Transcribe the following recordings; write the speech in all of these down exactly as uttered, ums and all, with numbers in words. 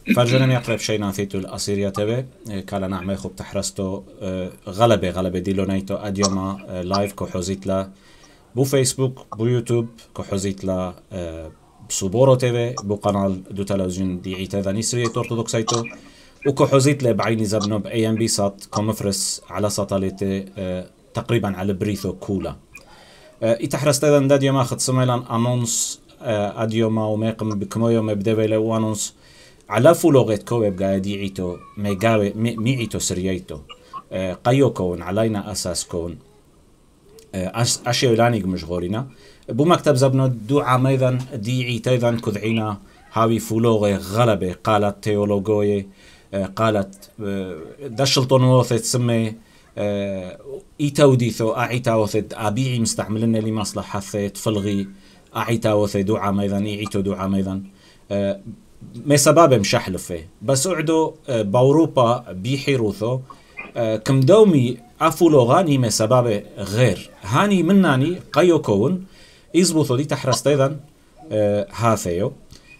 فرجنا يقرب شينا ثيتو الأسيريا تبي كلا نعمة خب تحرستو غلبة غلبة ديلونيتو أديوما لايف كحوزيت لا بو فيسبوك بو يوتيوب كحوزيت لا بصبورو تبي بو قنال دو تلفزيون دي عيتا نيسرية أرثوذكسيتو وكحوزيت لا بعيني زبنو بأي ام بي سات كومفرس على ساتاليتي تقريبا على بريثو كولا إتحرست إذا داديو ما خد سميلان أنونس أديو ما وميقم بكمويو مبدوي لو أنونس على فلوغت كوب قاعد يعيتو ميجاوي ميعيتو سريايتو قيو كون علينا أساس كون أشياء لانيق مشغولنا بو مكتب زبنو دو عاميذا دي عيتيذا كذعينا هاوي فلوغي غلبة قالت تيولوغوي قالت دشلطون ووثت سمي إيتاوديثو أعيتاوثت أبيعي مستعملنا لمصلحة تفلغي أعيتاوثت دو عاميذا إيعيتو دو عاميذا ما سبب مشحلفه بس أعدو بأوروبا بيحيروثو كم دومي أفولوغاني ما سبب غير هاني مناني قيو كون يزبطو دي تحرست أيضا هاثيو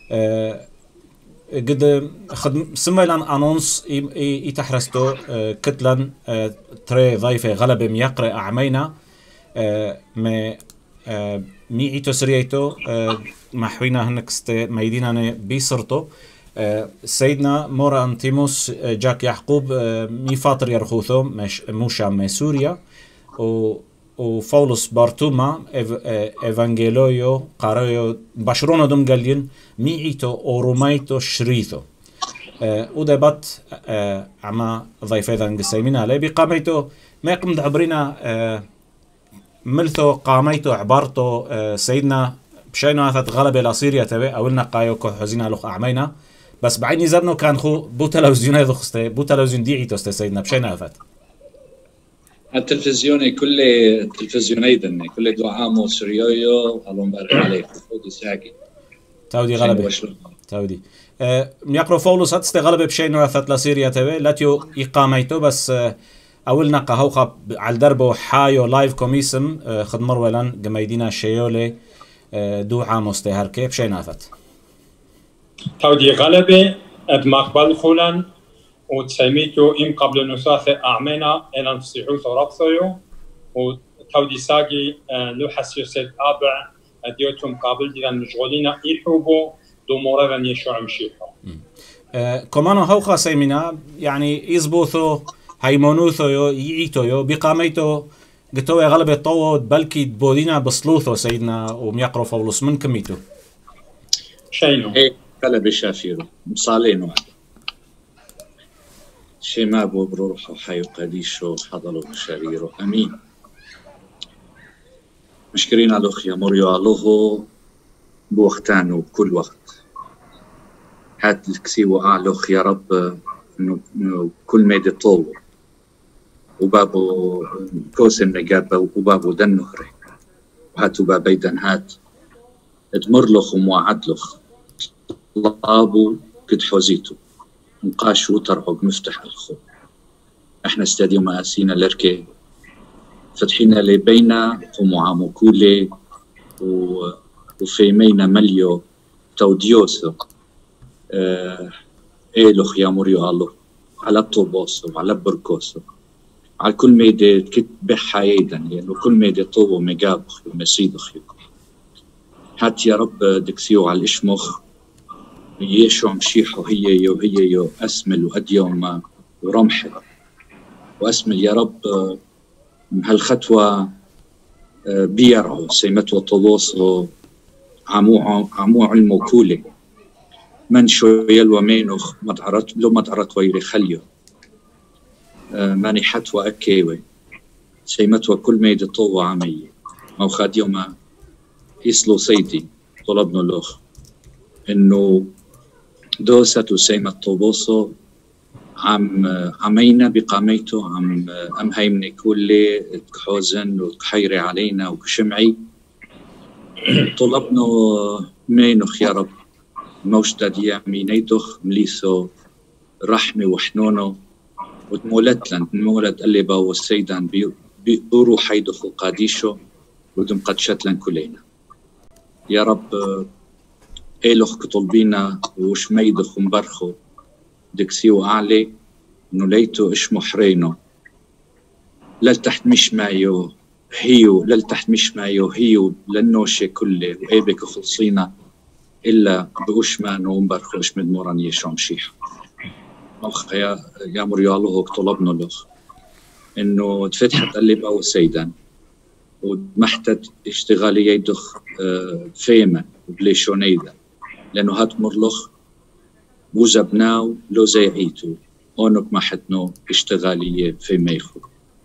قد خد سميلان أنونس يتحرستو كتلن تري ضيفة غلبة ميقرأ أعمينا ما ميعيتو سريايتو محوينا هنكست ميدينا بيصرتو سيدنا مورا أنتيموس جاك يعقوب مي فاطر يرخوثو مش موشا من سوريا وفولس بارتوما إيفانجيلويو قاريو بشرونو دم قالين ميعيتو أوروميتو شريثو ودبت عما ضيف أيضا قسيمين عليه بقاميتو ما يقوم دعبرينا ملثو قاميتو عبارتو سيدنا بشينو هاثت غلبة لأسيريا تبي أولنا قايو كو حزينا لخ أعمينا بس بعيني زبنو كان خو بو تلفزيون هذا خستي بو تلفزيون ديعي توستي سيدنا بشينو هاثت التلفزيون كل التلفزيون أيضا كل دعامو سريويو هلون بارك عليك تودي ساقي تودي غلبة تودي أه ميقرو فولوس هاتستي غلبة بشينو هاثت لأسيريا تبي لاتيو إقاميتو بس أه أولنا قهوقة على دربو حايو لايف كوميسم أه خد مرولا قميدينا شيولي دو عاموس تهركي بشي نافت تودي غلبة اد مقبل خولان وتسميتو ام قبل نساث اعمينا الى نفسيحوث ورقصيو وتودي ساقي لو حسيوسيت ابع اديوتهم قابل دينا مشغولين يحوبو دو مورا يشوع مشيحو كمانو هوخا سيمينا يعني يزبوثو هيمونوثو يعيتو بقاميتو قلتوا يا غلبة طوّد بلكي بودينا بصلوثو سيدنا وميقرو فولوس من كميتو شينو ايه غلبة شافيرو مصالينو شيما بو بروحو حيو قديشو حضلو بشريرو امين مشكرين على يا مريو علوهو بوقتانو بكل وقت هات الكسيو اعلوخ يا رب انه كل ميدي طول وبابو كوسم نجابة وبابو دنهري وهاتو بابيدن هات ادمرلخ وموعدلخ طابو كد حوزيتو نقاش وترعق مفتح الخو احنا استاديو مقاسينا لركي فتحينا لي بينا ومعامو كولي وفيمينا مليو توديوسو اه ايلوخ يا مريو الله على طوبوسو وعلى بركوسو على كل ميدي كتبح حيدا لأنه يعني كل ميدي طوبو مجابخ ومسيدخ هات يا رب دكسيو على الإشمخ يشو مشيحو هي يو هي يو أسمل وأديوم ورمحل وأسمل يا رب هالخطوة بيرعو سيمتو طوبوسو عمو عمو علمو كولي من شو يلوى مينوخ مدعرت لو مدعرت ويري خليو ماني حتوى أكيوي سيمتوى كل ميدي طوة عمي موخاد يوم يسلو سيدي طلبنا لوخ إنه دوسة سيمة طوبوسو عم عمينا بقاميتو عم أم هيمني كولي تكحوزن وتكحيري علينا وكشمعي طلبنا مينوخ يا رب موشتد يامينيتوخ مليسو رحمي وحنونو وتمولت لن تمولت اللي باو السيدان بيورو حيدخو قاديشو ودم قد شتلن كلينا يا رب إيلوخ كطلبينا وشميدخ ومبرخو دكسيو أعلي إنه ليتو إش محرينو للتحت مش مايو هيو للتحت مش مايو هيو للنوشة كله وإيبك خلصينا إلا بوشمان ومبرخوش من موران يشوم شيح أخ يا يا مريالو طلبنا له إنه تفتحت اللي باو سيدا ومحتت اشتغالي يدخ فيما وبليشونيدا لأنه هات مرلخ وزبناو لو زيعيتو أونك محتنو اشتغالية فيما يخو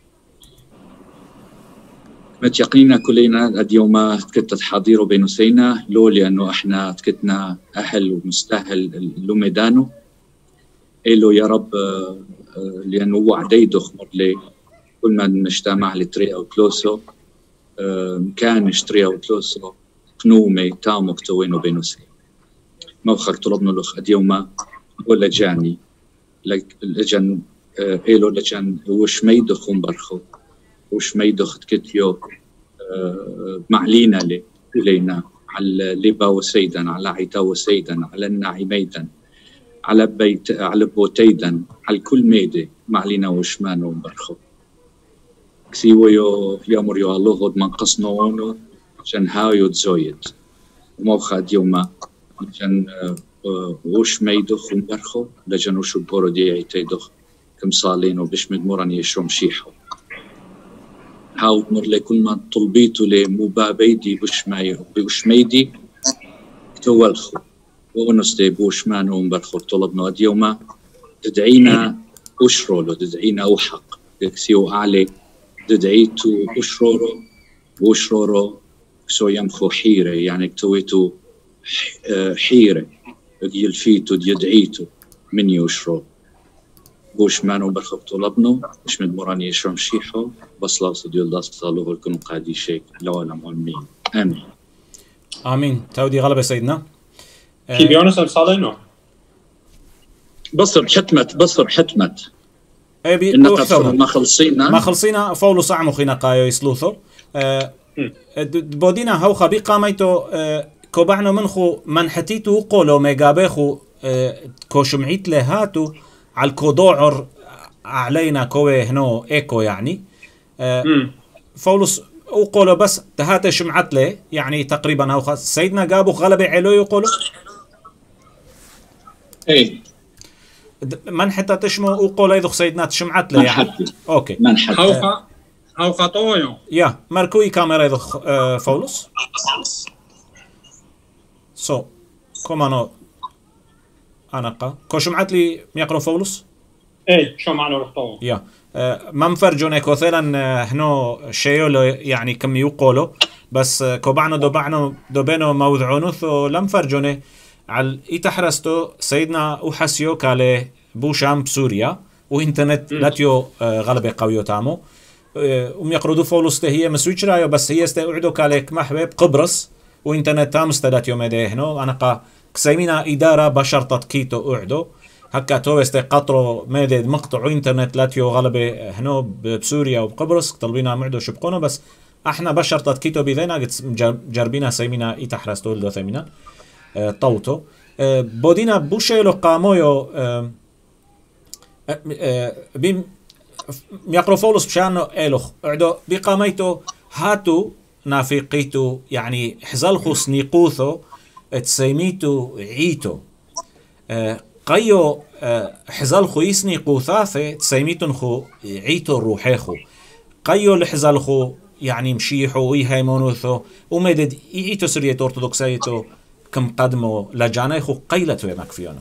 متيقنين كلنا اليوم تكتت حاضيرو بين سينا لو لأنه احنا تكتنا أهل ومستاهل لوميدانو إلو يا رب لأنه وعدي دخمر لي كل ما نجتمع لتري أو تلوسو كان نشتري أو تلوسو قنومي تامو كتوينو بينو سينا موخك طلبنا لخ اليوم ولا جاني لجن إلو لجن وش ميدخ برخو وش ميدخ تكتيو معلينا لي لينا على لبا وسيدا على عيتا وسيدا على النعيميدا على بيت على بوتيدا على كل ميدي معلينا وشمانو برخو كسيو يو يامر يو الله غد من قصنونو عشان هايو تزويد وموخد يوما عشان وش ميدخ ومبرخو لجن وشو بورو دي عيتيدخ كم صالينو بشمد موران يشوم شيحو هاو مر لي كل ما طلبيتو لي مبابيدي بشماي بوشميدي كتوالخو ونستي بوشمان ومبرخو طلبنا اليوم تدعينا أشرولو تدعينا أوحق كسيو أعلي تدعيتو أشرورو وأشرورو كسو يمخو حيرة يعني كتويتو حيرة يلفيتو يدعيتو من يشرو بوشمان ومبرخو طلبنا مش من مراني يشرم شيحو بس لا صديو الله صالوه الكون قادي شيك لو أنا مؤمنين آمين آمين تودي غلبة سيدنا كي بيونس صالينو بصر بحتمت بصر بحتمت أبي ما خلصينا ما خلصينا فولو صعمو خينا قايو يسلوثو أه بودينا هو خبي قاميتو أه كوبعنو منخو منحتيتو قولو ميقابيخو أه كوشمعيت لهاتو على الكودوعر علينا كوي هنو ايكو يعني أه فولوس وقولوا بس تهات شمعت له يعني تقريبا هو سيدنا جابو غلبة علو يقولوا ايه من حتى تشمو وقولوا يذخ سيدنا تشمعت له يعني اوكي من حتى هاو هاو خطويو يا مركوي كاميرا يذخ آه فولوس سو so, كومانو أناقا كو شمعت لي ميقرو فولوس ايه شو معنى رخطوه يا ما فرجوني كوثيلا هنو شيولو يعني كم يقولوا بس كوبعنو دوبعنو دوبينو موضعونو لم فرجوني على يتحرستو سيدنا وحسيو كالي بوشام بسوريا وإنترنت لاتيو غلبة قويو تامو وم يقردو فولوس هي مسويتش رايو بس هي استقعدو كالي محبب قبرص وإنترنت تام استلاتيو مديه هنو أنا قا كسيمينا إدارة بشرطة كيتو أعدو هكا توست قطرو ميدد مقطع انترنت لاتيو غلبة هنو بسوريا وبقبرص طلبينا معدو شبقونا بس احنا بشرطة كيتو بذينا جربينا سيمينا ايتحرستو لدو ثمينا اه طوتو اه بودينا بوشيلو قامويو اه اه بيم ميقروفولوس بشانو ايلوخ اعدو بقاميتو هاتو نافيقيتو يعني حزلخو سنيقوثو تسيميتو عيتو اه قيو حزال خو يسني قوثاثة تسيميتن خو عيتو روحيخو قيو لحزال خو يعني مشيحو ويهيمونوثو ومدد يعيتو سرية أرثوذكسيتو كم قدمو لجانيخو قيلتو يمكفيونو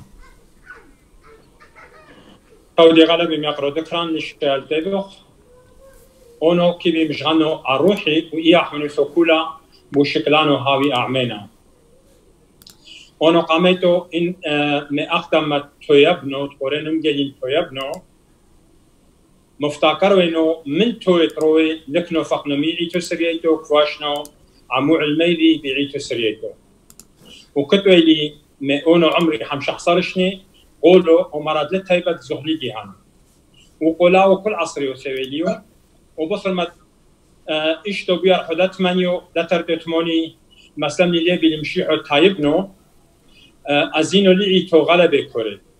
قولي غلبي ميقرو ذكران نشتال تيبخ اونو كيبي مشغنو الروحي وإياحونو سوكولا بوشكلانو هاوي أعمينا اونو قاميتو ان مأخدم تويبنو تورنم جلين تويبنو مفتاكرو انو من توي تروي لكنو فقنو ميعيتو سريتو كواشنو عمو علميلي بيعيتو سريتو وكتو لي اونو عمري حم شخصرشني قولو ومراد لتايبت زهلي جيهان وقولاو كل عصري وسويليو وبصل ما اشتو بيار حدات مانيو لتردتموني مسلم لي بي المشيحو تايبنو ازينو لي تو غلبه كوري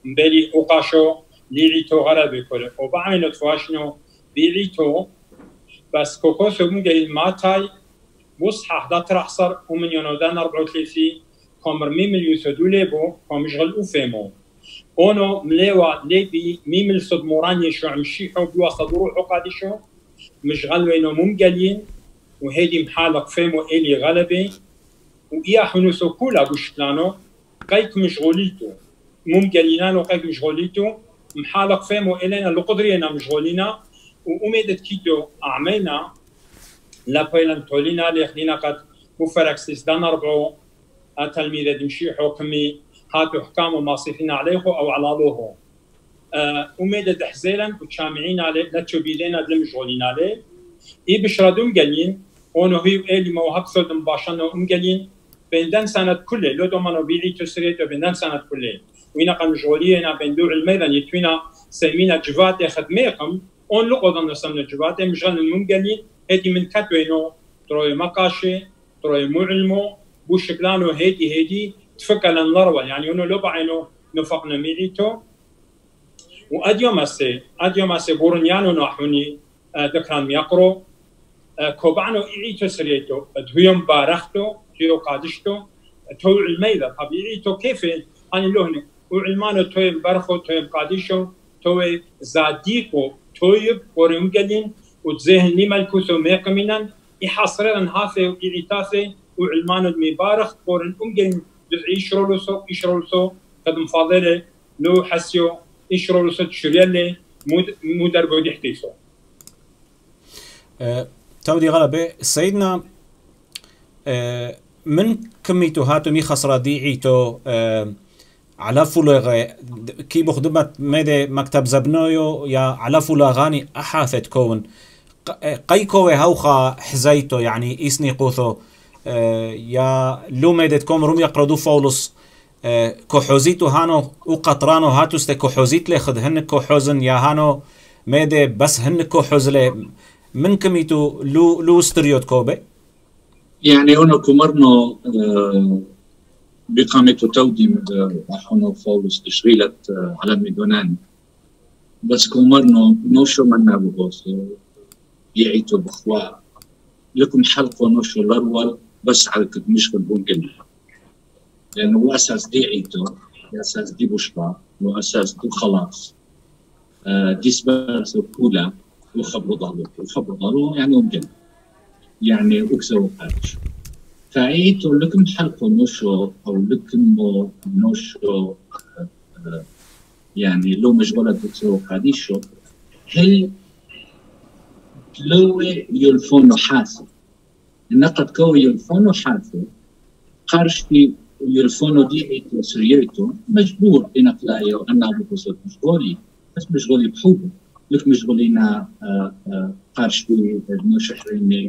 مبالي أقاشو ليعيتو غلبة كله وبعمل تفاشنو بيعيتو بس كوكوسو مجي ماتاي بصحح دا ترحصر ومن ينودان أربعة وثلاثين كمر ميمل يسدوليبو كمشغل أوفيمو أونو مليوا ليبي ميمل صدموراني شو عمشيحو بيوصل روحو قادشو مشغل وينو ممجلين وهيدي محالق فيمو إلي غلبة وإيا حنوسو كولا بوشكلانو قيك مشغوليتو ممجلينانو قيك مشغوليتو محالق فيمو إلينا لقدرينا مشغولينا وأميدت كيتو أعمينا لابيلان تولينا ليخلينا قد مفركسيس دان أربعو التلميذة دمشي حكمي هاتو حكام وماصفين عليه أو على له أميدت حزيلا وشامعين عليه لتشو بيلينا دمشغولين عليه إي بشردون قالين ونو هيو إلي موهب صدم باشانو أمقالين بيندان سنة كله لو دومانو بيعي تسريتو بيندان سنة كله وينا قد مشغولينا بيندو الميدان يتوينا سيمينا جواتي خدميكم اون لو قدام نسمنا جواتي مشغل الممقالين هيدي من كاتوينو تروي مقاشي تروي معلمو بو شكلانو هيدي هيدي تفكر لنلروى يعني انو لو بعينو نفقنا ميعيتو واديوم اسي اديوم اسي بورنيانو نحوني ذكران ميقرو كوبانو إيتو سريتو دهيوم بارختو دهيو قادشتو تو الميدة طبيعيتو كيف أنا لهني وعلمانو توي برخو توي قادشو توي زاديكو تويب ورمجلين وتزهن لي ملكوسو ميقمنا يحصرن هاثي وإيتاثي وعلمانو المبارخ ورن أمجلين جزء يشرولوسو يشرولوسو قد مفاضلة لو حسيو يشرولوسو تشريالي مدربو ديحتيسو أه تودي غلبة سيدنا أه من كميتو هاتو مي خسرة ديعيتو أه على فلغة كي بخدمت ميدي مكتب زبنويو يا على فلغاني أحاثت كون قيكوه هوخا حزيتو يعني إسني قوثو أه يا لو ميدت كوم روم يقردو فولس أه كوحوزيتو هانو وقطرانو هاتو استي كوحوزيت لي خد هن كوحوزن يا هانو ميدي بس هن كوحوزلي من كميتو لو لو ستريوت كوبي يعني هنا كمرنا بقامته تودي احنا فولس تشغيلة على ميدونان بس كمرنا نوشو منا بغوص يعيتو بخوا لكم حلقوا نوشو الأرول بس على مشغل بونجل لأنه هو أساس دي عيتو أساس دي بشرى وأساس دي خلاص دي سبارس الكولا وخبروا ضالو وخبروا ضالو يعني ممكن يعني أكسروا قادش فعيتو لكم حلقوا نوشو أو لكم نوشو يعني لو مشغولة أكسروا قاديشو هل لوي يلفونو حاسب النقد كوي يلفونو حاسب قارشتي يلفونو دي عيتو سريتو مجبور إنقلايو أنا بقصد مشغولي بس مشغولي بحوبه لك مشغولينا قارشتي نشحريني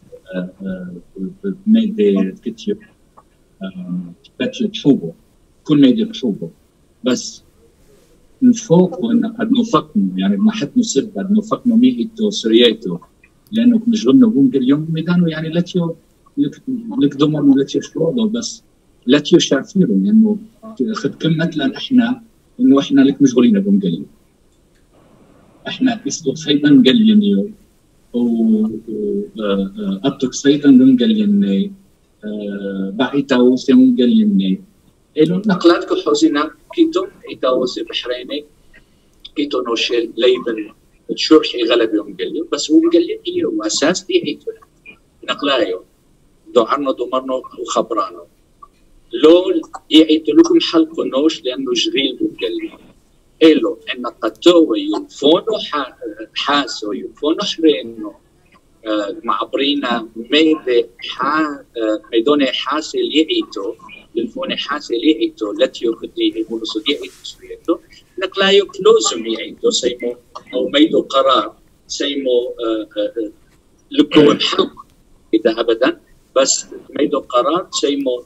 ميدي كتير باتل بحوبه كل ميدي بحوبه بس نفوق قد نفقنا يعني ما حد نسب قد نفقنا ميهيتو سريتو لأنه مشغولنا بونجر يوم ميدانو يعني لاتيو لك دمر لاتيو شلوضو بس لاتيو شافيرو لأنه يعني خد كم مثلا إحنا إنه إحنا لك مشغولين بونجر احنا اسلوب سيدان قلينيو و ابتك سيدان قليني بعيتاو سيمون قليني إنه نقلات كحوزنا كيتو إيتاو سي بحريني كيتو نوشيل ليبن تشرحي غلب يوم قليو بس هو قليني هو أساس دي عيتو نقلايو دو عنو دو مرنو وخبرانو لو يعيتو لكم حلقو نوش لأنه جغيل بقليو إلو إن قطوة يلفونو حاسو يلفونو حرينو معبرينا ميدي حا ميدوني حاسي ليعيتو يلفوني حاسي ليعيتو لاتيو كدي يقولوا صدي عيتو سويتو نقلايو كلوزم يعيتو سيمو أو ميدو قرار سيمو لكو الحق إذا أبدا بس ميدو قرار سيمو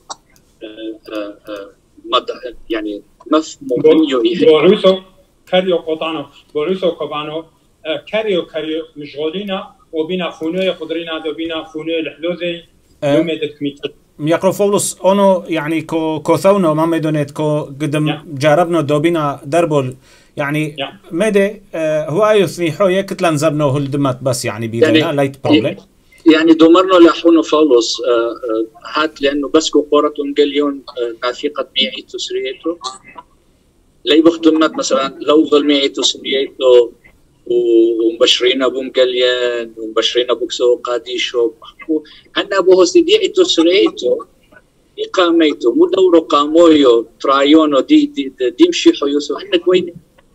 يعني مفهوم بوريسو كاريو قطانو بوريسو كوبانو كاريو كاريو مشغولينا وبينا فونو قدرينا دو بينا فونو الحلوزي يوميدك ميت ميقروفولوس أونو يعني كو كوثونو ما ميدونيت كو قدم yeah. جاربنا دوبينا دربول يعني yeah. ميدي آه هو أيثني حوية كتلان زبنو هالدمات بس يعني بيدينا يعني لايت بروبلم يعني دمرنا لحونو فولوس هات لأنه بس كو قورة مقليون نافقة ميعي تسريتو لي بخدمات مثلا لو ظل ميعي تسريتو ومبشرين ابو مقليان ومبشرين ابو كسو قاديشو انا ابو هوسيدي تسريتو اقاميتو مو دورو قامويو ترايونو دي دي دي مشي حيوسو احنا كوين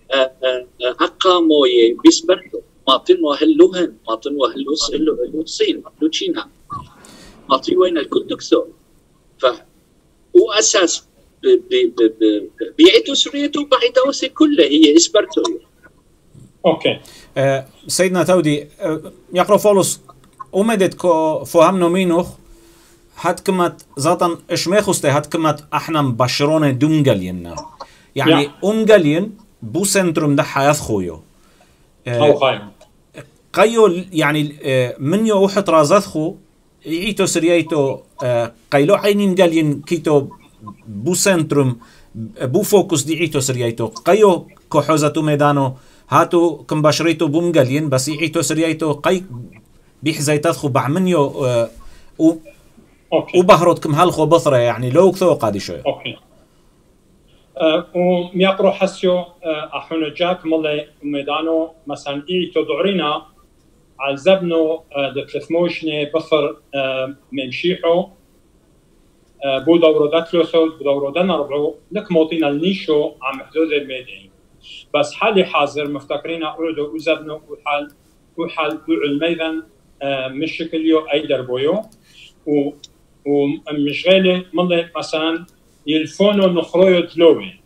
اقاموي بيسبرتو ماطن وهلوهن ماطن وهلوس الصين لوتشينا ماطي وين الكتكسو ف واساس بيعتو سريتو بعيدو سي كله هي اسبرتو. اوكي أه سيدنا تودي أه يقرفولوس أمدت كو فهمنا مينوخ هاد كمت زاتن اشميخوستي هاد كمت احنا مبشرونة دونجالين يعني أمجالين بو سنتروم ده حياث خويو أه أو خايم قيو يعني أه من يو وحط رازاثخو يعيتو سريايتو أه قيلو عينين جالين كيتو بو سنتروم بو فوكس دي عيتو سريايتو قيو كو حوزتو ميدانو هاتو كم بشريتو بومقالين بس يعيتو سريايتو قي بيحزي تدخو بعمنيو اه و وبهرت كم هالخو بثرة يعني لو كثو قادي شوي. اوكي. أه وميقرو حسيو أه احنا جاك ملي ميدانو مثلا ايتو دعرينا على زبنو أه دتلثموشني بثر أه ممشيحو أه بو دورو داتلوثو بو دورو دنربعو لك موطينا النيشو عم حدود الميدين. بس حالي حاضر مفتكرين اقعدوا وزبنوا وحال وحال الميدان آه مش شكليو اي دربويو ومش غالي مضي مثلا يلفونو نخرويو تلوي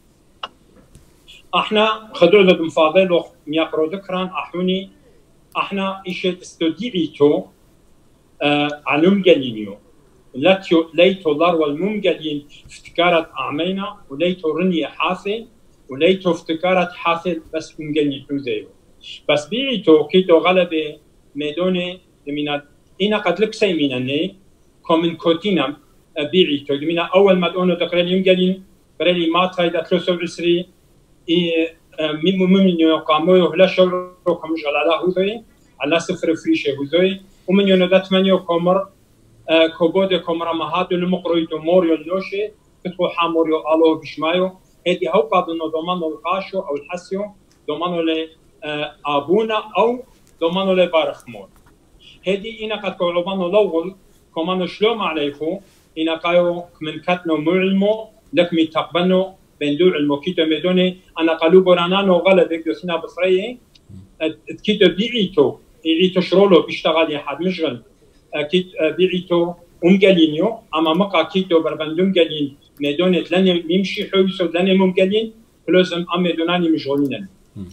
احنا خدوا له بمفاضله ميقرو ذكران احوني احنا ايش استوديعيتو آه علوم قليليو لاتيو ليتو لار والممقلين افتكارت اعمينا وليتو رنيه حاثي وليتو افتكارت حاصل بس مجني حوزيو بس بيعتو كيتو غلبة ميدوني لمنا إنا قد لك سيميناني كومن كوتينا بيعتو لمنا أول ما دونو تقريبا يمجلين بريلي ما تايدا ثلاثة وعشرين إيه ميمو ممن يقامو يهلا شورو كمشغل على هوزوي على صفر فريشة هوزوي ومن يونادات منيو كومر كوبودي كومر مهاتو لمقرويتو موريو اللوشي كتبو حاموريو ألو بشمايو هذه هو بعض انه ضمانه القاشو او الحسيو ضمانه لابونا او ضمانه لبارخمون هذه انا قد كلبانو لوغل كمان شلوم عليكو انا قايو من كتنو معلمو لك مي تقبلنو بندو الموكيتو ميدوني انا قالو برانانو غلبك يسنا بصريه كيتو بيعيتو يعيتو شرولو بيشتغل يحد مشغل كيت بيعيتو امجالينيو اما مقا كيتو بربندوم جالين ميدونة لاني يمشي حويسو لاني ممكنين لازم ام ميدوناني مشغولين.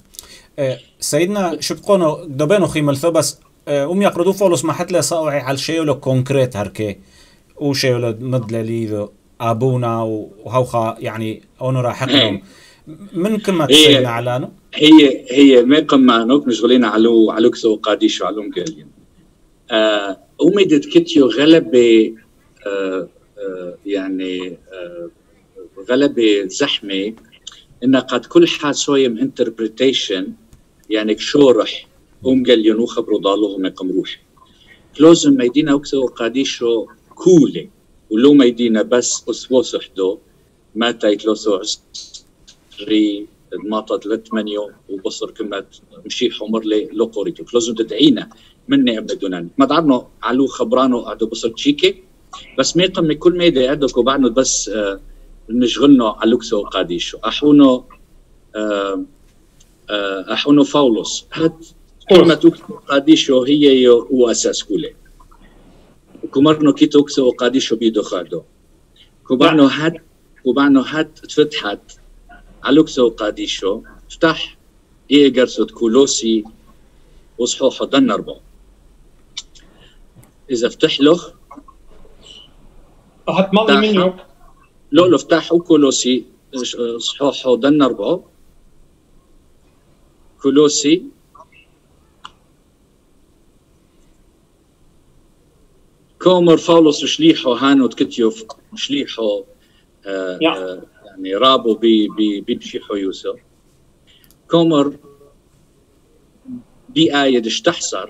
سيدنا شبقونو دبانو خيمل ثبس ام يقردو فولوس ما حتلا صاوعي على شيء لو كونكريت هركي او شيء لو مدللي ابونا وهوخا يعني اونو راح حكلهم من كما سيدنا علانو هي هي ما قمانوك مشغولين علو علوك سو قاديشو علوم قالين آه أمدت كتيو غلبة آه آه يعني آه غلبة زحمة إن قد كل حد سويم انتربريتيشن يعني كشورح أم قال ينو خبروا ضالوهم يقمروح لازم ميدينا وكسو قاديشو كولي ولو ميدينا بس أسبوع سحدو ما تايتلوسو عسري الماطة ثمانية وبصر كمات مشي حمر لي لقوريتو لازم تدعينا مني ابدوناني ما دعرنا علو خبرانو قعدوا بصر تشيكي بس ميقم من كل ميدا عندك وبعنا بس آه نشغلنا علوكسو قاديشو احونو آه آه احونو فاولوس هاد كلمة قاديشو هي هو اساس كله وكمرنو كيتوكسو قاديشو بيدو خادو كوبانو هاد كوبانو هاد تفتحت علوكسو قاديشو فتح ايه جرسوت كولوسي وصحوحو دنربو إذا فتح له هتمضي منه لو لو فتح كولوسي صحوحو دنربو كولوسي كومر فاولوس شليحو هانو تكتيوف شليحو آه آه يعني رابو بي بي بيمشيحو يوسف كومر بي آية دشتحصر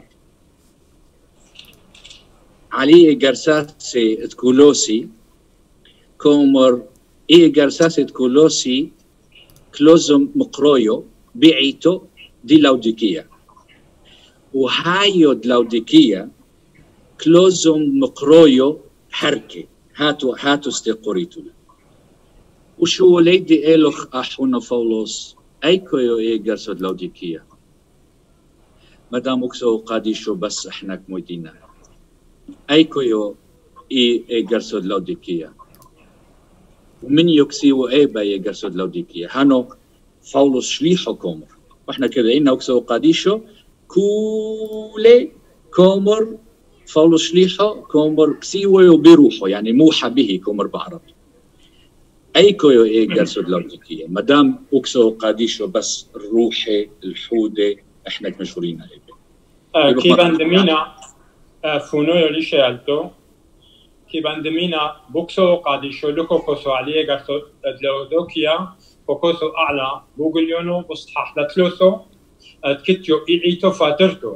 علي جرساسي تكولوسي كومر إيه جرساسي تكولوسي كلوزم مقرويو بيعيتو دي لوديكية وهايو دلاوديكية كلوزم مقرويو حركي هاتو هاتو استيقوريتو وشو ليدي إلوخ أحونا فولوس أيكويو إيه جرسو دلاوديكية مدام أكسو قاديشو بس إحنا كمودينا أيكويو إيه إيه جرسو دلاوديكية ومن يكسيو إيه با إيه جرسو دلاوديكية هانو فولوس شليحو كومر وإحنا كده إنا أكسو قاديشو كولي كومر فولوس شليحو كومر كسيويو بروحو يعني موحى به كومر بعربي أيكويو إيه جرسو دلاوديكية مدام أكسو قاديشو بس الروحي الحودة إحنا مشهورين عليه كي باندمينا فونويو ليشيالتو كي باندمينا بوكسو قاديشو لوكو كوسو عليه جرسو دلاودوكيا وكوسو أعلى بوغليونو بصحح لتلوسو تكتيو إيعيتو فاترتو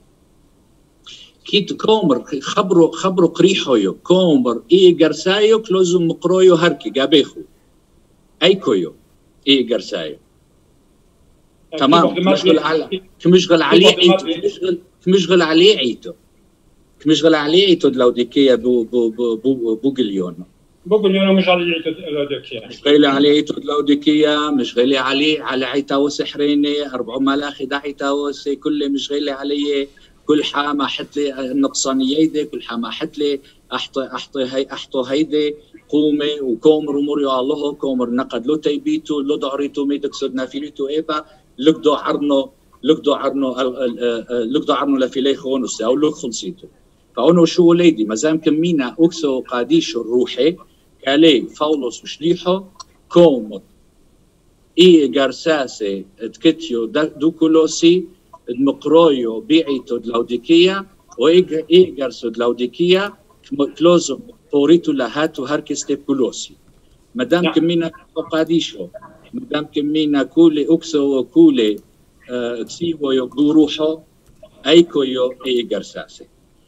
كيت كومر خبرو خبرو قريحويو كومر إيه جرسايو كلوزو مقرويو هركي جابيخو أيكويو إيه جرسايو تمام كمشغل على كمشغل عليه عيتو كمشغل كمشغل عليه عيتو كمشغل عليه عيتو دلاوديكية بو بو بو بو بوغليونو بوغليونو مش على عيتو دلاوديكية مشغل عليه عيتو دلاوديكية مشغل عليه على عيتاو سحريني أربع ملاخي دا عيتاو سي كل مشغل عليه كل حامة حتلي النقصانية دي كل حامة حتلي أحطي أحطي هي أحطو هيدي قومي وكومر ومريو الله كومر نقد لو تيبيتو لو دعريتو ميدك سودنا فيليتو إيبا لقدو عرنو لقدو عرنو لقدو عرنو لفيلي خونس أو لو خلصيتو فأنو شو ليدي مازام كمينا أكسو قاديشو الروحي كالي فاولوس وشليحو كومر إيه جارساسي تكتيو دوكولوسي المقرويو بيعيتو دلاوديكية وإيه جارسو دلاوديكية كلوزو بوريتو لهاتو هاركستي كولوسي مدام كمينا قاديشو مدام كمينا كولي أكسو وكولي أه كسيبو يبدو روحو أيكويو إيه جارساسي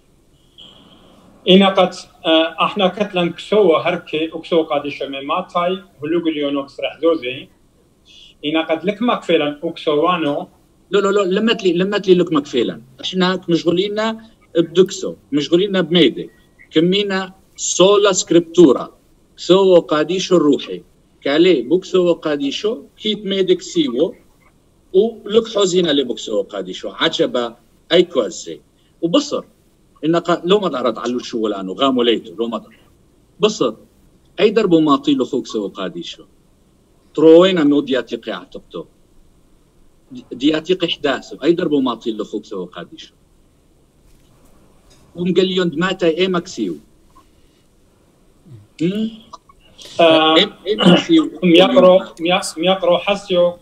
إنا قد احنا كتلن كسو هركي أكسو قاديشو من ماتاي هلوغليونو بسرح زوزي إنا قد لك مكفيلا أكسوانو لا لا لا لمت لي لمت لي لك مكفيلا احنا مشغولينا بدكسو مشغولينا بميدي كمينا سولا سكريبتورا سو قاديشو الروحي كالي بوكسو قاديشو كيت ميدك سيو ولك حوزينا لبوكسو قاديشو عجبا اي كوزي وبصر ان لو ما دارت على شو لانه غامو ليتو لو ما دار بصر اي دربو ماطيلو خوكسو قاديشو تروينا مو دياتيقي عتقتو دياتيق إحداثه أي دربو ماطيل لخوك سوى قاديشو ومقليون دماتا إيه مكسيو إيه مكسيو ميقرو ميقرو حسيو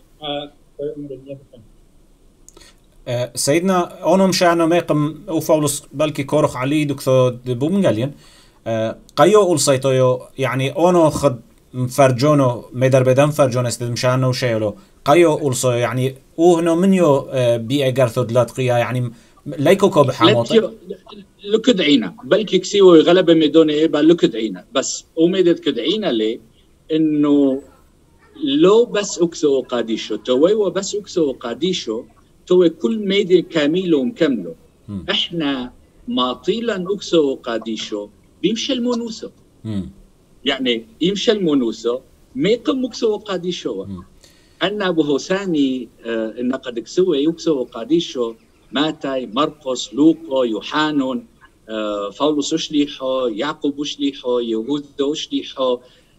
سيدنا أونو مشاعنا ميقم أو فاولوس بالكي كورخ علي دكتو دبو مقليون قيو أول سيطويو يعني أونو خد مفرجونو ميدر بدن فرجون استد مشاعنا وشيولو قيو أولسو يعني وهنا منيو بيئة جرثو دلاتقيا يعني ليكو كوب حاموطي لكد عينا بلكي كسيو غلبة ميدوني إيبا لكد عينا بس وميدت كد عينا ليه إنه لو بس أكسو قاديشو توي وبس أكسو قاديشو توي كل ميدي كاميلو ومكملو إحنا ماطيلا أكسو قاديشو بيمشي المونوسو يعني يمشي المونوسو ميقم أكسو قاديشو أن أبو هوساني آه إن قد كسوي يكسو قاديشو ماتاي مرقس لوقا يوحانون آه فاولوس شليحو يعقوب شليحو يهوذا شليحو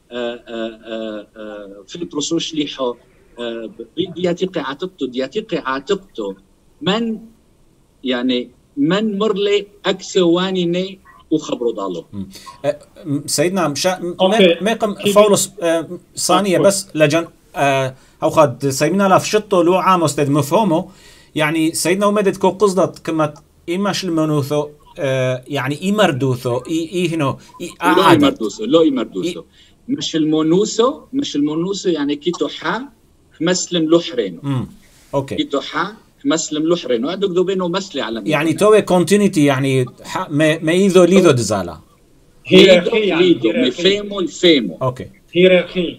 فيلبروس شليحو دياتيقي عاتقتو دياتيقي عاتقتو من يعني من مرلي أكسواني وخبروا ضالو سيدنا مشا ميقم فاولوس ثانية بس لجن أو خد سيدنا لاف شطو لو عام استد مفهومه يعني سيدنا ومدد كو قصدت كما إيماش المنوثو آه يعني اي مردوثو اي اي هنا اي لو اي مردوثو لو اي مردوثو مش المونوسو مش المونوسو يعني كيتو حا مسلم لحرينو امم اوكي كيتو حا مسلم لحرينو هذوك دو بينو مسلي على يعني توي كونتينيتي يعني ما ما ايذو ليذو دزالا هيرارخي ليدو مفهمو الفهمو اوكي هيرارخي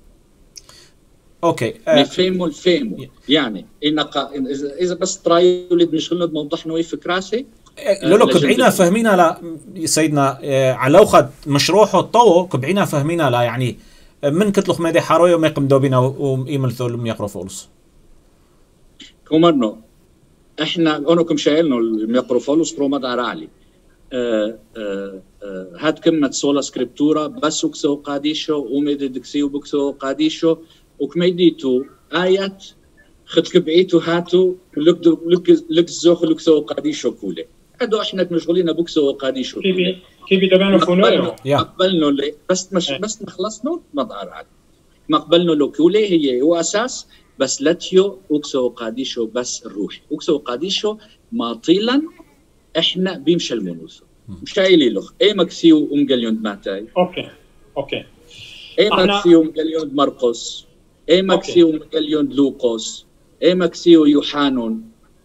اوكي مفهمو الفهمو يعني إنك اذا بس تراي ولد مش غلط موضح نوي فكراسي لو لو كبعينا فهمينا لا سيدنا على وخد مشروعه الطو كبعينا فهمينا لا يعني من كتلخ مادي حاروي وما يقم دوبينا وإيمل ثول يقرأ فولس كومرنو احنا اونكم شايلنو الميقرو فولس بروما دار علي آه آه آه هاد كلمة سولا سكريبتورا بس وكسو قاديشو وميدي دكسيو بكسو قاديشو وكميديتو آيات خد كبعيتو هاتو لك لك لك زوخ لك سو قاديشو كولي هادو احنا مشغولين بكسو قاديشو كيفي كيفي دبانو فونو مقبلنو لي بس مش بس نخلصنو مضار عاد مقبلنو لو كولي هي هو اساس بس لاتيو وكسو قاديشو بس الروح وكسو قاديشو ماطيلا احنا بيمشي المونوسو مشايلي لخ اي مكسيو ومقليون ماتاي اوكي اوكي اي مكسيو ومقليون مرقس اي مكسيو ومقليون لوقوس اي مكسيو يوحانون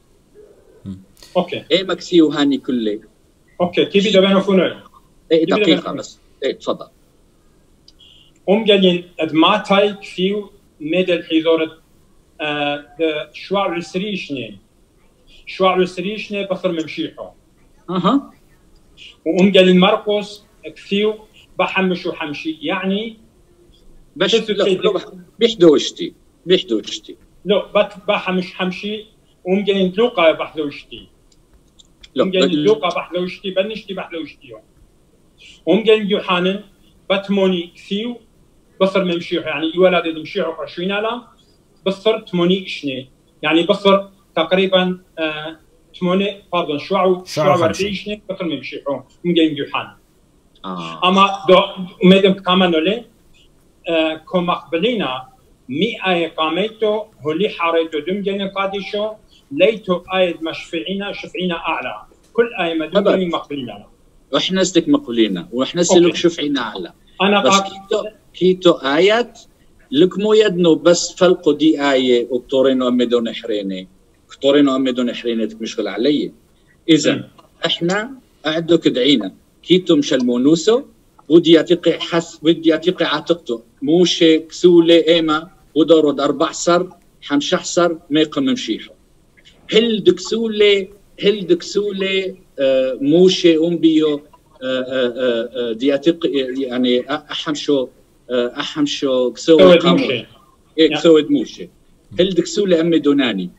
اوكي اي مكسيو هاني كله اوكي كيف دبانو فونو اي دقيقه بس اي تفضل هم قالين ادماتاي كفيو مدى الحيزورة آه شوار السريشني شوار السريشني بصر ممشيحو اها وهم قالين مرقس كفيو بحمشو حمشي يعني باش بيحدوشتي بيحدوشتي لا بات بحمش حمشي وهم قالين لوقا بحدوشتي هم قالين لوقا بحدوشتي بنشتي بحدوشتي وهم قالين يوحنا باتموني كفيو بصر ممشيحو يعني يولد ممشيحو عشرين على بصر تموني إشني يعني بصر تقريبا آه تموني باردون شوعو شوعو أربعين بصر ممشيحو مجين يوحنا آه. أما دو ميدم كمان نولي آه كم قبلينا مي آية قاميتو هولي حاريتو دم جين قاديشو ليتو آية مشفعينا شفعينا أعلى كل آية مدوم جين مقبلينا وإحنا سلك مقبلينا وإحنا سلك شفعينا أعلى أنا بس كيتو كيتو آيات لك مو يدنو بس فلقو دي آية وكتورينو أمدو نحريني كتورينو أمدو نحريني تكمشغل علي إذن إحنا قعدو كدعينا كيتو مش المونوسو ودي يتقي حس ودي يتقي عاتقته موشي كسولة إيما ودورد أربع سر حمشحسر ميقم ممشيحو هل دكسولة هل دكسولة آه موشي أمبيو آه آه آه دي يتقي يعني أحمشو أحمشو كسوة قامو إيه كسوة موشي هل دكسولة أمي دوناني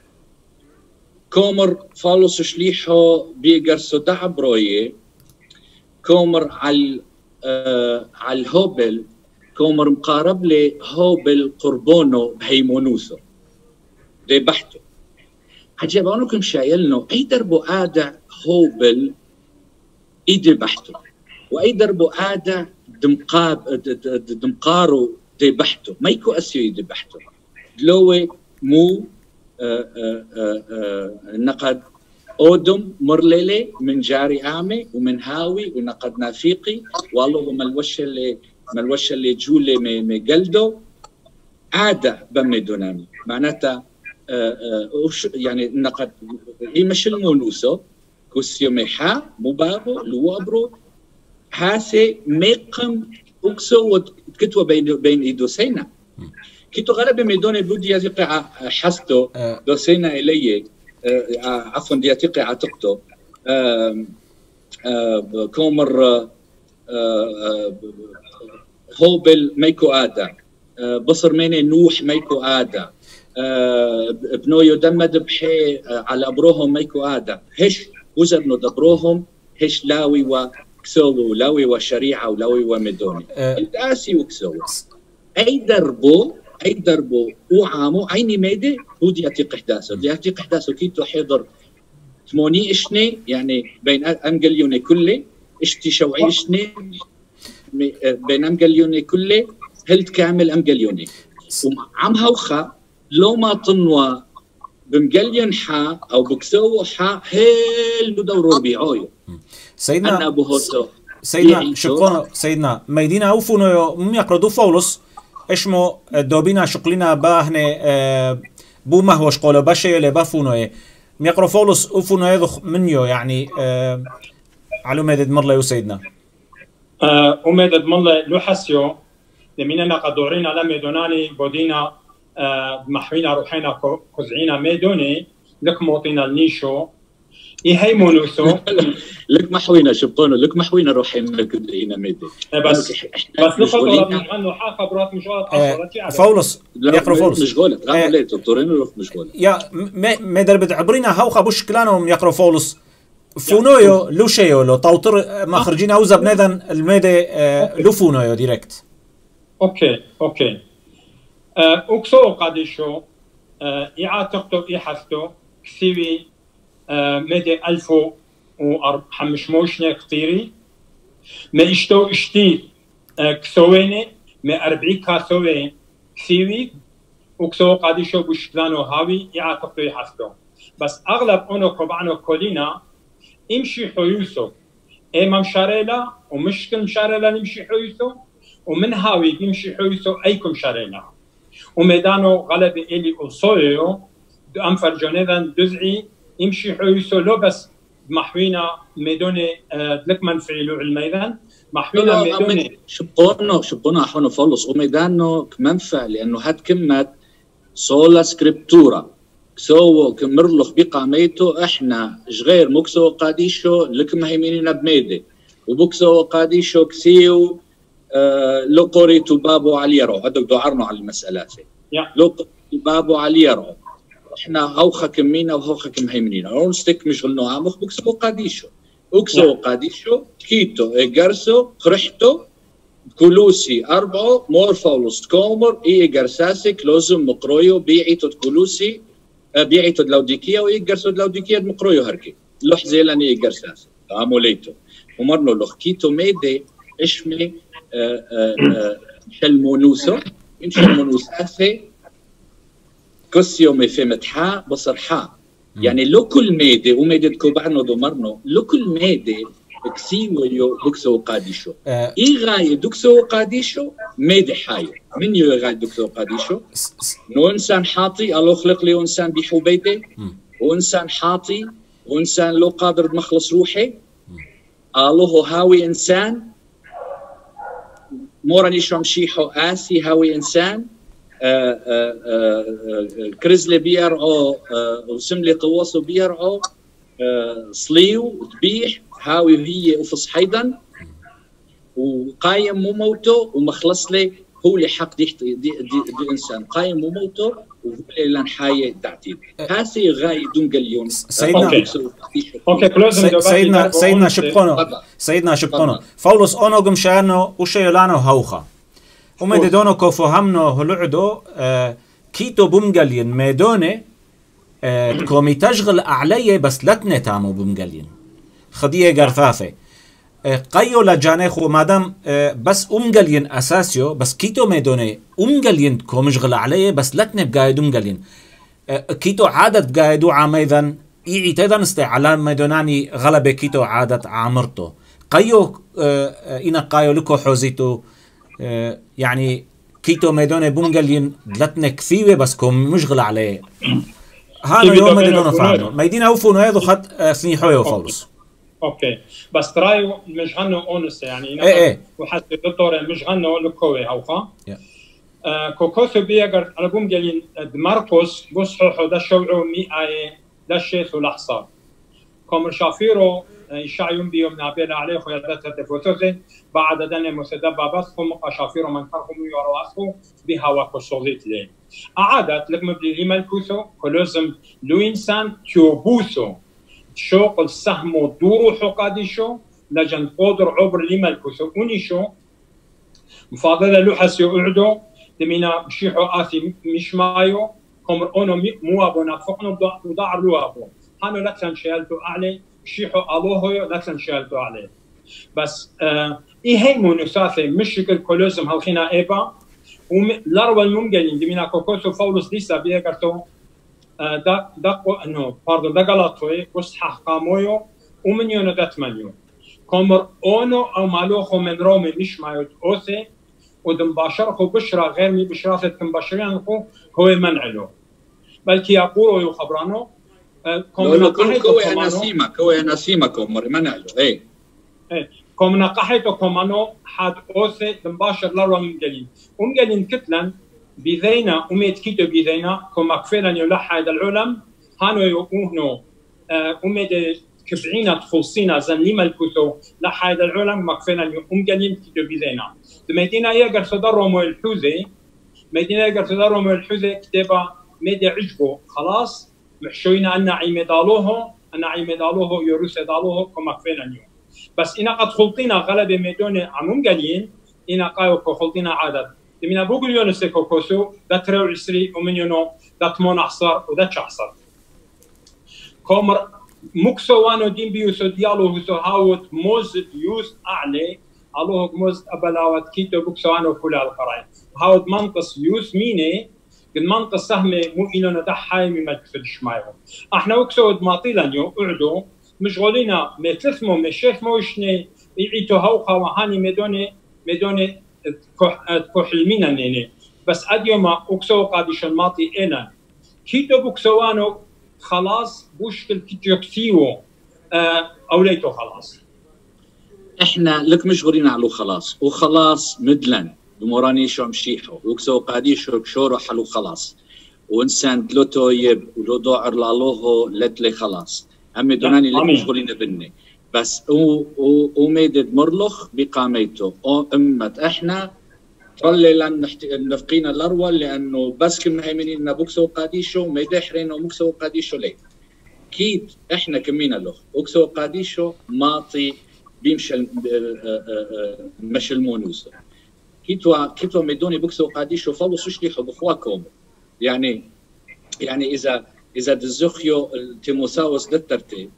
كومر فالوس شليحو بيقرسو دعبرويه كومر على آه على الهوبل كومر مقارب لي هوبل قربونو بهيمونوسو دي بحتو عجب أنكم شايلنو أي دربو آدع هوبل إيدي بحتو وأي دربو آدع دمقاب دمقارو دي بحتو ما يكو أسيو يدي بحتو دلوي مو آآ آآ آآ نقد أودم مرللي من جاري آمي ومن هاوي ونقد نافيقي والله ملوش اللي ملوش اللي جولي مي قلدو عادة بمي دونامي معناتها يعني نقد هي مش المونوسو كوسيو ميحا مبابو لوابرو هاسي ميقم أكسو وكتوى بين بين إيدوسينا كيتو غالبا ميدوني بودي يتقع حستو دوسينا إليه عفوا دي يتقع عتقتو كومر هوبل ميكو آدا بصر ميني نوح ميكو آدا بنويو دمد بحي على أبروهم ميكو آدا هش وزرنو دبروهم هش لاوي وكسوو لاوي وشريعة ولاوي وميدوني الآسي وكسوو أي دربو أي دربو وعامو عيني ميدي هو دي يتيق إحداثه دي يتيق إحداثه كيتو حيضر ثمانية إشني يعني بين أمقليوني كله إشتي شوعي إشني بين أمقليوني كله هلت كامل أمقليوني وعم هوخا لو ما طنوا بمقليون حا أو بكسو حا هل دورو بيعويو سيدنا أنا بهوتو سيدنا شقونا سيدنا ميدينا أوفونو مم يقردو فولس إشمو دوبينا شقلنا باهنة بو ما هو شقوله بشيء اللي بفونو ميقرو فولس أوفونو يذخ منيو يعني على مدد مرة يو سيدنا ومدد مرة لو حسيو لمننا قدورينا لم يدوناني بودينا محوينا روحينا كوزعينا ميدوني لك موطينا النيشو إيه مونوسو لك محوينا شبطونه لك محوينا روحينا كوزعينا ميدي بس بس لقطة انه حا خبرات مشغولة فولس يقرأ فولس مشغولة راه ليه دكتورين روح مشغولة يا ما دربت عبرينا هاو خبوش كلانهم يقرأ فولس فونويو لو شيو لو طوطر ما خرجينا اوزا بنادن الميدي لو فونويو ديريكت اوكي اوكي اوكسو قاديشو اعاتقتو احفتو كسيوي ميدي الفو وحمشموشني كتيري ما اشتو اشتي كسويني ما اربعي كاسوي كسيوي اوكسو قاديشو بوشكلانو هاوي اعاتقتو احفتو بس اغلب اونو كوبانو كولينا امشي حيوسو ايما مشاريلا ومشكل مشاريلا نمشي حيوسو ومن هاوي بيمشي حيوسو ايكم مشاريلا وميدانو غلبة الي اوصويو دو انفر جونيذان دزعي يمشي حيوسو لو بس محوينا ميدوني لك منفعلو الميدان محوينا ميدوني شبونو شبونو احونو فولس وميدانو كمنفع لانه هاد كلمة سولا سكريبتورا كسو كمرلخ بقاميتو احنا جغير مكسو قاديشو لك مهيمينينا بميدي وبكسو قاديشو كسيو آه لو قريتو بابو على يرو هذوك دعرنا على المسألة لو قريتو بابو على يرو احنا هوخا كمينا وهوخا كمهيمينينا ونستك مشغلنو عامخ بكسو قاديشو وكسو قاديشو كيتو اجرسو خرحتو كلوسي أربعة مور فولس كومر اي اجرساسي كلوزم مقرويو بيعيتو كلوسي بيعيتو دلاوديكيا ويجرسو دلاوديكيا مقرويو هركي لوح زيلاني يجرساس عموليتو ومرنو لوح كيتو ميدي اشمي مشل مونوسو مشل مونوساسي كوسيو مي فهمتها بصر حا يعني لو كل ميدي وميدي كوبانو دومرنو لو كل ميدي كسيو دوكسو قاديشو اي غاي دوكسو قاديشو ميدي حاي من يو غاي دوكسو قاديشو نو انسان حاطي الله خلق لي انسان بحبيته وانسان حاطي وانسان لو قادر مخلص روحي الله هاوي انسان موراني شمشيحو اسي هاوي انسان آآ آآ كرزلي بيرعو وسملي قوصو بيرعو صليو وذبيح هاوي هي افص حيدا وقايم مو موتو ومخلص لي هو اللي حق دي, دي, دي, دي انسان قايم مو موتو وهو اللي لان حايه تعتيد هاسي غاي دونجليون سيدنا اوكي سيدنا سيدنا شبقونو سيدنا شبقونو فولس اونو قمشانو وشيلانو هوخا وميدونو كوفو همنو هلعدو آه كيتو بومجلين ميدوني آه كومي تشغل أعلي بس لتنة تامو بومجلين خديه جرثاثة آه قيو لجانيخو مادام آه بس أمجلين أساسيو بس كيتو ميدوني أمجلين كومشغل أعلي بس لتنة بقايدو مجلين آه كيتو عادت بقايدو عاميذا إيعي تيذا نستي على ميدوناني غلبة كيتو عادت عامرتو قيو آه إنا قايو لكو حوزيتو آه يعني كيتو ميدوني بومجلين لتنة كثيوة بس كوم مشغل عليه هانو يوم ميدونو فاهمو ميدينا وفونو هذا خد ثني حويو فولس اوكي بس ترايو مش غنو اونس يعني ايه ايه وحتى الدكتور مش غنو لكوي هوخا آه كوكوسو بيجر على بوم جالين ماركوس بصحو ده شوعو مئة ده شيث لحظة كومر شافيرو يشعيون بيوم نابيل عليه خيادات تفوتوزي بعد دنا مسدبا بس هم شافيرو من كرهم يرواسو بها وكسوليت لي أعادت لك مبلي لما الكوسو كلوزم لو إنسان تيوبوسو شوق السهم ودورو حقاديشو لجن قدر عبر لما الكوسو ونيشو مفاضلة لو حسيو أعدو تمينا مشيحو آثي مش مايو كمر أونو موابو نفقنو ودار لوابو هانو لكسن شيالتو أعلي مشيحو ألوهو لكسن شيالتو أعلي بس آه إيه مونوساثي مشكل كلوزم هالخينا إيبا ولاروا الممجلين دمينا كوكوسو فولس ليسا بيكرتو دا دا انه باردون دا غلطوي وصح قامويو ومن يونو ذات مليون كومر اونو او مالوخو من رومي مش مايوت اوسي ودم باشرخو بشرة غير مي بشراسة كم بشرين هو منع له بلكي يقولوا يخبرانو كومنا كوي انا سيما كوي انا سيما كومر منع له اي ايه كومنا قحيتو كومانو حاد اوسي دم باشر لروا من قليل ام قليل كتلا بذينا اميت كيتو بذينا كوما كفيلا يلح هذا العلم هانو يقوهنو اميد كفعينا تخلصينا زن لما الكتو لح هذا العلم ما كفيلا ام قليل كيتو بذينا ميدينا يقدر صدرهم الحوزي ميدينا يقدر صدرهم الحوزي كتابة ميدي عجبو خلاص محشوينا أن عيمدالوه أن عيمدالوه يروس دالوه كما كفينا اليوم بس إنا قد خلطينا غلبة ميدوني عموم قليل إنا قايو كو خلطينا عدد لمنا بوغل يونسي كوكوسو دا تريو عسري ومن يونو دا تمون أحصر ودا تشحصر كومر مكسو وانو دين بيوسو ديالو هسو هاوت موز يوز أعلي الله موز أبلاوات كيتو بوكسوانو كل القرائن هاود منقص يوس ميني قد منقص سهمة مو إلو ندحاي مما تفدش معهم احنا وكسود ماطيلا نيو قعدو مشغولينا متلثمو مشيثمو وشني يعيتو هوقا وهاني ميدوني ميدوني تكوح المينا نيني بس أديوما وكسو قادشن ماطي إنا كيتو بوكسوانو خلاص بوشكل كيتو كثيو أوليتو خلاص احنا لك مشغولين على خلاص وخلاص مدلن بموراني شو مشيحو وكسو قاديشو كشورو حلو خلاص وانسان تلوتو يب ولو دوعر لالوهو لتلي خلاص امي دوناني لك مشغولين بني بس او او وميدد مرلخ بقاميته او امت احنا ترلي لان نفقينا الاروى لانه بس كم هيمنين بوكسو قاديشو ميدحرين ومكسو قاديشو ليه كيد احنا كمينا له وكسو قاديشو ماطي بيمشي مش المونوسو كيتوا كيتوا ميدوني بوكسو قاديشو فلوس يشلحوا بخواكم يعني يعني اذا اذا دزوخيو تيموساوس دترتي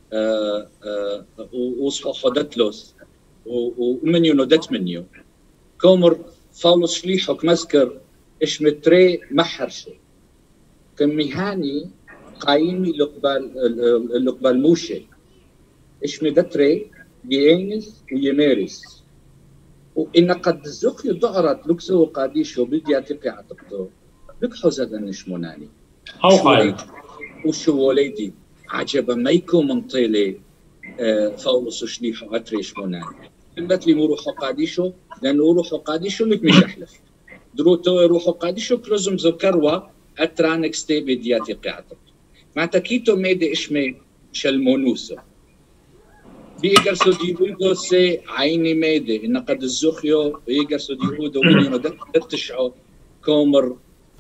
وصحو دتلوس ومنيو نودت منيو كومر فلوس شليحك مسكر اش متري محرشه كميهاني قايمي لقبال لقبال موشي اش مدتري بيينس ويمارس وإن قد الزخي ضعرت لكسو قاديشو بدي أتقي عتقدو لك حوزة النشموناني هاو خايد وشو وليدي عجبا ما يكون منطيلي آه فولس شليحو أتريش موناني قلت لي مروحو قاديشو لأنه روحو قاديشو مك مش أحلف دروتو روحو قاديشو كلوزم ذكروا أترانك ستي بدي أتقي عتقدو معناتها كيتو ميدي إشمي شلمونوسو بيقرسو ديودو سي عيني ميدي إن قد الزخيو بيقرسو ديودو ودينو دتشعو كومر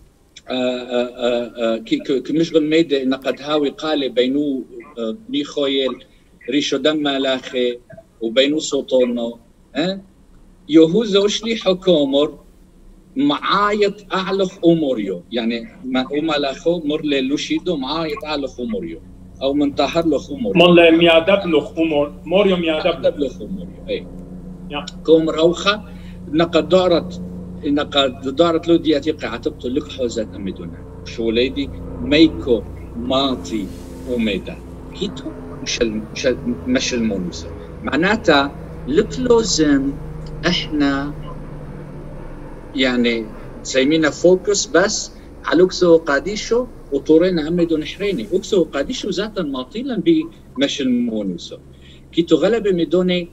كمشغل ميدي إن قد هاوي قالي بينو ميخويل ريشو دما لاخي وبينو سوطونو ها يهوزو شليحو كومر معايط أعلخ أموريو يعني ما أما لاخو مرلي لوشيدو معايط أعلخ أموريو او منطهر له خمر مال ميادب له خمر موريو ميادب له خمر اي كوم روخه نقد دارت نقد دارت له دياتي قعتبت لك حوزه امدونا شو ليدي ميكو ماطي وميدا كيتو مش مش مش المونس معناتها لك لازم احنا يعني سايمينا فوكس بس على كسو قاديشو وطورينا عمدو نحريني وكسو قاديشو ذاتا ماطيلا بمش المونوسو كيتو غلبة ميدوني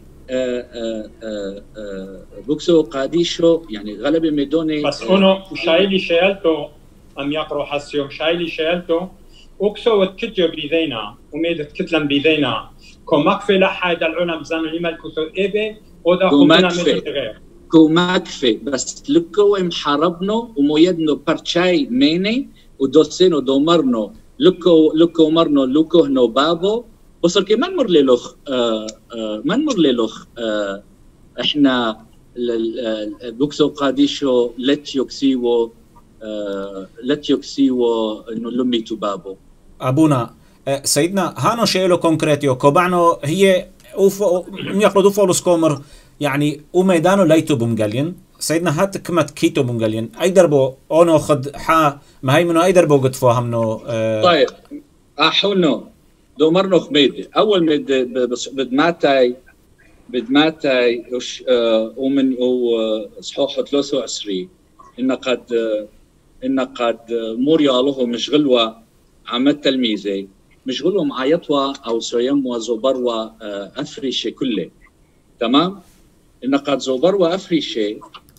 بوكسو قاديشو يعني غلبة ميدوني بس اونو شايلي شايلتو ام يقرو حسيو شايلي شايلتو وكسو وتكتيو بيدينا وميدت كتلم بيدينا كو مكفي لحايد العلم زانو لما الكسو ايبي ودا خمنا ميدت غير كو مكفي بس لكو محاربنو ومويدنو برشاي ميني ودوسينو دومرنو لكو لكو مرنو لكو هنو بابو وصل كي من مر لي لوخ آه آه من مر لي لوخ آه احنا بوكسو قاديشو لتيوكسيو آه لتيوكسيو انه لميتو بابو ابونا آه سيدنا هانو شيلو كونكريتيو كوبانو هي اوف ميقلدو فولوس كومر يعني وميدانو ليتو بمقالين سيدنا هات كمت كيتو بمقالين اي دربو اونو خد حا ما هي منو اي دربو قد فاهمنو آه طيب احونو دومرنو خميدي اول مد بد ماتاي بد ماتاي ومن وصحوح ثلاثة وعشرين ان قد ان قد موريا له مشغلوا عم التلميذه مشغلوا معايطوا او سيموا زوبروا افريشه كله تمام ان قد زوبروا افريشه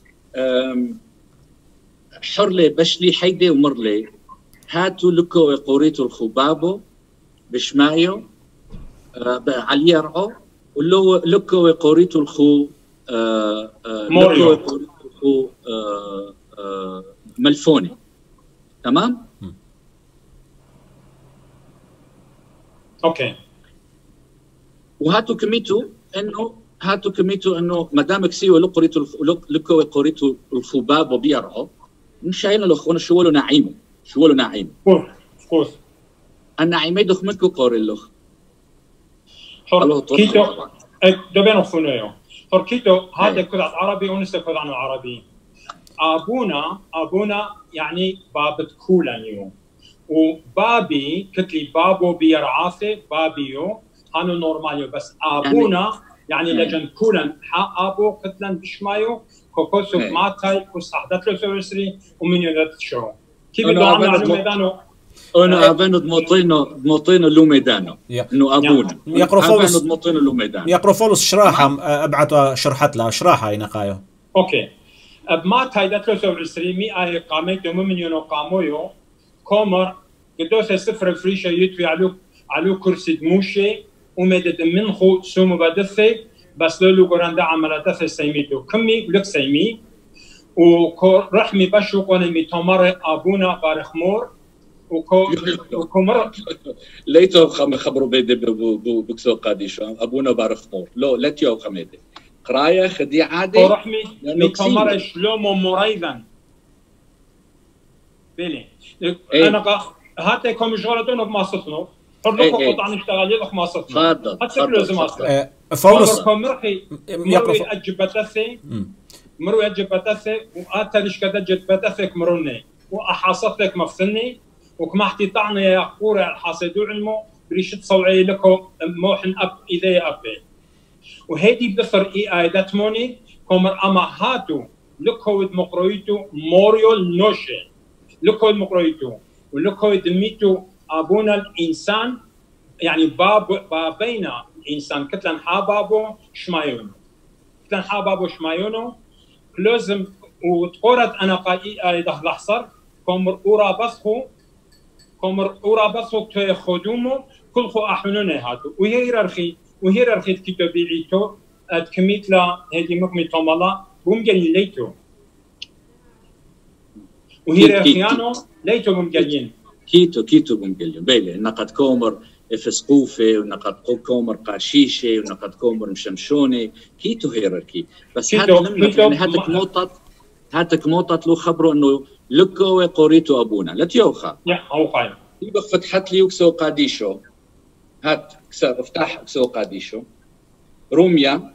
حرلي بشلي حيدي ومرلي هاتوا لكو قوريتو الخبابو بشمايو على يرعو ولو لكو قوريتو الخو موريو لكو قوريتو الخو ملفوني تمام؟ اوكي وهاتوا كميتو انه هاتوا كميتو انه ما دام كسيو لقريتو لكو قوريتو الخباب وبيرعو مش شايلنا الاخوان شو له نعيمه شو له نعيمه كوس النعيمه دخ منكو قوري اللخ حر كيتو دبينو خونيو حر كيتو هذا كل عربي ونسى كل عنه عربي ابونا ابونا يعني بابت كولانيو وبابي كتلي بابو بيرعاسه بابيو هانو نورماليو بس ابونا يعني لجن كولن حق ابو كتلن بشمايو كوكوسو ماتاي وصحدت له سويسري ومن يدت شو كيف بدو عملوا ميدانو انا ابانو دموطينو دموطينو لو ميدانو انه ابونا يقرو فولس دموطينو لو ميدانو يقرو فولس شراحه ابعتوا شرحت لها شراحه ينقايو اوكي بماتاي دت له سويسري مي اي قاميتو من ينو قامويو كومر قدوس صفر فريشه يتوي علو علو كرسي دموشي ومدد منخو سومو بدثي بس لولو قراندا عملته سيميتو كمي ولك سيمي ورحمي بشو قونمي تمر ابونا بارخمور وكو وكمر ليتو خبروا بيدي بكسو قاديشو ابونا بارخمور لو لتيو خميدي قرايه خدي عادي ورحمي تمر شلومو مريضا بيلي انا قا هاتي كوم جولتون بما صفنو حرلكو قطع نشتغل يدخ ما صفنا تفضل حتى لازم اصلا فولس مرحي مروي اجبتثي مروي اجبتثي واتلش كذا جبتثك مروني واحاصتك مفصلني وكمحتي طعني يا قوري الحاسدو علمو بريش تصوعي لكم موحن اب اذا ابي وهيدي بفر اي ايداتموني كومر اما هاتو لكو مقرويتو موريو نوشي لكو مقرويتو ولكو دميتو ابونا الانسان يعني باب بابينا الانسان كتلن حابابو شمايونو كتلن حابابو شمايونو لازم وتقرت انا قاي ايده لحصر كمر اورا بسخو كمر اورا بسخو تو خدومو كل خو احنونه هاتو وهيرارخي وهيرارخي كتابيعيتو اتكميت لا هذه مكمي تومالا بومجل ليتو وهيرارخيانو ليتو بومجلين كيتو كيتو بومجلين بيلي نقد كومر فسقوفه ونقد كومر قاشيشه ونقد كومر مشمشونه كيتو هيراركي بس هذا يعني هذاك موطط هذاك موطط له خبروا انه لكو قوريتو ابونا لا تيوخا يا هو قايم يبقى فتحت لي وكسو قاديشو هات كسر افتح كسو قاديشو روميا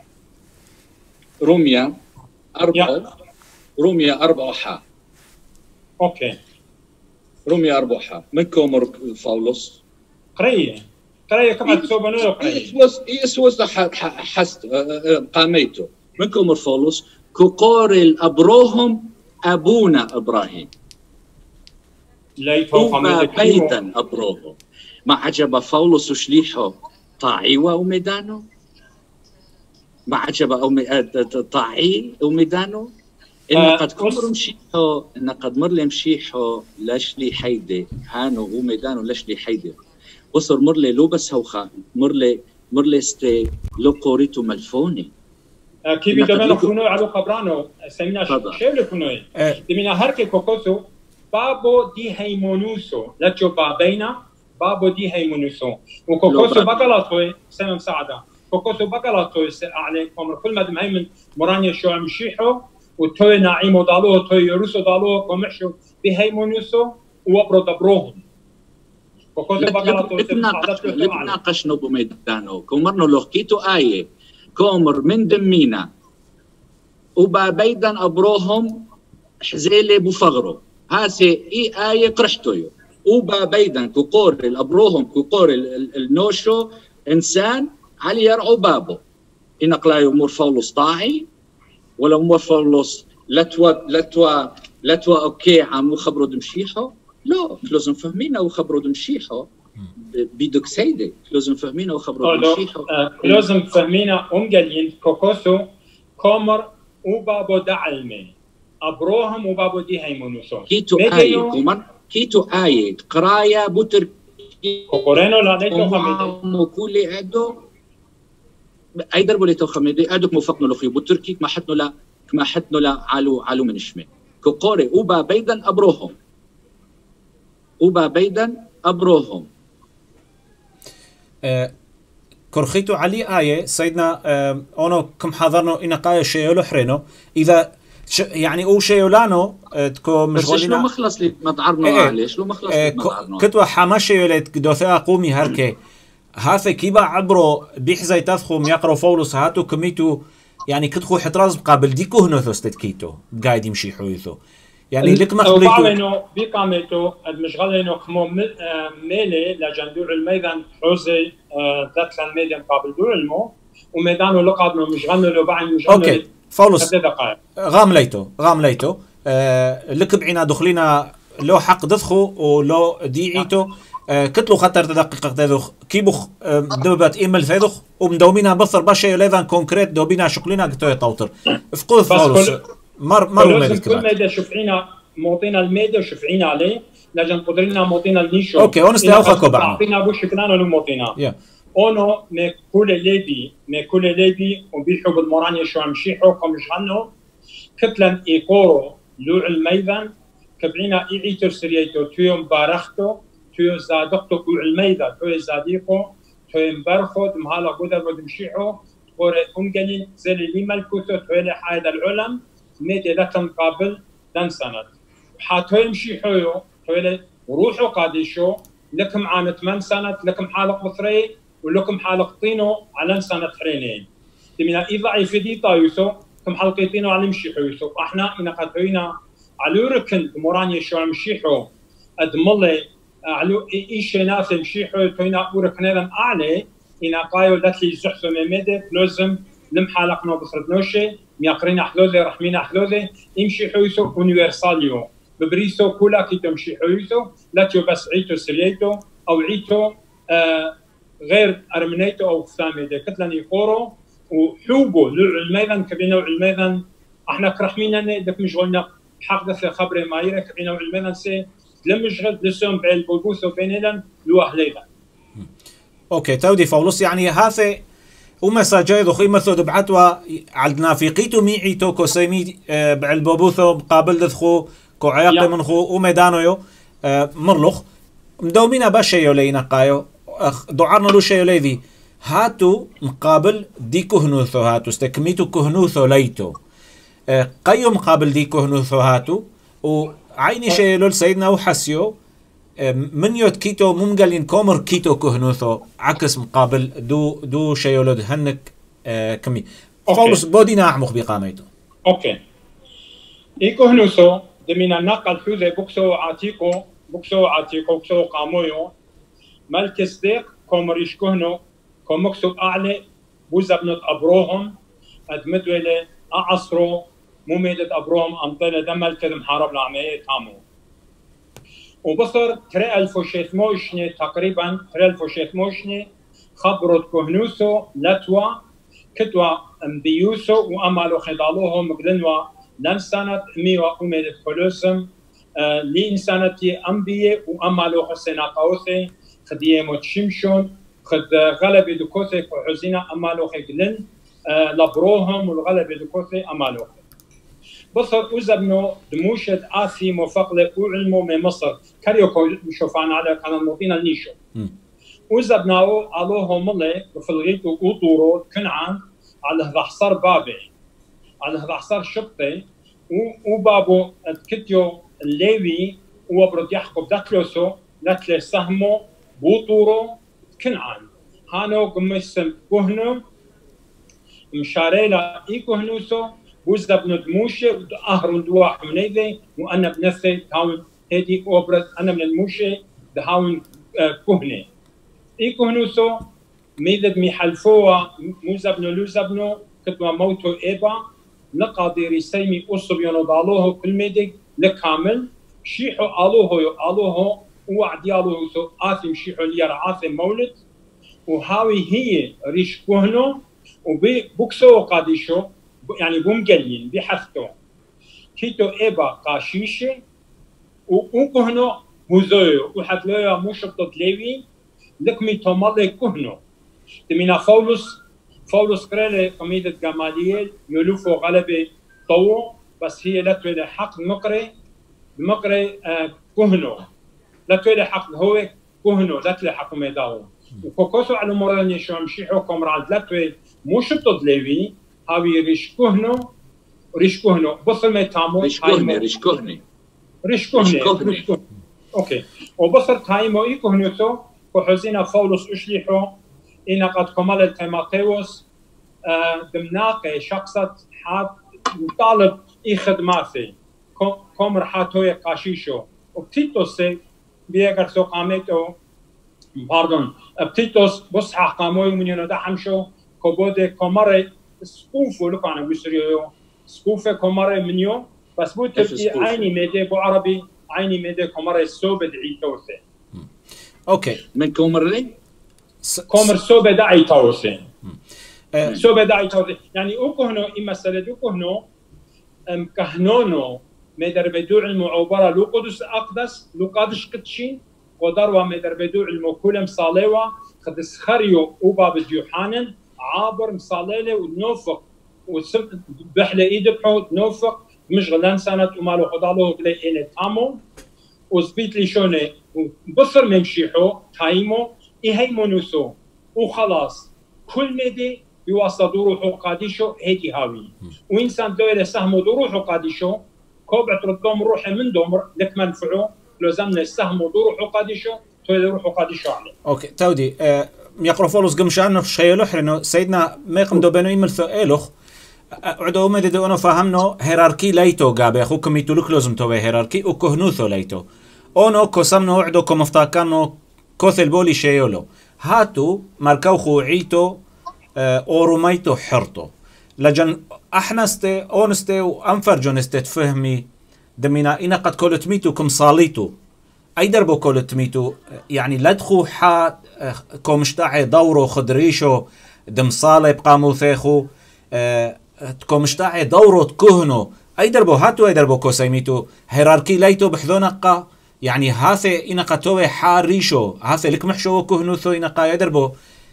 روميا أربعة روميا أربعة حا اوكي روميا أربعة حا من كومر فاولوس قريه قريه كما تسوبنو قريه يسوس يسوس حست قاميته من كومر فاولوس كقورل أبروهم أبونا إبراهيم ليتو بيتا أبروهم ما عجب فاولوس وشليحه طاعيوة وميدانو ما عجب أو طاعي وميدانو إن آه قد كمر مشيحه إن قد مر مشيحه لشلي حيدي هانو وميدانو لشلي حيدي وصر مرلي لو بس هوخا مرلي مرلي استي لو قوريتو ملفوني كيف يدمنو كونو على قبرانو سمينا شيل كونو دمينا هركي كوكوسو بابو دي هيمونوسو لاتشو بابينا بابو دي هيمونوسو وكوكوسو بقلاتوي سلام سعده كوكوسو بقلاتوي عليه كمر كل ما دمهيمن مرانيا شو عم يشيحو وتوي نعيمو دالو توي يروسو دالو كومحشو دي هيمونوسو وابرو دبروهم كوكوسو بقلاتوي ناقشنا بميدانو كومرنو لوكيتو ايه كومر من دمينا وبابيدا ابروهم حزيلي بفغرو هاسي اي ايه قرحتويو اوبا بيدن كقور الابروهم كقور النوشو انسان علي يرعو بابو انك لا يمر فولوس طاعي ولا مر فولوس لتوا لتوا لتوا اوكي عم خبروا دمشيحو لا لازم فهمينا وخبروا دمشيحو بيدك سيدي لازم فهمينا وخبروا دمشيحو لازم فهمينا ام قالين كوكوسو كومر وبابو دعلمي ابروهم وبابو دي هيمونوسو كيتو اي كومر كيتو آية قراية بوتر كوكورينو لا نيتو خميدي مكولي أدو أي دربو ليتو خميدي أدوك موفقنا لخي بوتركي ما حتنو لا ما حتنو لا علو علو من شمي كوكوري أوبا بيدن أبروهم أوبا بيدن أبروهم أه كرخيتو علي آية سيدنا أه أونو كم حضرنا إن قاية شيء حرينو إذا يعني او شيولانو تكو مشغولين بس شلو مخلص لي مضعرنا ايه عليه شلو مخلص لي مضعرنا كتوا حماشي يولت دوثا قومي هركي هاثا كيبا عبرو بيحزي تفخم يقرو فولوس هاتو كميتو يعني كتخو حتراز قابل ديكو هنوثو ستكيتو قاعد يمشي حويثو يعني لك ما خليتو بعملو بيقامتو المشغلينو خمو ميلي لجندور الميدان حوزي ذاتلان ميدان قابل دور المو وميدانو لقادنو مشغلنو لو بعد مشغلنو فولوس غام ليتو غام ليتو آه لك بعينا دخلينا لو حق دخو ولو ديعيتو آه كتلو خطر تدقيق تدخ كيبخ آه دوبات ايميل ثيدخ ومدومينا بثر باشا ليفان كونكريت دوبينا شقلينا قلتو يطوطر افقود فولوس مر مروا ميدك كل ميدا شفعينا موطينا الميدا شفعينا عليه لجن قدرنا موطينا النيشو اوكي اونست اوخاكو بعد اعطينا بو شكلنا لو موطينا yeah. اونو مي كل ليبي مي كل ليبي وبيحو بالمورانيا شو عمشيحو كمشغلنو كتلن ايقورو لوع الميدان كبعينا ايعيتو سريتو تيوم بارختو تيو زادقتو كوع الميدان تيو زاديقو تيو مبرخو دمهالا قدر ودمشيحو تقوري امقلين زالي لي ملكوتو تيو لحايد العلم ميدي لكم قابل دن سنة حاتو يمشيحو تيو روحو قاديشو لكم عام ثمان سنة لكم حالق بثري ولكم حلقتينو على سنة حرينين تمينا إذا في دي طايوسو كم حلقتينو على مشيحو يوسو احنا إنا قطعينا على ركن مورانيا شو مشيحو أدملي على إيش ناس مشيحو توينا وركننا أعلى إنا قايو لاتلي زحفو ممدة لازم لم حلقنا بصردنوشي ميقرينا حلوذي رحمينا حلوذي يمشيحو يوسو أونيورساليو ببريسو كولا كي تمشي حويسو لا تيو بس عيتو سريتو أو عيتو آه غير ارمنيتو او ثامي دي كتلن يقورو وحوبو للميدان كبينا الميدان احنا كرحمينا دك مشغلنا حقدث خبري مايره كبينا الميدان سي لم يشغل لسهم بالبوغوثو بينيلن لو اهليلا اوكي تودي فولوس يعني هذا وما ساجايد وخي مثود بعتوا عندنا في قيتو ميعي توكو سيمي اه بعلبوبوثو مقابل دخو كو عياقي من خو وميدانو يو اه مرلخ مدومينا باشا يولينا قايو دعارنا له شيء ليذي هاتو مقابل دي كهنوثو هاتو استكميتو كهنوثو ليتو اه قيو مقابل دي كهنوثو هاتو وعيني شيء لول سيدنا وحسيو اه من يوت كيتو ممقلين كومر كيتو كهنوثو عكس مقابل دو دو شيء لول هنك اه كمي فولس بودينا احمق بقاميتو اوكي دي كهنوثو دمينا نقل حوزي بوكسو عاتيكو بوكسو عاتيكو بوكسو قامويو ملك صديق كومريش كهنو كومكسو أعلى بوزبنت أبروهم أدمدولة أعصرو مميدة أبروهم أمطلة دمل كذا محارب العمية تامو وبصر ترى ألف وشيثموشني تقريبا ترى ألف وشيثموشني خبرت كهنوسو لتوا كتوا أمبيوسو وأمالو خضالوه مقلنوا لم سنة ميوا أميدة كولوسم آه لين سنتي أمبيه وأمالو حسنا قوثي خديمو تشمشون خد غلبة دكوثي وحزينة أمالو خيقلن آه لبروهم والغلبة دكوثي أمالو خي بصر أزبنو دموشد آثي مفقلة وعلمو من مصر كاريوكو شوفان على كان الموطين النيشو أزبناو ألوه ملي بفلغيتو أطورو كنعان على هذا بابي على هذا شبطي وبابو كتيو الليوي وبرد يحكو دكلوسو لتلي سهمو بوطورو كنعان هانو قمسم كهنو مشاريلا اي كهنوسو بوزد بن دموشي اهرون دوا حمنيدي وانا بنثي تاون هيدي اوبرت انا من الموشي دهاون كهنة إي كهنوسو ميدد ميحلفوا موزبنو لوزبنو كتوا موتو إيبا نقادي ريسيمي أصبيونو دالوهو كل ميدك لكامل شيحو آلوهو يو آلوهو وعدي آلوهو سو آثم شيحو ليرا آثم مولد وهاوي هي ريش كهنو وبوكسو قاديشو يعني بومقلين بحثتو كيتو إيبا قاشيشي وكهنو هوزويو وحتلويا موشبطة ليوي لكمي تومالي كهنو تمينا فولوس فولوس قرالي قميدة جماليل يلوفو غلبة طو بس هي لا تولي حق مقري مقري آه كهنو لا تولي حق هو كهنو لا تولي حق ميداو وكوكوسو على مراني شو مشيحو كمرال لا تولي موشبطة ليوي هاوي ريش كهنو ريش كهنو بصر ما تامو ريش كهني ريش كهني ريش كهني اوكي وبصر تايمو اي كهنوتو كحزينا فولوس اشليحو إن قد كمل تيموثاوس دمناقي شخصة حاد طالب إي خدماتي كمر حاتوي قاشيشو وبتيتوسي بيقر سو قامتو باردون بتيتوس بص حقاموي من ينو حمشو كوبودي كمر سقوفو لكو أنا بيسريو سقوفة كمر منيو بس بو تبقي عيني ميدي بو عربي عيني ميدي كمر السوبد عيتوسي اوكي من كومر لي؟ كومر سوبة داعي تاوسي سوبة داعي تاوسي يعني اوكهنو إما سلد اوكهنو ام كهنونو مدر بدوع المعوبرة لو قدس أقدس لو قادش قدشين قدروا مدر بدوع الموكولة مصاليوة خدس خريو وباب ديوحانن عابر مصاليلة ونوفق وسم بحلة إيدبحو نوفق مش غلان سنة ومالو خدالوه بلي إيني تامو وزبيت لي شوني بصر ممشيحو تايمو إهيمونوسو وخلاص كل مدي يوصل روحه قاديشو هيك هاوي وإنسان دويل سهمو روحه قاديشو كوبعة ردوم روحه من دومر لك منفعو لازمنا سهمو روحه قاديشو تويل روحه قاديشو عليه. أوكي تودي أه ميقروفولوس قمشانو في شيء لوح لأنه سيدنا ما يقم دو بينو يملثو إيلوخ عدو مدي دو أنو فهمنو هيراركي ليتو قابي أخو كميتو لك لازم توبي هيراركي وكهنوثو ليتو أونو كسمنو عدو كمفتاكانو كوثل بولي شيولو هاتو مركو خوعيتو اوروميتو حرتو لجن احنستي اونستي وانفر جونستي تفهمي دمينا انا قد كولتميتو كم صاليتو اي دربو كولتميتو يعني لدخو حا كومشتاعي دورو خدريشو دم صالي بقامو ثيخو كومشتاعي دورو تكهنو اي دربو هاتو اي دربو كوسيميتو هيراركي ليتو بحذونقا يعني هاثي إنقا توي حاريشو هاثي لك محشو كهنوثو إنقا يدربو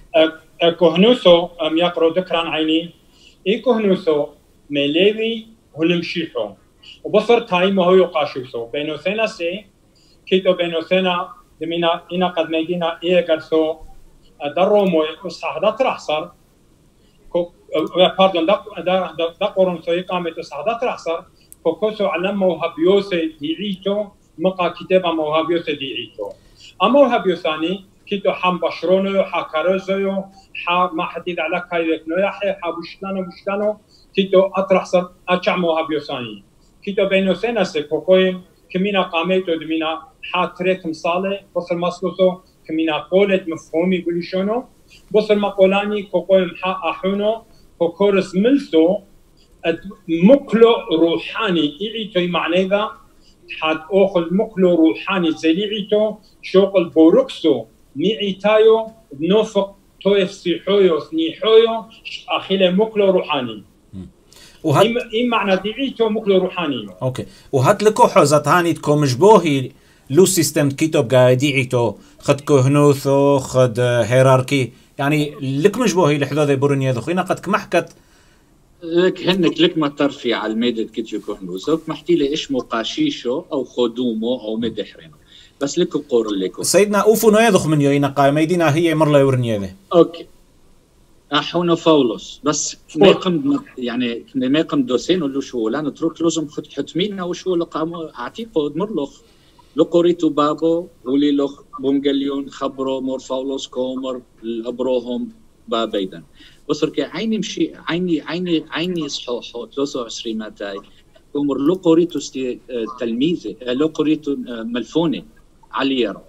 كهنوثو أم يقرو ذكران عيني إي كهنوثو ميليوي هلمشيحو وبصر تايمو هو يقاشوثو بينو ثينا سي كيتو بينو ثينا دمينا إنقا ميدينا إيه قرثو درومو إصحاح دا ترحصر باردون دا قرنثو إقامة إصحاح دا ترحصر كوكوسو علمو هبيوسي ديعيتو مقا كتابة موهابيوث ديعيتو أما موهابيوثاني كيتو حام بشرونو حا كارزيو حا ما حديد على كايلك نوياحي حا بوشتانو بوشتانو كيتو أطرح صر أتشع موهابيوثاني كيتو بينو سيناسي كوكوين كمينا قاميتو دمينا حا تريك مصالي بصر ماسلوثو كمينا قولت مفهومي بليشونو بصر مقولاني كوكوين حا أحونو كوكورس ملثو مكلو روحاني إعيتو معني ذا حد أخذ مقلو روحاني زليعيتو شوق البوروكسو نيعيتايو بنوفق تويف سيحويو سنيحويو أخيله مقلو روحاني وهت... إيه معنى ديعيتو مقلو روحاني أوكي وهات لكو حوزات هاني تكو مشبوهي لو سيستم كيتو بقى ديعيتو خد كهنوثو خد هيراركي يعني لك مشبوهي لحدوذي برونيا ذو خينا قد كمحكت لك هنك لك ما ترفي على الميدد كتيو كهنوثو محتي لي إيش مقاشيشو أو خدومو أو مدحرينو بس لك قور لكو سيدنا أوفو نو يدخ من يوينا قاية ميدينا هي مرلا يورنيا ذي أوكي أحونو فولوس بس ما يقم يعني ما يقم دوسين ولو شو لا نترك لازم خد حتمينا وشو لقامو أعتقد مرلخ لقوريتو بابو ولي لخ بومجليون خبرو مور فولوس كومر الأبروهم بابيدا بصرك عيني مشي عيني عيني عيني صحوحو ثلاثة وعشرين ماتاي كومر لقوريتو تلميذي لقوريتو ملفوني عليرو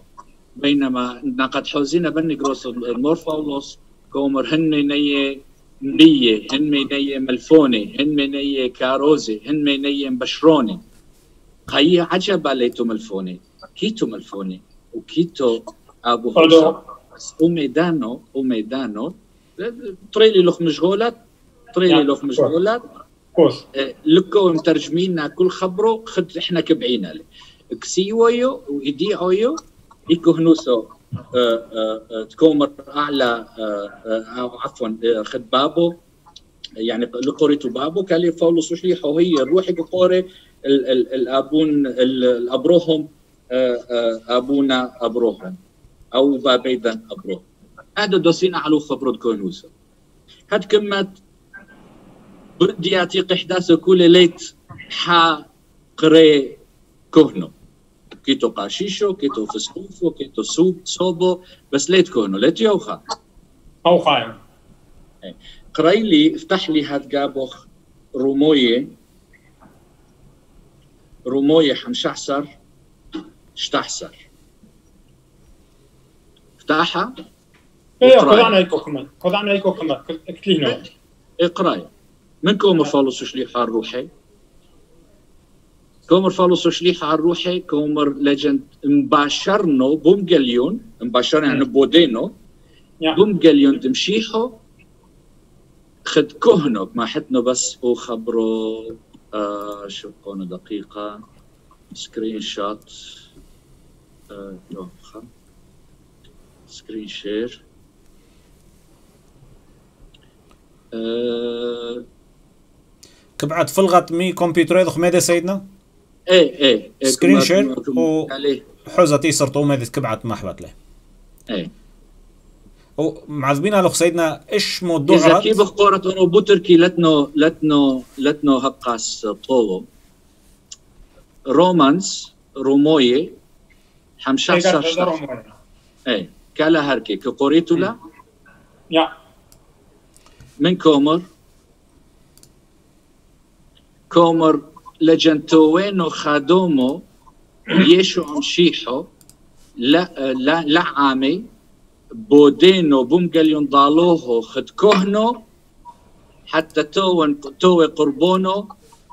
بينما نقد حوزينا بنجروس المورفولوس كومر هن نية مية هن نية ملفونة هن نية كاروزة هن نية مبشرونة قيا عجبا ليتو ملفونة كيتو ملفونة وكيتو أبو حوصة وميدانو وميدانو طريلي لوخ مشغولات طريلي لوخ مشغولات لكو مترجمينا كل خبرو خد احنا كبعينا له كسيويو ويديعويو إيكو هنوسو تكومر أعلى أو عفوا خد بابو يعني لقوريتو بابو كالي فولوس وشليحو هي روحي بقوري الأبون الأبروهم أبونا أبروهم أو بابيدا أبروهم هذا دوسينا على خبرة كونوسو هاد كمت بردياتي قحداثو كل ليت حا قري كهنو كيتو قاشيشو كيتو فسقوفو كيتو سوب صوبو بس ليت كونو ليت يوخا أوخا قري لي افتح لي هاد جابوخ رومويه رومويه حمشحسر شتحسر افتحها ايه خذ عنا ايكو كمان خذ عنا ايكو كمان اكتلينو اقراي من كومر فالوس شليح على الروحي كومر فالوس شليح على الروحي كومر ليجند مباشرنو بومجليون مباشر يعني بودينو بومجليون تمشيحو خد كهنو ما حتنو بس او خبرو آه شو كونو دقيقة سكرين شوت آه لو خم سكرين شير آه كبعد فلغت مي كمبيوتر يدخ ماذا سيدنا؟ ايه ايه, إيه سكرين شير وحوزتي صرتو ماذا كبعت محبت له ايه ومعذبين على سيدنا ايش موضوع اذا كيف قورة انه بوتركي لتنو لتنو لتنو هقاس طولو رومانس رومويه حمشا سرشتا ايه كالا هركي كقوريتو لا يا من كومر كومر لجنتوينو خادومو يشو امشيحو لا لا لا عامي بودينو بومقليون ضالوهو خد كهنو حتى تو تو قربونو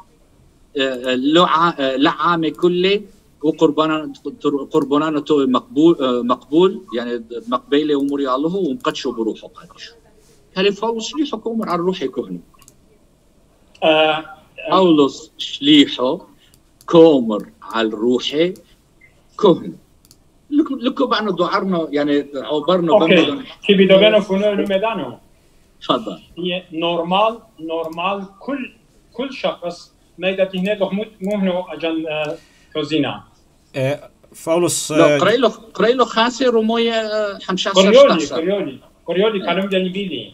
لا عامي كله وقربانا قربانانو تو مقبول مقبول يعني مقبيله ومري الله ومقدشو بروحه قادش هل فاولوس شليحو كومر على روحي كهنو فاولوس شليحو كومر على روحي كهنو لكو بعنا دوعرنا يعني عبرنا اوكي كي بيدوغانو فونو ميدانو تفضل هي نورمال نورمال كل كل شخص ما يدتي هنا مو مو اجن كوزينا فاولوس قريلو قريلو خاسر ومويه حمشا كوريولي كوريولي كوريولي كلام جانبيلي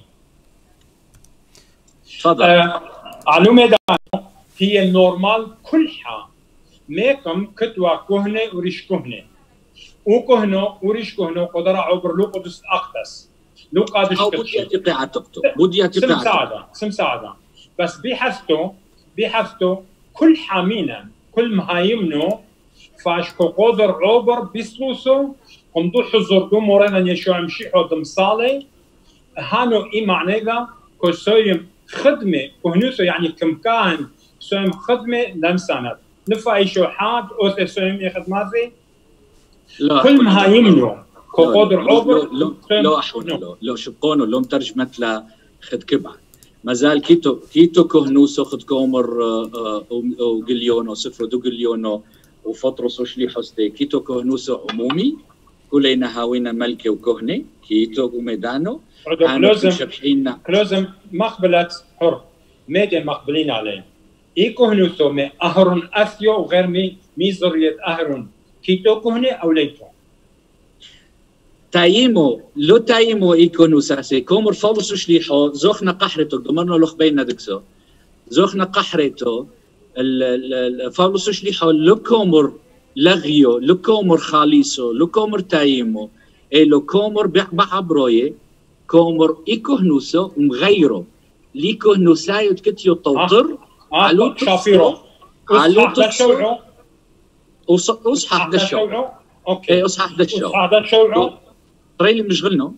تفضل على ميدانو هي نورمال كلها ميكم كتوا كهنه وريش كهنه وكهنو وريش كهنو قدر عبر لو قدس أقدس لو قادش أو بدي أتقع تقطو بدي أتقع سم سعادة سم سعادة بس بيحثتو بيحثتو كل حامينا كل مهايمنو فاشكو قدر عبر بيسلوسو قمدو حضور دو مورينا يشوع مشيحو دمصالي هانو إي معنيغا كو سويم خدمة كهنوسو يعني كمكان سويم خدمة لمسانات نفا يشو حاد أو سويم يخدماتي كل ما يمنو كقدر عبر لو لو لو لو شقونه لو مترجمت ل خد كبع مازال كيتو كيتو كهنوسو خد كومر او جليونو صفر دو جليونو وفطرس وشلي حسدي كيتو كهنوسو عمومي كلنا هاوينا ملكي وكهنه كيتو وميدانو كلوزم كلوزم مقبلت حر ميدان مقبلين عليه اي كهنوسو مي اهرون اثيو وغير مي ميزريت اهرون كيتو كهنه او ليتو تايمو لو تايمو ايكونو ساسي كومر فاولوس شليحو زوخنا قحرتو دمرنا لوخ بينا دكسو زوخنا قحرتو فاولوس شليحو لو كومر لغيو لو كومر خاليسو لو كومر تايمو اي لو كومر بعبرويه كومر ايكونوسو مغيرو ليكونوسايو تكتيو توطر علو شافيرو علو تصو وصحح دشو اوكي ايه اصحى حدا الشو هذا شو تريلي مشغلنا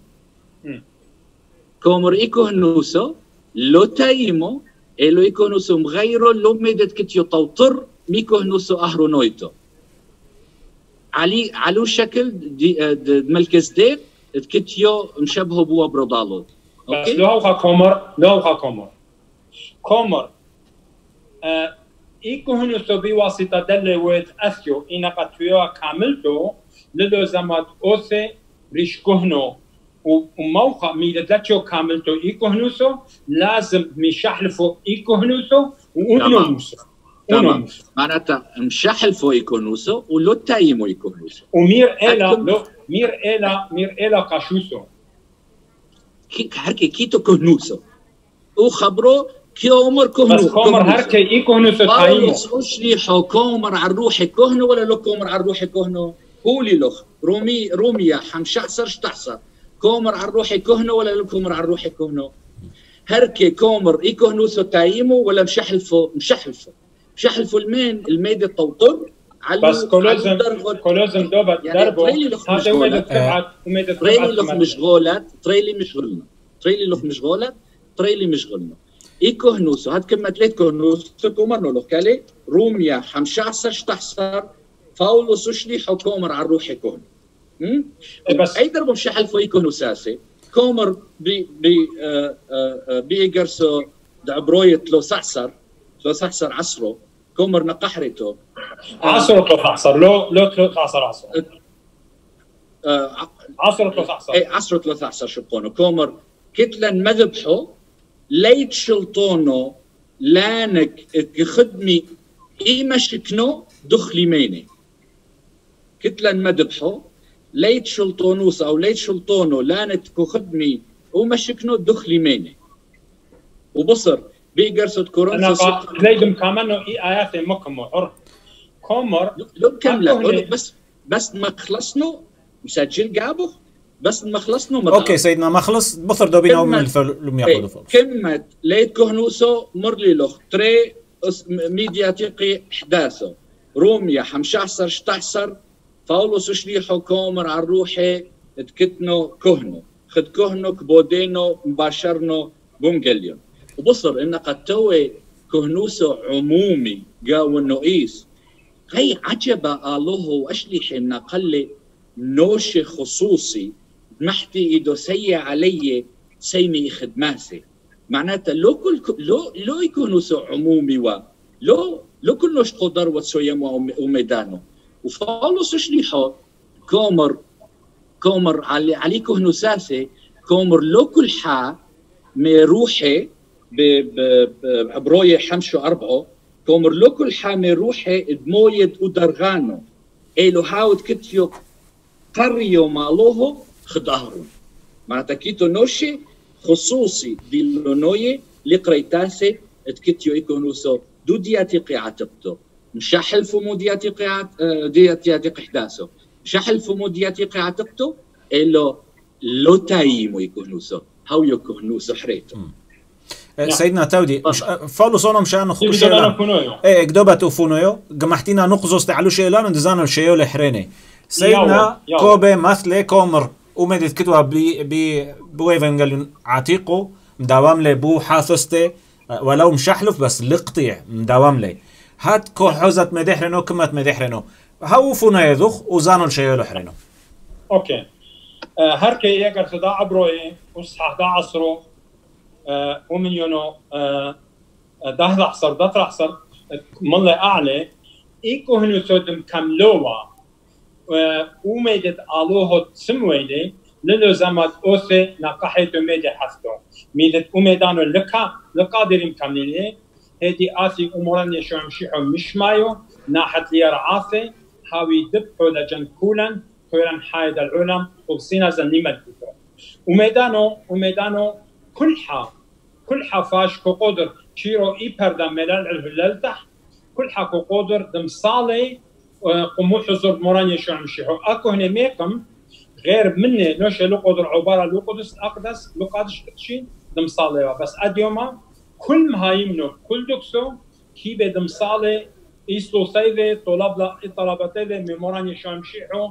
كومر ايكو هنوسو لو تايمو الو ايكو نوسو مغيرو لو ميدت كتيو توتر ميكو هنوسو اهرو نويتو علي علو شكل دي, دي ملكز ديب كتيو مشبهو بوا برودالو اوكي بس لو هو كومر لو هو كومر كومر آه ايكو هنوسو بواسطة دل ويت اثيو اينا قطويوها كاملتو لدو زمات اوسي ريش كهنو وموقع ميدتلاتشو كاملتو ايكو هنوسو لازم مشحلفو ايكو هنوسو وانوموسو تمام معناتها مشحلفو ايكو هنوسو ولو تايمو ايكو هنوسو ومير الا لو مير الا مير الا قاشوسو كي هركي كيتو كهنوسو وخبرو كومر كهنو بس كومر هركي ايكو هنوسو تايمو وش لي حو كومر على روحي كهنو ولا لو كومر على روحي كهنو قولي لخ رومي روميا حمشعصر شتحصر كومر على روحي كهنو ولا كومر على روحي كهنو هركي كومر اي كهنوسو تايمو ولا مشحلفو مشحلفو مشحلفو المين الميد الطوطر على بس كولوزم كولوزم دوبا دربو هذا وميد تبعت وميد تبعت تريلي لخ مشغولات تريلي مشغلنا تريلي لخ مشغولات تريلي مشغلنا اي كهنوسو هاد كلمة تلات كهنوسو كومرنو لخ كالي روميا حمشعصر شتحصر فاولو سوشلي حو كومر على روحي كهنو بس اي دربو مشحلفو اي كهنو ساسي كومر بي بي آه آه بيجرسو دعبرويت لو سحسر لو سحسر عصرو كومر نقحرته عصرو لو سحسر لو لو سحسر عصرو عصرو لو سحسر اي عصرو لو سحسر شبقونو كومر كتلن مذبحو ليت شلطونو لانك خدمي اي مشكنو دخلي ميني كتلن مذبحو ليت شلطونوس او ليت شلطونو لانت كو خدمي ومشكنو دخلي ميني وبصر بيقرصد كورونا انا ليدم كمان اي ايات مكمل حر كومر لو كامله بس بس ما خلصنا مسجل جابه بس ما خلصنا مطلع. اوكي سيدنا ما خلص بصر دوبينا من الفلم ياخذوا فوق كلمه ليت كهنوسو مرلي لوخ تري ميدياتيقي حداثو روميا حمشعصر شتحصر فاولوس شليحو كومر على روحي تكتنو كهنو خد كهنو كبودينو مباشرنو بونجليون وبصر انه قد توي كهنوسو عمومي قاو النوئيس هي عجبة الله واشليح انه قل نوشي خصوصي محتي ايدو سي علي سيمي خدماسي معناتها لو كل لو لو يكونوسو عمومي و لو لو كلش قدر وتسويمو وميدانو وفالوس شليحو كومر كومر علي علي كهنو ساسي كومر لو كل حا مي روحي بعبرويه حمشو اربعه كومر لو كل حا مي روحي دمويد ودرغانو ايلو هاود كتيو قريو مالوهو خدهرو معناتها كيتو نوشي خصوصي دي لونويه لقريتاسي تكتيو ايكونوسو دو دياتي قيعتبتو مشحلفو مو دياتي قيعت دياتي قحداسو مشحلفو مو دياتي قيعتبتو إلو لو تايمو يكونوسو هاو يكونوسو حريتو سيدنا تودي فالو صونو مشان خو شيلان ايه اكدوبت وفونويو جمحتينا نقزوس تعلو شيلان ندزانو الشيو لحريني سيدنا كوبي مثلي كومر ومدت كتوا بي بي بويفنجل عتيقو مداوم لي بو حاثستي ولو مشحلف بس لقطيع مداوم لي هات كو حوزت مدحرنو كمت مدحرنو هاو فونا يذخ وزانو الشيو لحرينو اوكي أه هركي يقر صدا عبروي وصحح دا عصرو أه ومن يونو أه ده عصر ده عصر مالي اعلى ايكو هنو سودم كملوا أه وميدت الوه سمويلي للو زمات اوسي نقحيتو ميدي حفتو ميدت وميدانو لكا لكا ديريم كامليني هدي آسي أموران يشوم شيحو مش مايو ناحت ليار عاثي هاوي دبحو لجن كولن كورن حايد العلم وبسينا زنيمت بكو وميدانو وميدانو كل حا كل حا فاش كو قدر شيرو إيبر دا ملال الهلالتح كل حا كو قدر دمصالي قمو حضور موران يشوم شيحو أكو هنا ميقم غير مني نوشي لو قدر عبارة لو قدس أقدس لو قادش تشين دمصالي بس أديوما كل مهايمنو كل دكسو كي بدم صالة إستو سيدة طلب لا طلبته ميموران يشام شيحو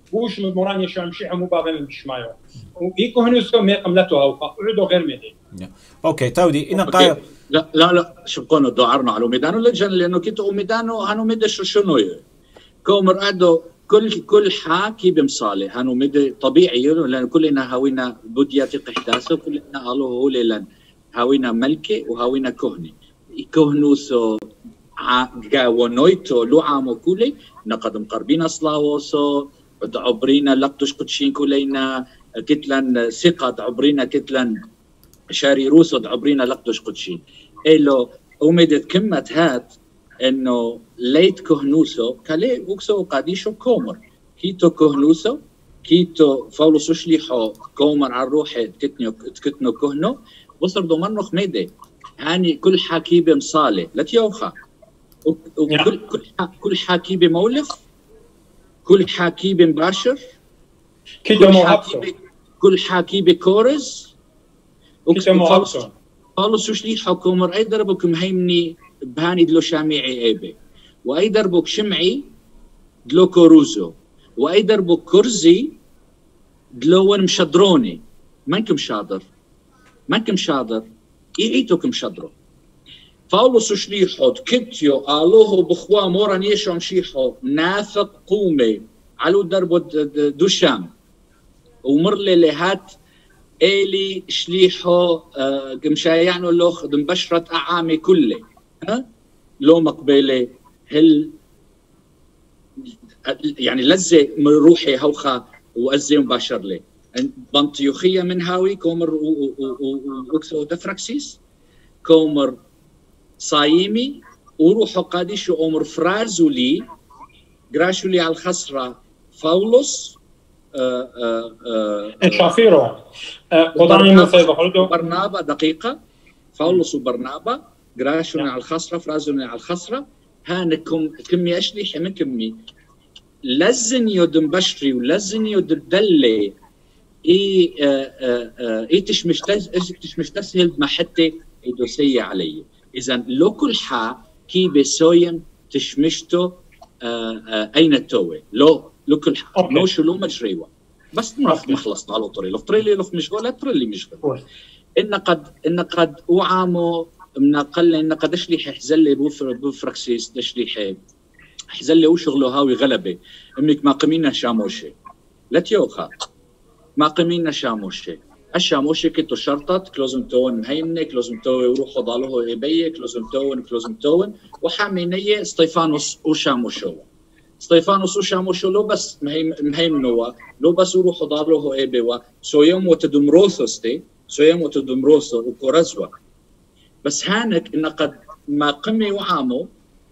بوش موران يشام شيء مو بابن مشمايو ويكو هنوسو ما قملته او قعدوا غير ميدي اوكي تاودي انا قايل لا لا لا شبقونو دعرنا على ميدانو لجن لانه كنتو ميدانو هانو ميدش شنو كومر ادو كل كل حاكي بمصالي هانو ميد طبيعي لان كلنا هاوينا بودياتي قحداسو كلنا قالوا هو لان هاوينا ملكي وهاوينا كهني كهنوسو جاونويتو لو عامو كولي نقد مقربين صلاوسو عبرينا لقطش قدشين كلينا كتلن ثقة عبرينا كتلن شاري روسو عبرينا لقطش قدشين إلو أمدت كمة هات إنه ليت كهنوسو كالي وكسو قاديشو كومر كيتو كهنوسو كيتو فولوسو شليحو كومر على روحي تكتنو تكتنو كهنو وصر دومنو خميدي هاني كل حكي بمصالي لا تيوخا وكل كل كل حكي بمولف كل حكي بمباشر كل حكي كل حكي بكورز كل مهابسو فولوسو شليحو كومر أي دربك مهيمني بهاني دلو شامعي ايبي واي دربك شمعي دلو كوروزو واي دربك كرزي دلو مشدروني منكم شاطر منكم شاطر ايتوكم شدرو فاولوس شليحو كتيو قالوه بخوا موران يشون شيحو نافق قومي علو دربو دوشام ومرلي لهات إلي شليحو قمشايانو لوخ دمبشرة أعامي كله ها لو مقبلة هل يعني لزة من روحي هوخا وأزي مباشر لي بنطيوخية من هاوي كومر وكسو دفركسيس كومر صايمي وروحو قاديشو أمر فرازو لي قراشو لي على الخسرة فاولوس شافيرو قضاني مصيبة برنابا دقيقة فاولوس وبرنابا قراشوني على الخسرة فرازوني على الخسرة هانكم كمي أشلي من كمي لزن يودن بشري ولزن يودن دلي إيه إيه تشمش تشمش تسهل ما حتى يدوسية علي إذا لو كل حا كي بسوين تشمشتو أين التوه لو لو كل حا لو شو لو مجريوه بس ما خلصنا على طريق لو طريق لو مشغول لا طريق اللي مشغول إن قد إن قد وعامو من أقل إن قد أشلي حزلي بوفر بوفركسيس تشلي حزلي وشغله هاوي غلبة إنك ما قمينا شاموشي لا تيوخا ما قمينا شاموشي الشاموشي كتو شرطت كلوزم تون مهيمنك كلوزم تو يروحوا ضالوه إبيه كلوزم تون كلوزم تون وحامينية ستيفانوس وشاموشو ستيفانوس وشاموشو لو بس مهيم مهيمنوا لو بس يروحوا ضالوه إبيه سو يوم وتدمروثوستي سو يوم وتدمروثو وكورزوا بس هانك إن قد ما قمي وعامو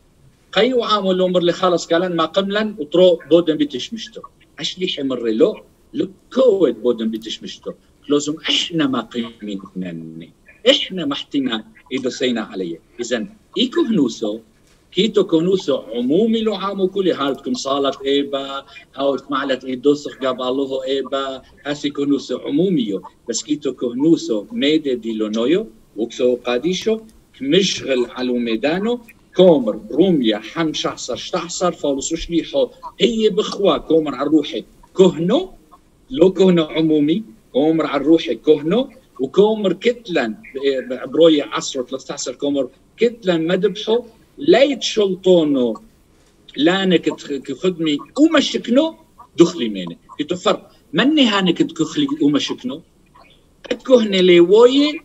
قي وعامو لو مر لي خلص كلام ما قملن وطرو بودن بتشمشتو عشلي حمر له لكود بودن بتشمشتو لازم احنا ما قيمينني احنا محتنا يدسينا عليه اذا ايكو هنوسو كيتو كونوسو عمومي لو عامو كل هالتكم صالت ايبا هاوت معلت ايدوسخ قاب الله ايبا هاسي كونوسو عموميو بس كيتو كونوسو ميدي دي لونويو وكسو قاديشو كمشغل على ميدانو كومر روميا حم شحصر شتحصر فولسو شليحو هي بخوا كومر على روحي كهنو لو كهنو عمومي كومر على روحي كهنو وكومر كتلن بروية عصر ثلاثة عشر كومر كتلن مدبحو ليت شلطونو لانك خدمي ومشكنو دخلي ميني كتفر مني هانك تكخلي ومشكنو كهني ليوي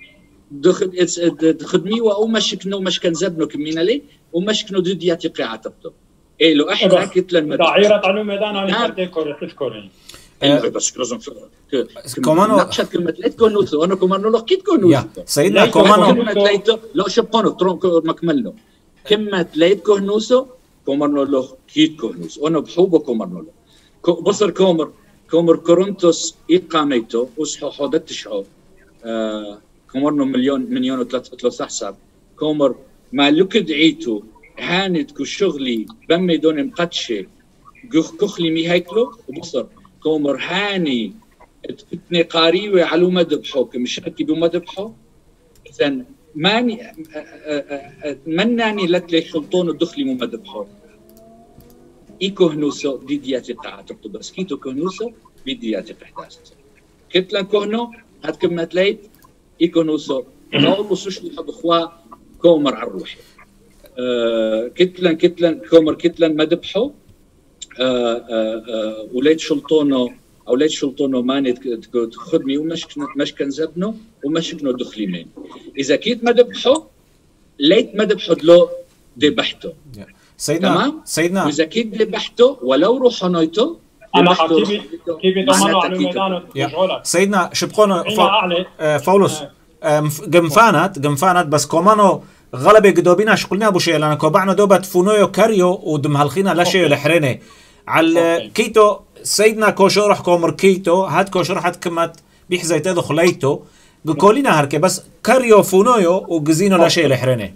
خدمي ومشكنو مشكن زبنو كمينا لي ومشكنو دودياتي قاعتبتو ايه لو احنا كتلن مدبحو دعيرة عنو ميدان عن تذكر تذكرين بس لازم كمان نقشت كلمة ليت كونوسو أنا كمان نقول كيت كونوسو سيدنا كمان كلمة ليت لا شبقانو ترون مكملنا كلمة ليت كونوسو كمان نقول كيت كونوسو أنا بحبه كمان نقول بصر كومر كومر كورنثوس إقامته وصحوا حدت شعور كومرنا مليون مليون وثلاثة حساب كومر ما لك دعيتو هانت كشغلي بمي دون مقدشة كخلي مي هيكلو وبصر كومر هاني تكتني قاريوة على مدبحو كمشاكي بمدبحو إذن ماني مناني لتلي خلطون الدخلي مدبحو إيكو هنوسو دي دياتي قاعدة بس كيتو كهنوسو بدياتي قحداس كتلن كهنو هاد كمات ليت إيكو هنوسو نولو سوشلي حب إخوا كومر على الروحي أه كتلن كتلن كومر كتلن مدبحو أه أه أه وليت شلطونو أو ليت شلطونو ماني خدمي ومشكنا مشكن زبنو ومشكنو دخليمين إذا كيت مدبحو ليت مدبحو دلو دبحتو سيدنا تمام؟ سيدنا وإذا كيت دبحتو ولو روحو نويتو أنا كيف كيف يضمنوا على الميدان سيدنا شبقونو فولوس قمفانات قمفانات بس كومانو غلبة قدوبينا شقلنا ابو شيء لأن كوبعنا دوبت فونويو كاريو ودمهلخينا لا شيء لحرينه على كيتو سيدنا كوشورح كومر كيتو هاد كوشورح هاد كمات بيحزي تدو خليتو بكولينا هركي بس كاريو فونويو وقزينو لا شيء لحرينه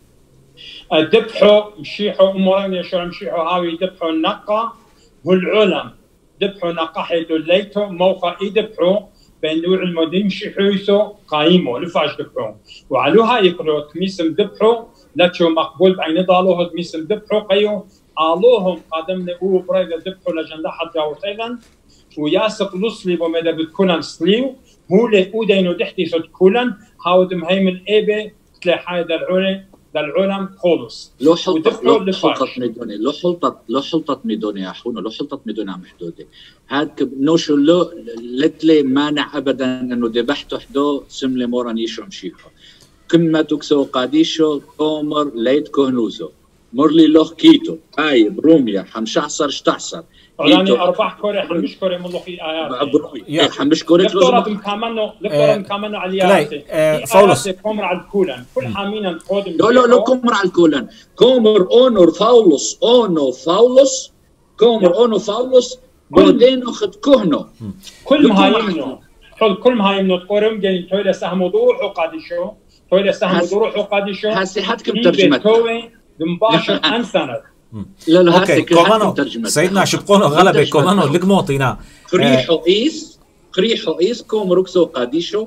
دبحوا مشيحوا امورين يشوع مشيحوا هاوي دبحوا النقا والعلم دبحوا نقا حيث ليتو موقع يدبحوا بين نوع المدين مشيحويسو قايمو لفاش دبحوا وعلوها يقروا تميسم دبحوا لاتشو مقبول بعين ضالوه تميسم دبحوا قيو آلوهم قادمنا او برايدا دبحوا لجندا حتى وسيلا وياسق لصلي ومدى بتكونن سليو هولي اودينو دحتي سوت كولن هاودم هيمن ايبي تلاحاي دالعوني للعالم خالص لو حلطت لو حلطت ميدوني لو حلطت لو حلطت ميدوني يا اخونا لو حلطت ميدوني محدوده هاد نوشو لو لتلي مانع ابدا انه ذبحته حدو سملي مورا نيشو مشيخو كما تكسو قاديشو كومر ليت كهنوزو مرلي لوخ كيتو ايب روميا حمشعصر شتعصر يعني اربع كوري حمش كوري ملوخي ايات حمش كوري لفتورة مكامنو لفتورة مكامنو علياتي فولوس كومر على الكولن كل حامينا نقودم لا لا لا كومر على الكولن كومر اونور فاولوس اونو فاولوس كومر اونو فاولوس بعدين اخذ كهنو كل مهايمنو كل مهايمنو تقورم جاي تويل سهم وضوح وقاديشو تويل سهم وضوح وقاديشو هسي حدكم ترجمة مباشر انسنت لا لا اوكي كومانو سيدنا شبقونو غلبة كومانو لقموطينا قريحو ايس قريحو ايس كومر اكسو قاديشو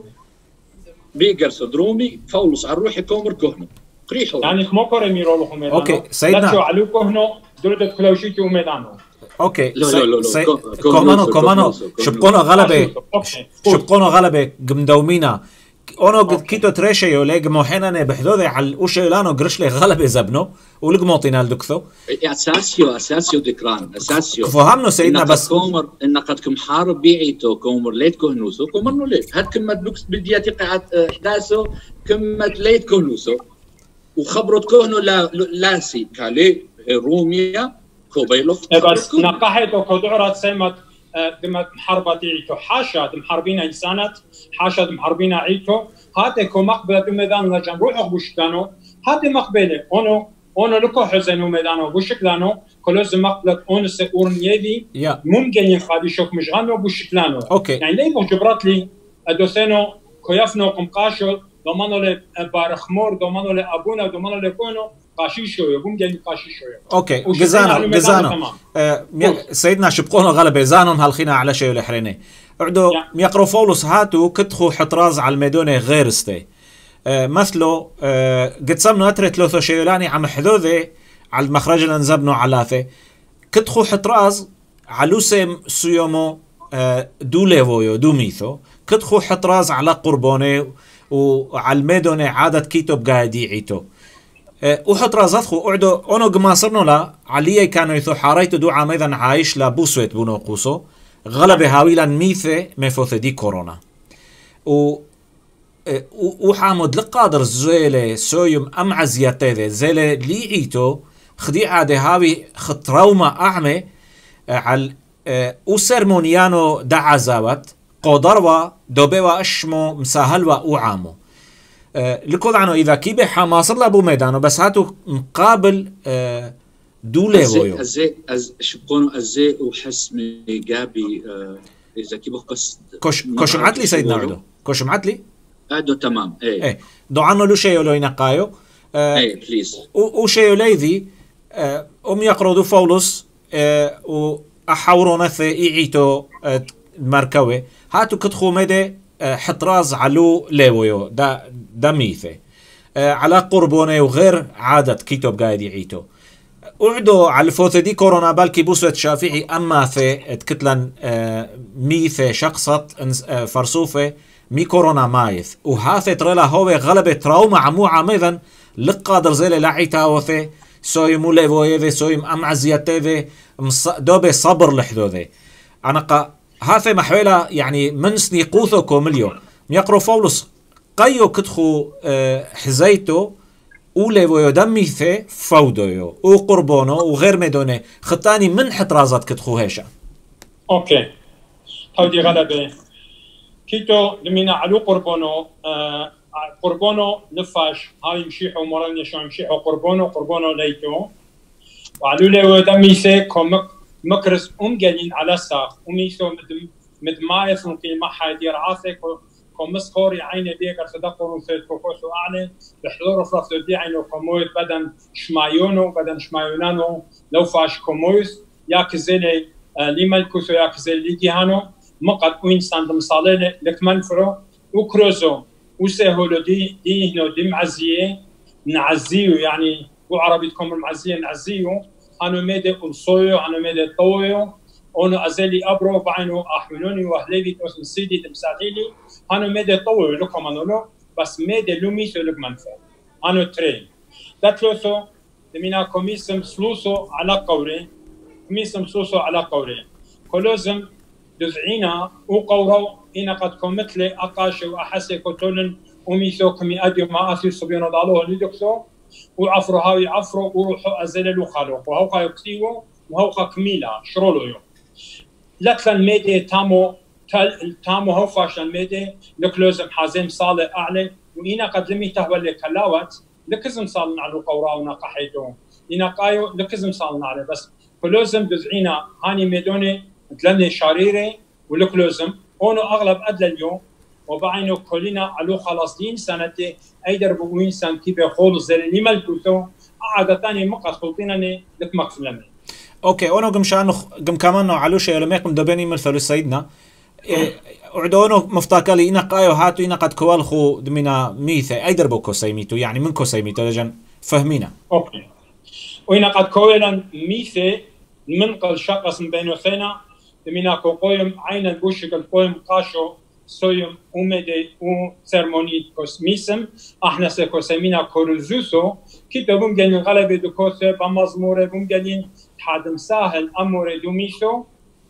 بيقر صدرومي فولوس على روحي كومر كهنو قريحو يعني مو كوري ميرولو خميدانو اوكي سيدنا لا تشو علو كهنو دولة كلوشيتي وميدانو اوكي لا لا لا كومانو كومانو شبقونو غلبة شبقونو غلبة قمدومينا اونو كيتو تريشيو ليق موحينا بحدوذي على وشيلانو قرشلي غلبة زبنو ولقموطينا الدكثو اساسيو اساسيو ذكران اساسيو فهمنو سيدنا بس كومر ان قد كم حارب بيعيتو كومر ليت كهنوسو كومرنو ليت هاد كمت بوكس بدياتي قاعد احداثو كمت ليت كهنوسو وخبرت كهنو لا لاسي كالي روميا كوبيلوف بس نقاحيتو كودعرات سيمت دمت محاربة عيتو حاشا محاربين إنسانات حاشا محاربين عيتو هاتي كو مقبلة بميدان لجان روحو بوشكلانو هاتي مقبلة اونو اونو لكو حزنو ميدانو بوشكلانو كلوز مقبلة اونو سيورنيدي ممكن ينخادي شوك مشغانو بوشكلانو اوكي يعني ليبو جبرات لي ادوسينو كيفنو قمقاشو دومانو لي بارخمور دومانو لي ابونا دومانو لي كونو قاشيشو يقوم جاي قاشيشو اوكي جزانو جزانو آه سيدنا شبقونو غلبة زانهم هالخينا على شيء الحريني عدو يقرو فولوس هاتو كتخو حطراز على الميدوني غير استي آه مثلو آه قد سمنو اترت لوثو شيولاني عم حدوذي على المخرج اللي نزبنو علاثي كتخو حطراز علوسم سيومو آه دو ليفويو دو ميثو كتخو حطراز على قربوني وعلى الميدوني عادة كيتو بقاعدي عيتو وحط رازاتخو قعدو اونو قماصرنو لا عليا كانوا يثو حاريتو دو عاميدا عايش لا بوسويت بونو قوسو غلبة هاويلا ميثة مفوث دي كورونا و وحامد لقادر زيلة سويم ام عزياتي زيلة ليعيتو خدي عادي هاوي خطروما اعمي على او سيرمونيانو دعا زاوت قدروا دوبوا اشمو مساهلوا او عامو أه لكل عنو إذا كيبه حماصر لابو ميدانو بس هاتو مقابل أه دولي ويو أزي أز شبقونو أزي وحس ميقابي أه إذا كيبه قصد كوش كوش معتلي سيدنا عدو كوش معتلي عدو تمام ايه ايه دو عنو لو شيو لو ينقايو أه ايه بليز و شيو ليذي أه أم يقرودو فولوس أه و أحاورو نثي إيعيتو أه المركوي هاتو كتخو ميدي حطراز علو ليويو دا دا ميثي آه على قربوني وغير عادة كيتو بقاعد يعيتو وعدو على الفوث دي كورونا بالكي بوسوت شافعي أما في تكتلن ميث شخصت فرسوفة مي كورونا مايث وهاث تريلا هو غلبة تراوما عمو عميذا لقادر زي لعيتا وثي سوي مولي فويذي سوي أم عزياتيذي دوبي صبر لحذوذي أنا قا هاث محويلة يعني من سنيقوثو كومليو ميقرو فولس قيو كتخو حزيتو أولي ويو دمي ثي فودويو أو قربونو وغير ميدوني خطاني من حترازات كتخو هيشا أوكي هودي غلبة كيتو لمينا علو قربونو آه قربونو نفاش هاي مشيحو مراني شو مشيحو قربونو قربونو ليتو وعلو لي ويو دمي ثي كومك مكرس أم جالين على ساق أميسو مد مدمايث مقيم محا دير عاثك كمس خوري عيني بيقر صدقوا سيد كوكوسو أعلى بحضور فرصو دي عينو كمويت بدن شمايونو بدن شمايونانو لو فاش كمويس ياك زيلي لما الكوسو ياك زيلي ليجيهانو مقد وين ساند مصالي لك منفرو وكروزو وسهولو دي دي هنو دي معزية نعزيو يعني وعربيتكم المعزية نعزيو أنا ميدي أنصويو أنا ميدي طويو أنا أزلي أبرو بعينو أحملوني وأهلي توسم سيدي تمساعيلي أنا ميدي طويو لكم أنا بس ميدي لوميسو لك منفع أنا تري تتلوثو لمينا كوميسم سلوسو على قوري كوميسم سلوسو على قوري كلوزم دزعينا وقورو إنا قد كومتلي أقاشي وأحسي كتولن وميسو كمي أديو ما أثير صبيانو دالوه لدكسو وعفرو هاوي عفرو وروحو أزللو خالو وهوقا يكتيو وهوقا كميلا شرولو يوم لكلن ميدي تامو تل تامو هوفاشن ميدي لكلوزم حازم صالة أعلى وإنا قد لمي تهولي كلاوات لكزم صالن على قوراونا قحيتو إنا قايو لكزم صالن على بس كلوزم دزعينا هاني ميدوني تلني شاريري ولكلوزم هونو أغلب أدل اليوم وبعينو كلنا على خلاصين سنتي أيدر بوين سنتي بخول زلني ملكوتو عادتاني مقص خلطينني لك مقفلني اوكي وانا قم شانو قم كمان علو شيء لما يقم دبني مثل سيدنا عدونو مفتاكلي إنا قايو هاتو إنا قد كوالخو دمنا ميثة أيدر بو كوسيميتو يعني من كوسيميتو لجن فهمينا اوكي وإنا قد كوالن ميثة من قل شقص من بينو ثينا دمنا كوقويم عينا بوشك القويم قاشو سويم أمدي و سيرموني كوسميسم احنا سيكوسيمينا كوروزوسو كي بوم جالين غلبة دكوسة بمزمورة بوم جالين تحادم ساهل أمور دوميسو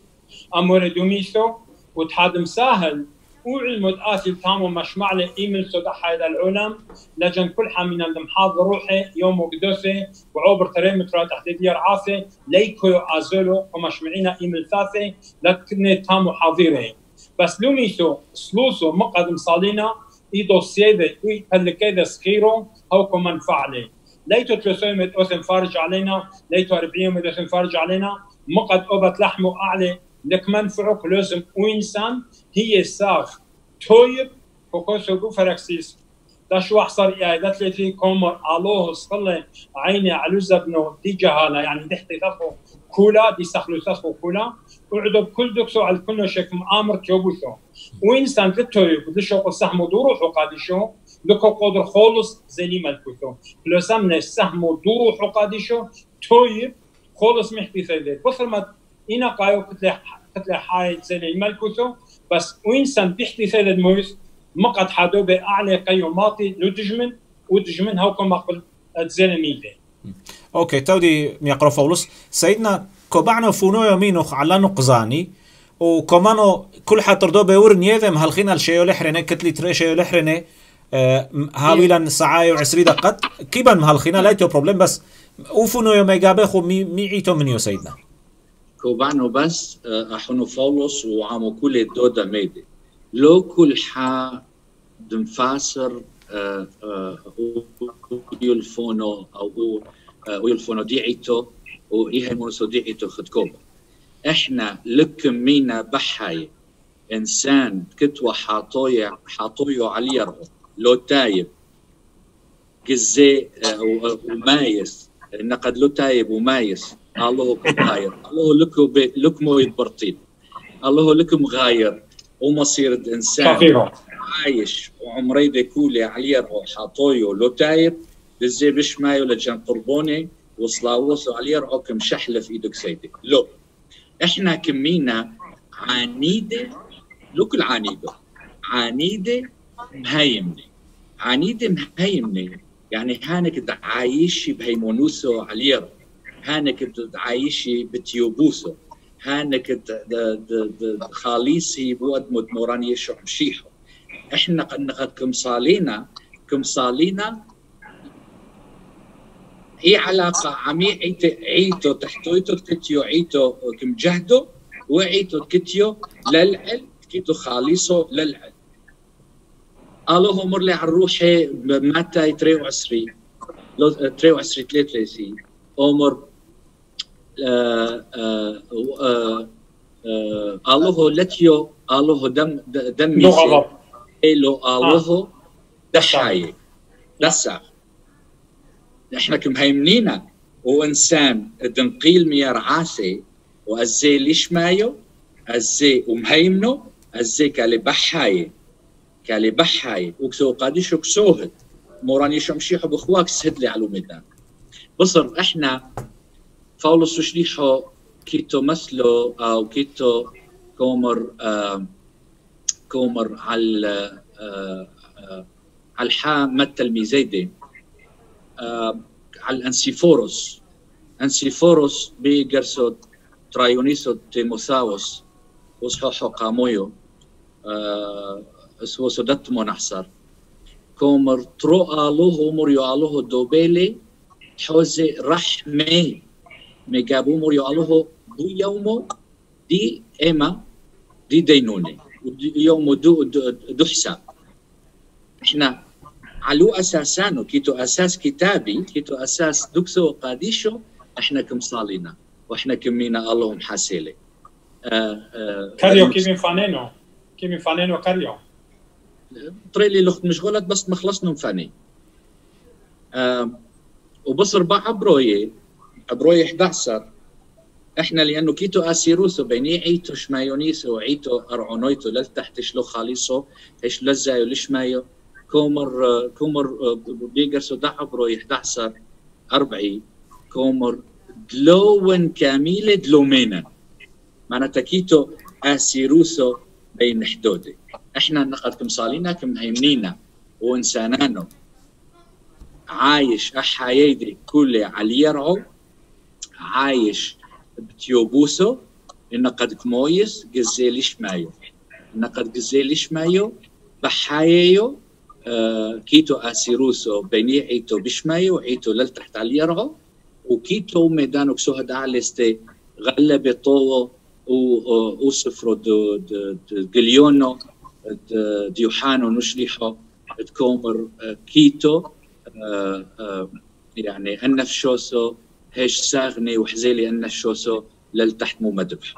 أمور دوميسو وتحادم ساهل وعلم آسل تامو مشمع له إيميل صدح هذا العلم لجن كل حامين المحاضر روحي يوم وقدوسي وعبر تريمترا تحت ديار عاصي ليكو أزولو ومشمعين إيميل ثاثي لكن تامو حاضره بس لوميسو سلوسو مقدم صالينا إيدو سيدة ويقلقيدة سخيرو هو كمان فعلي ليتو ثلاثمية متوسم فارج علينا ليتو أربعين متوسم فارج علينا مقد أوبت لحمه أعلى لك منفعك لازم وإنسان هي ساخ تويب كوكوسو بوفركسيس داشو أحصر إعادات لتي كومر الله صلى عيني على زبنو دي جهالة يعني دحتي تفو كولا دي سخلو تفو كولا وعدو بكل دكسو على كل شيء مآمر كيوبوشو وإنسان لتويب دشو قصهم ودوروحو قادشو لكو قدر خالص زلي ملكوتو لازم نسهم ودوروحو قادشو تويب خالص محتي ثيدي بفرمت إنا قايو كتلي كتلي حاي زلي ملكوتو بس وإنسان بيحتي ثيدي مويس مقد حدو بأعلى قيوماتي لو تجمن وتجمن هوكم مقبل أتزيل ميلي اوكي تودي ميقرو فولس سيدنا كوبعنو فونو يمينوخ على نقزاني وكمانو كل حتردو بورن يذم هالخينا الشيو لحرنه كتلي تري شيو لحرنه أه هاويلان ساعة وعشرين دقة كيبان مهالخينا لايتو بروبلم بس وفونو يومي قابخو مي ميعيتو منيو سيدنا كوبعنو بس أحنو فولس وعامو كل الدودة ميدي لو كل حا دمفاسر ويلفونو أو ويلفونو ديعيتو وإيهمونسو ديعيتو خدكوبا إحنا لكم مينا بحاي إنسان كتوى حاطويا حاطويو عليرو لو تايب جزي ومايس نقد لو تايب ومايس الله كباير الله لكم لكمو يتبرطيب الله لكم غاير ومصير إنسان عايش وعمري دي كولي عليرو حاطويو لو تايب لزي بشمايو لجان قربوني وصلاوس وعلى يرعو كم شحله في ايدك سيدي. لو احنا كمينا عنيده، لو كل عنيده عنيده مهيمنه، عنيده مهيمنه يعني هانك عايشي بهيمونوسو على يرعو، هانك عايشي بتيوبوسو، هانك خاليسي بود مد موراني يشعب مشيحو. احنا قد كمصالينا كمصالينا هي علاقه عمي عيتو عيتو تحتويتو كتيو عيتو كمجهدو وعيتو كتيو للعل كيتو خاليصو للعل. الله مر لي على روحي متى ثلاثة وعشرين ثلاثة وعشرين ثلاثة وثلاثين عمر آه آه آه آه الله لتيو الله دم دمي له الله دحاي دسع. احنا كمهيمنينا وانسان دنقيل ميار عاسي وازي ليش مايو ازي ومهيمنو ازي كالي بحاي كالي بحاي وكسو قاديش وكسوهد موراني شمشيحو بخواك سهد لي على الميدان. بصر احنا فاولوس شليحو كيتو مثلو او كيتو كومر آه كومر على آه آه على الحا متى الميزيدي آه على الانسيفوروس انسيفوروس بيجرسو ترايونيسو تيموثاوس وصحوحو قامويو آه اسوسو دتمو نحصر كومر ترو الوه مريو الوه دوبيلي حوزي رحمه ميجابو مريو الوه دو يومو دي اما دي دينوني يوم دو دو حساب. احنا علو اساسانو كيتو اساس كتابي كيتو اساس دوكسو قاديشو احنا كمصالينا واحنا كمينا اللهم حاسيلي. آه آه كاريو كيف فانينو كيف فانينو كاريو طريلي لخت مشغولات بس مخلصنا مفاني. آه وبصر بقى عبروي عبروي إحدى عشر احنا لانه كيتو اسيروسو بيني عيتو شمايونيسو وعيتو ارعونويتو للتحت شلو خاليصو ايش لزايو لشمايو كومر كومر بيجرسو دعبرو إحدى عشر أربعي كومر دلون كاميلة دلومينا معناتها كيتو اسيروسو بين حدودي. احنا نقد كمصالينا كمهيمنينا وانسانانو عايش احايدي كل على يرعو عايش بتيوبوسو إن قد كمويس جزيليش مايو إن قد جزيليش مايو بحايو آه كيتو اسيروسو بيني عيتو بشمايو عيتو للتحت على يرعو وكيتو ميدانو كسوهد اعلستي غلبي طوو و سفرو دو جليونو ديوحانو نشليحو تكومر كيتو آه آه يعني النفشوسو هيش ساغني وحزيلي النفشوسو للتحت مو مدبح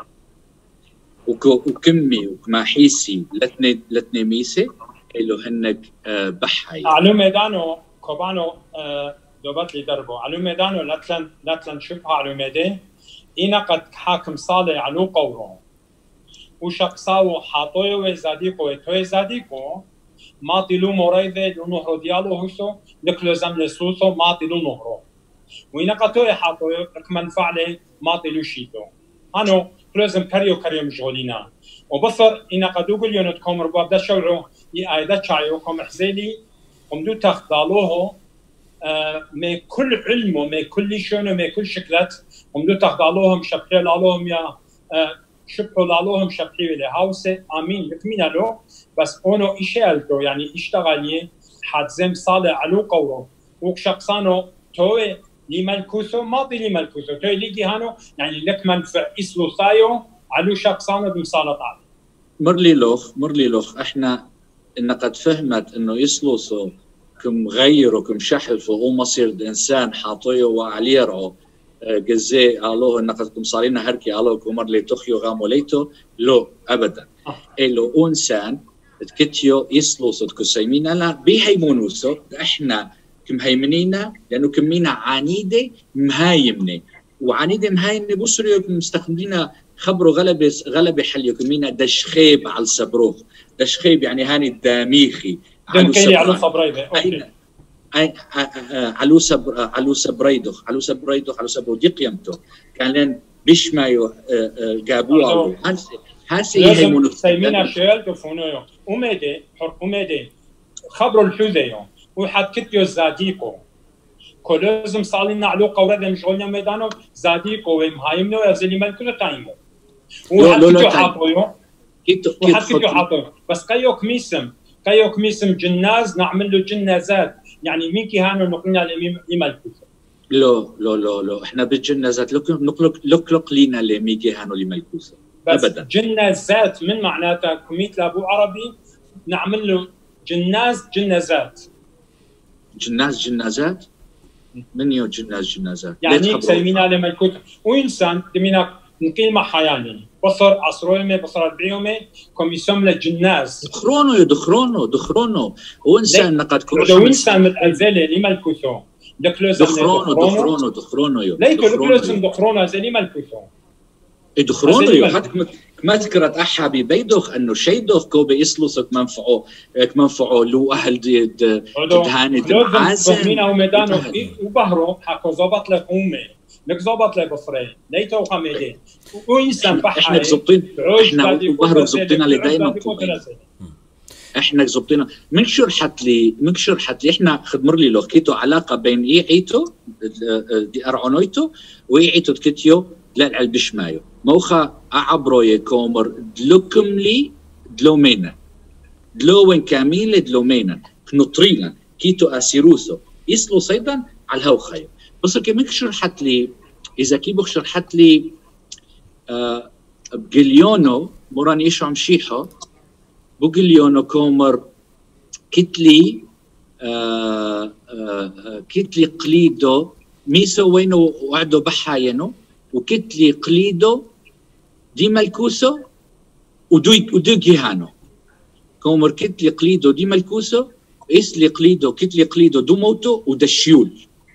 وكمي وكماحيسي لتني لتني ميسي اللو هنك آه بحاي علو ميدانو كوبانو آه دوبات لي دربو علو ميدانو لتلن لتلن شبها علو ميدان إنا قد حاكم صالي علو قورو وشقصاو حاطويو وزاديكو توي زاديكو ماطلو مورايده لنهرو ديالو هوسو لكلوزم لسوسو ماطلو نهرو وإنا قطوي حاطويو كمن فعلي ماطلو شيتو هانو كلوزم كاريو كاريو مشغولينا وبصر إنا قد أقول يونت كومر بابدا شوعو يأيدا شايو كوم حزيلي ومدو تخدالوه آه مي كل علمه مي كل شونه مي كل شكلت ومدو تخدالوهم شبحي لالوهم يا آه شبحوا لالوهم شبحي لهاوسه امين لكمينا له بس اونو اشالتو يعني اشتغالي حدزم صالح علو قورو وشخصانو توي لي ملكوسو ماضي لي ملكوسو توي ليجي هانو يعني لك منفع اسلو سايو علو شخصانو بمصالة علي مرلي لوخ مرلي لوخ احنا ان قد فهمت انه يسلوسو كم غيرو كم شحفو ومصير انسان حاطيو وعليرو جزي الله ان قد كم صارينا هركي الله كمر لي تخيو غاموليتو لو ابدا إلو انسان تكتيو يسلوسو تكسيمينا لا بيهيمونوسو احنا كمهيمنينا لانه كمينا عنيده مهايمنه وعنيده مهايمنه بصريو مستخدمينا خبروا غلبه غلبه حليو كمينا دشخيب على الصبروخ دشخيب يعني هاني الداميخي دمكيلي على صبريبه اين علوسا علوسا بريدوخ علوسا بريدوخ علوسا برودي قيمته كان بيش ما يو جابوه هاسي هي منو سيمينا شيل تفونيو وميدي حر وميدي خبروا الحوذيو وحد كتيو زاديكو كلازم صالينا علو قورة مشغولنا ميدانو زاديكو ومهايمنو يزلي مالكو تايمو وحد كتيو حاطويو وحد كتيو حاطويو بس قيو كميسم قيو كميسم جناز نعمل له جنازات يعني مين كيهانو نقلنا لمالكو لو لو لو لو احنا بالجنازات نقلق لقلق لينا لميجي هانو لملكوسه ابدا جنازات من معناتها كميت لابو عربي نعمل له جناز جنازات جناز جنازات من يو جناز جنازات يعني سيمينا لملكوت وانسان دمينا نقيل مع حياني بصر عصرويمه بصر البيومه كوميسيون للجناز دخرونو يدخرونو دخرونو وانسان نقد كروش وانسان من الزله لملكوتو دخرونو دخرونو دخرونو يو ليكو لكلوزم دخرونو زي مالكوثو دخرونو يو حتى ما ذكرت احابي بيدوخ انه شيدوخ كوبي يسلوسك منفعه منفعه لو اهل دهاني دعازن مين او ميدانو وبهرو حكو زبط لك امي لك زبط لك بفري ليتو خميدين وانسان بحاي احنا زبطين احنا وبهرو زبطين اللي دايما احنا زبطينا منشر حت لي منشر حت لي احنا خدمر لي لو كيتو علاقه بين ايعيتو دي ارعنويتو وايعيتو تكتيو لا البشمايو موخا اعبرو يكومر دلوكم لي دلومينا دلوين كاميل دلومينا كنطريلا كيتو اسيروسو يسلو صيدا على الهوخايو بس كي منشر حت لي اذا كي بخشر حت لي آه بجليونو موران يشعم شيحو بوغليونو كومر كتلي آه آه كتلي قليدو ميسو وينو وعدو بحاينو وكتلي قليدو دي ملكوسو ودوي ودوي جيهانو كومر كتلي قليدو دي ملكوسو اسلي قليدو كتلي قليدو دوموتو ودشيول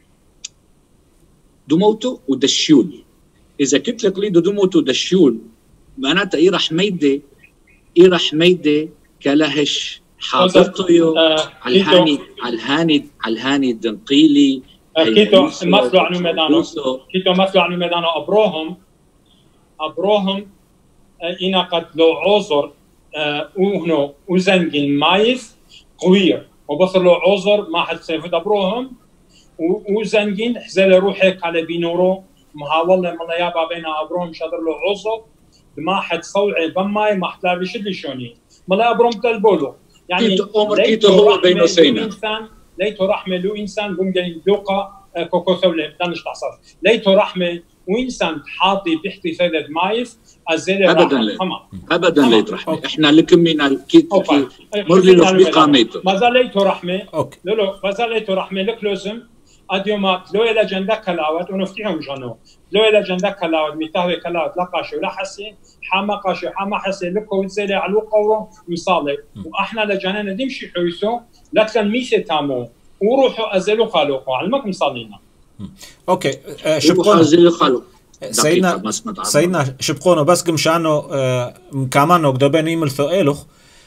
دوموتو ودشيول اذا كتلي قليدو دوموتو ودشيول معناتها ايه راح ميدي إيرا حميدة كلاهش حاضرتو على الهاني على الهاني على الهاني الدنقيلي كيتو مثلوا عنو ميدانو كيتو مثلوا عنو ميدانو أبروهم أبروهم إنا قد لو عذر وهنو وزنجين مايز قوير وبصر لو عذر ما حد سيفد أبروهم وزنجين حزل روحك على بينورو مهاولة من يابا بين أبروهم شادر لو عذر ما حد صوعي بماي ما حد لابي شد شوني ملا ابرم تلبولو يعني ليتو هو بينو سينا انسان ليتو رحمه لو انسان قوم جاي دوقه كوكو ثوله دانش تعصف ليتو رحمه وانسان حاطي بيحكي سيد مايس ازيله ابدا لا ابدا لا رحمه احنا لكم من الكيت مرلي له بقامته ما زال ليتو رحمه لو لو ما زال ليتو رحمه لك لازم اديومات لو الى جندك كلاوت ونفتحهم جنو لو الى جندك كلاوت ميتاوي كلاوت لقاشو لا حسي حما قاشو حما حسي لكو وزيلي على القورو مصالي واحنا لجنانا نمشي حويسو لكن ميسي تامو وروحوا ازلوا خالوقو علمك مصالينا اوكي شبقون ازلوا خالو سيدنا سيدنا شبقونو بس مشانو كمان قدبن يمل ثقيلخ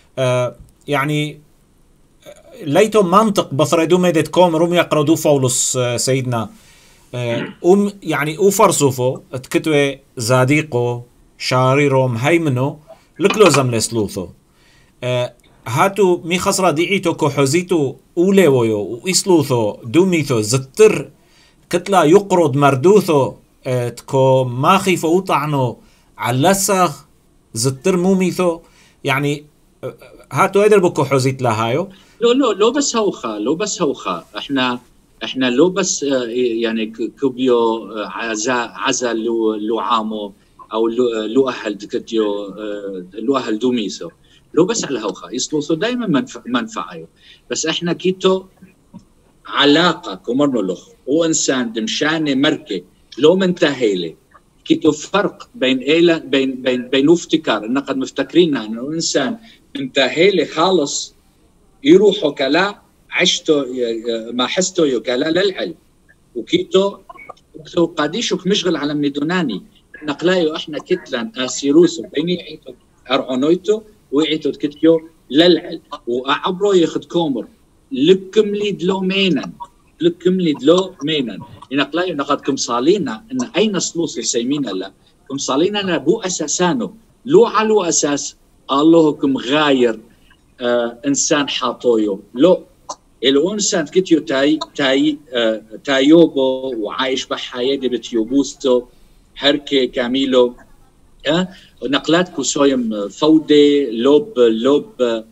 يعني ليتو منطق بفردو ميدت كوم روم يقردو فولس سيدنا أم يعني أوفرسوفو تكتوي زاديقو شاريرو مهيمنو لكلوزم لسلوثو هاتو مي خسرة ديعيتو كوحوزيتو أوليويو وإسلوثو دوميثو زتر كتلا يقرد مردوثو تكو ماخيفو وطعنو علسخ زتر موميثو يعني هاتو ايدر بكو حوزيت لهايو لو لو لو بس هوخا لو بس هوخا احنا احنا لو بس يعني كوبيو عزا عزا لو لو عامو او لو لو اهل دكتيو لو اهل دوميسو لو بس على هوخا يسلوسو دائما منفع منفعه بس احنا كيتو علاقه كومرنو لخ وانسان دمشانه مركه لو منتهيله كيتو فرق بين ايلا بين بين بين افتكار ان قد مفتكرين انه انسان انتهيله خالص يروحوا كلا عشتو ما حستو يو كلا للعلم وكيتو وكتو قاديشوك مشغل على ميدوناني نقلايو احنا كتلان اسيروسو بيني عيتو ارعنويتو وعيتو كتيو للعلم وعبرو ياخد كومر لكم لي دلو مينا لكم لي دلو مينا ينقلا نقد كم صالينا ان اين سلوس سيمينا لا كم صالينا بو اساسانو لو على اساس الله كم غاير آه انسان حاطويو لو الانسان كتيو تاي تاي آه تايوبو وعايش بحياه بتيوبوستو حركه كاميلو أه؟ نقلات كوسويم فودي لوب لوب أه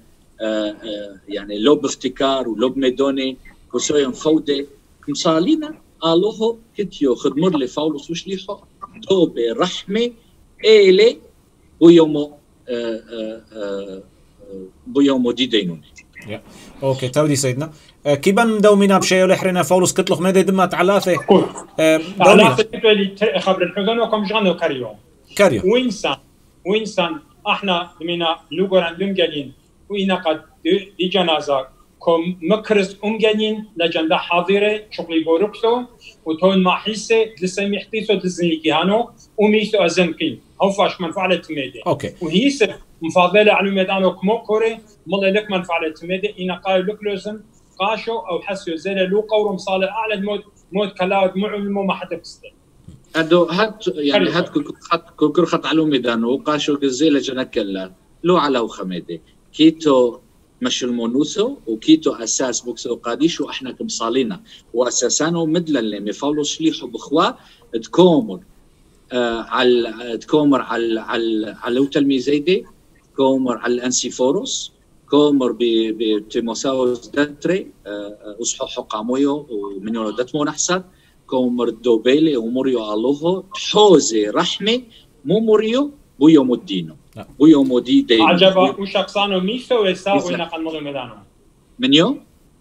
أه يعني لوب افتكار ولوب ميدوني كوسويم فودي كمصالينا الله كتيو خدمر لي فاولوس وشليحو دوبي رحمه إلي بيومو أه أه بيومو دي دينوني اوكي تودي سيدنا أه كيبان دومينا بشيء لحرنا فاولوس كتلخ مدى دمات علاثه أه علاثه اللي خبر الحزن وكم جانو كاريو كاريو وإنسان وإنسان احنا منا لوغران دمجالين وإنا قد دي جنازة كم مكرس أمجالين لجندا حاضرة شغلي بوركسو وتون ما حيسة لسه يحتيسو دزنيكي هانو وميسو أزنقين هو فاش منفعلة تميدي أوكي وهي سر مفاضلة على ميدانو كمو كوري ملا لك منفعلة تميدي إنا قايل لك لازم قاشو أو حسيو زي لو قورم صالح أعلى موت موت كلاود معلمو ما حدا بستي هادو هات يعني هات خط كوكر خط على ميدان وقاشو جزيله جنكلا لو على وخميدي كيتو مش المونوسو وكيتو اساس بوكسو قاديشو احنا كمصالينا واساسانو مدل اللي مفاولو شليحو بخوا تكومر آه على تكومر على على على تلميذيدي كومر على الانسيفوروس كومر بتيموساوس داتري آه وصحو قامويو ومنيو داتمون احسن كومر دوبيلي وموريو ألوهو تحوزي رحمة مو موريو بويو مدينو بويو مودي دينو عجبا وشخصانو ميسوي ساوي نقل مدو ميدانو من يوم؟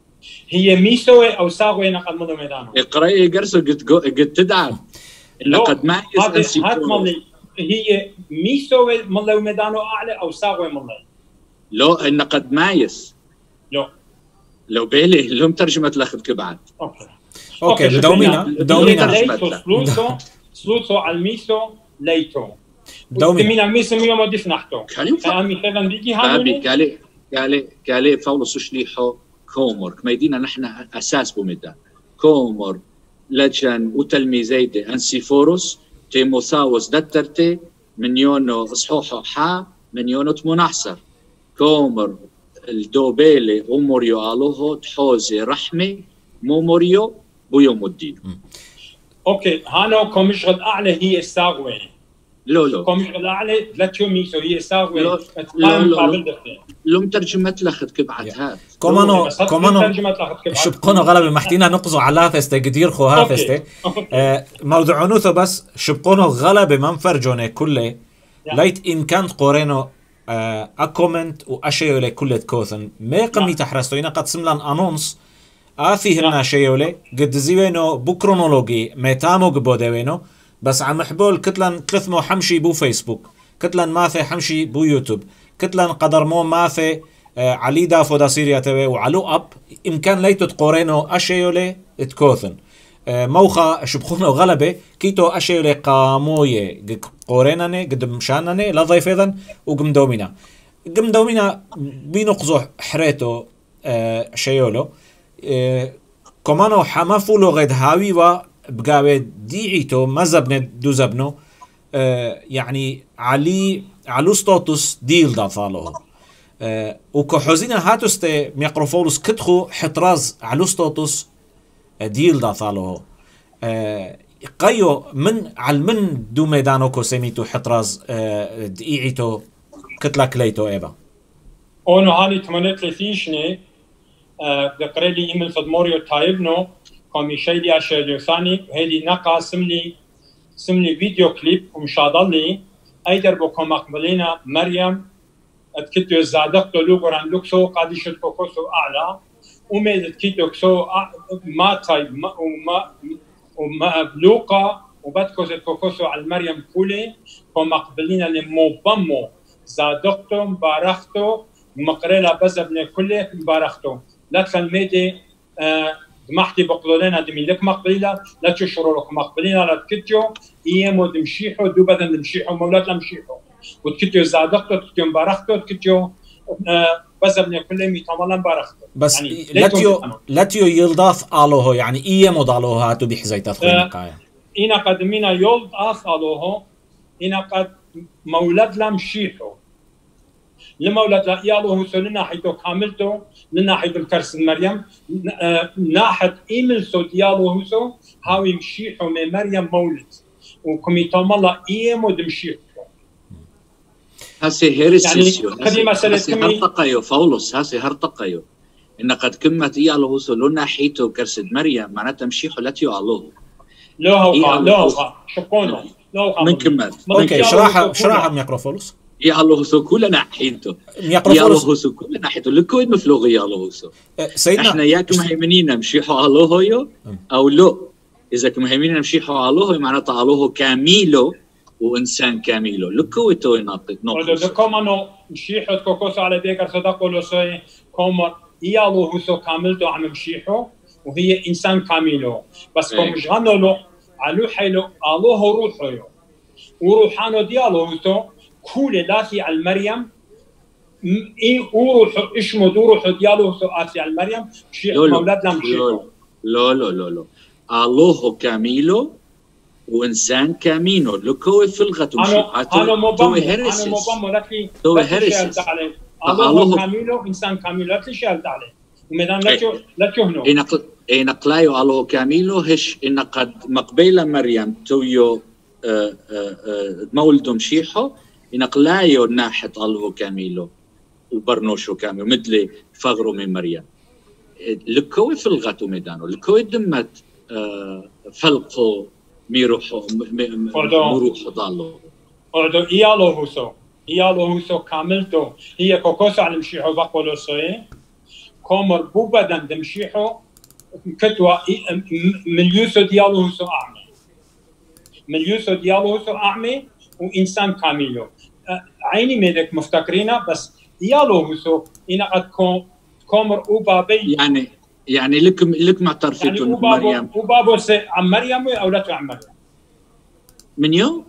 هي ميسوي أو ساوي نقل مدو ميدانو اقرأي قرصو قد تدعم إنه قد ما يسأل هات مالي هي ميسوي ملو ميدانو أعلى أو ساوي ملي لو إنه قد مايس لو لو بيلي لهم ترجمة لأخذ كبعات أوكي اوكي دومينا دومينا سلوتو سلوتو على الميسو ليتو دومينا ميسو ميوم ديف نحتو امي خلان بيجي هاني قالي قالي قالي فاولو سشليحو كومر كميدينا نحن اساس بوميدان كومر لجن وتلميذيدي انسيفوروس تيموثاوس دترتي من يونو صحوحو حا من يونو تمنحسر كومر الدوبيلي وموريو الوهو تحوزي رحمه مو موريو بيوم الدين. اوكي هانو كوميشغل اعلى هي الساغوي. لو لو كوميشغل اعلى لا ميسو هي الساغوي. لو لو لو مترجمة لخت كبعت هات. كومانو كومانو شبقونو غلبي محتينا نقزو على ثستة قدير خو هاثستة. آه موضوع عنوثو بس شبقونو غلبي منفرجوني كله ليت إن كانت قورينو آه أكومنت وأشيو لي كله تكوثن ما قمي تحرستو إنا قد سملان أنونس آفي هنا شيولي قد زيوينو بو كرونولوجي ميتامو قبودوينو بس عم حبول كتلن ثلاثمو حمشي بو فيسبوك كتلن ماثي حمشي بو يوتيوب كتلن قدر مو ماثي آه علي دافو دا سيريا تبي وعلو أب إمكان ليتو تقورينو أشيولي تكوثن آه موخا شبخونو غلبة كيتو أشيولي قاموية قوريناني قد مشاناني لا ضيف إذن وقم دومينا قم دومينا بينقزو حريتو آه شيولو إيه كمانو حمافو لغد هاوي و بقاوي ديعيتو مزبنه دو زبنو إيه يعني علي علو ستاتوس ديل دا ثالو إيه وكحوزينا هاتوستي ميقروفولوس كتخو حتراز علو ستاتوس ديل دا ثالو إيه قيو من علمن دو ميدانو كو سميتو حتراز إيه ديعيتو كتلا كليتو ايبا اونو هاني ثمانية وثلاثين شني ذكرلي إيميل فدموريو تايبنو قامي شيلي أشياء ثاني وهذه نقا سملي سملي فيديو كليب ومشاضلي أيدر بكم أقبلينا مريم أتكتو زادقتو لوغران لوكسو قاديشت كوكوسو أعلى وميد أتكتو كسو ما تايب وما وما لوقا وبدكوز كوكوسو على مريم كولي كم أقبلينا لموبمو زادقتو مبارختو مقريلا بزبنا كله مبارختو لا تلميدي آه دمحتي بقلولنا دمي لك مقبليلا لا تشرو لك مقبلينا لا تكتيو ايامو دمشيحو دو بدن دمشيحو مولات لمشيحو وتكتيو زادقتو تكتيو مبارختو تكتيو بس ابن كل مي تماما بارخت بس يعني لاتيو لاتيو يلضاف الوه يعني ايه مضالوه هاتو بحزيتات خوينقايا إنا قد منا يولد آخ الوه إنا قد مولد لم شيحو لمولد لا يالوه سلنا حيث كاملتو لنا حيث الكرس مريم ناحد إيمل سو ديالوه سو هاوي مشيحو من مريم مولد وكميتوم الله إيمو دمشيحو هسي هيرسيسيو يعني هسي هرطقيو فولوس هسي هرطقيو إن قد كمت إيالوه سو لنا حيث كرس مريم معناتها مشيحو لاتيو ألوه لا هو لا هو شكونه لا هو من كمل اوكي شرحها شرحها ميكروفولوس يا الله سو كلنا حينته يا الله سو كلنا حينته لكوين مفلوغ يا الله سو سيدنا احنا ياك مهيمنين نمشيحو الله يو او لو اذا مهيمنين نمشيحو الله معناتها الله كاميلو وانسان كاميلو لكو تو ينطق نقطه كما انه مشيحو كوكوس على ديكر صدق له سي كوما يا الله سو كاملته عم مشيحو وهي انسان كاميلو بس كوم جانو له علو حيلو الله روحه يو وروحانو ديالو تو كل لاتي على مريم اي وروح اسمه روح ديالو سو اتي على مريم شيء مولد لم شيء لا لا لا لا الله كاميلو وانسان كامينو لكو في الغت انا انا مبام انا مبام لكن تو هرس الله كاميلو انسان كاميلو لا تشال عليه ومدان لا لا تهنو ان ان قلايو الله كاميلو هش ان قد مقبله مريم تويو مولدهم شيحو ينقلايو ناحت الله كاميلو وبرنوشو كاميلو مثل فغرو من مريم لكوي في الغاتو ميدانو لكوي دمت فلقو ميروحو مروحو ضالو اردو ايالو هوسو ايالو هوسو كاملتو هي كوكوسو على مشيحو بقولو سوي كومر بوبدن دمشيحو كتوا مليوسو ديالو هوسو اعمى مليوسو ديالو هوسو اعمى وانسان كاميلو عيني ميدك مفتكرينه بس يالو هوسو إن قد كومر وبابي يعني يعني لكم لك معترفيتوا يعني مريم وبابو عم مريم واولادته عم مريم من يوم؟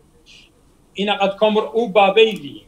إن قد كومر وبابي لي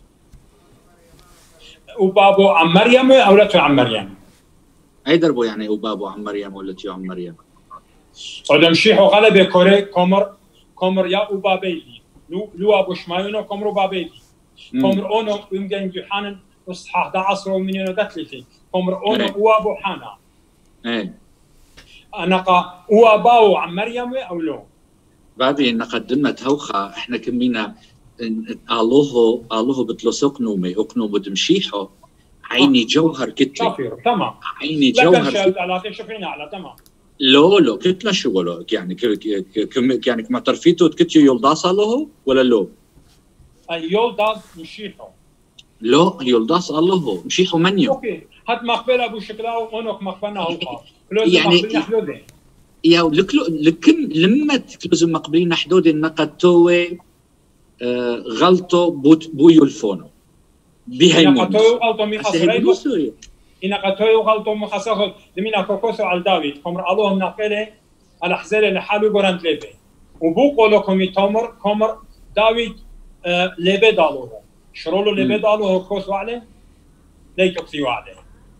وبابو عم مريم واولادته عم مريم اي دربو يعني وبابو عم مريم ولتيو عم مريم ودم شيحو غلبه كوري كومر كومر يا وبابي لي لو لو ابو شمايونو كومرو بابيدي كومر اونو يمكن يوحنا وصحى احد عشر ومنينو دتلتي كومر اونو وابو حنا ايه انا قا واباو عم مريم او لو بعدين نقدمت هوخه احنا كمينا الله الله بتلصق نومي اقنو بدمشيحو عيني جوهر كتلي تمام عيني جوهر لكن على شوفينا على تمام لو لو كتلا شو لو يعني كم يعني كما ترفيتو كتيو يولداس الله ولا لو؟ يولداس مشيحو لو يولداس الله مشيحو منيو اوكي هات مقبله ابو شكلاو اونك مقبلنا هوقا يعني يا لكلو لكن لما تكلوز مقبلين حدود النقد توي آه غلطو بوت بويو الفونو بهيمون تو غلطو مي خسرينو إن قتوي غلطوا مخصص لمن كوكوسو على داويد كمر الله نقله على حزله لحاله قرنت لبه وبوقوا لكم يتمر كمر داويد آه لبه دالوه شرولو لبه دالوه كوسو عليه ليك بسيو عليه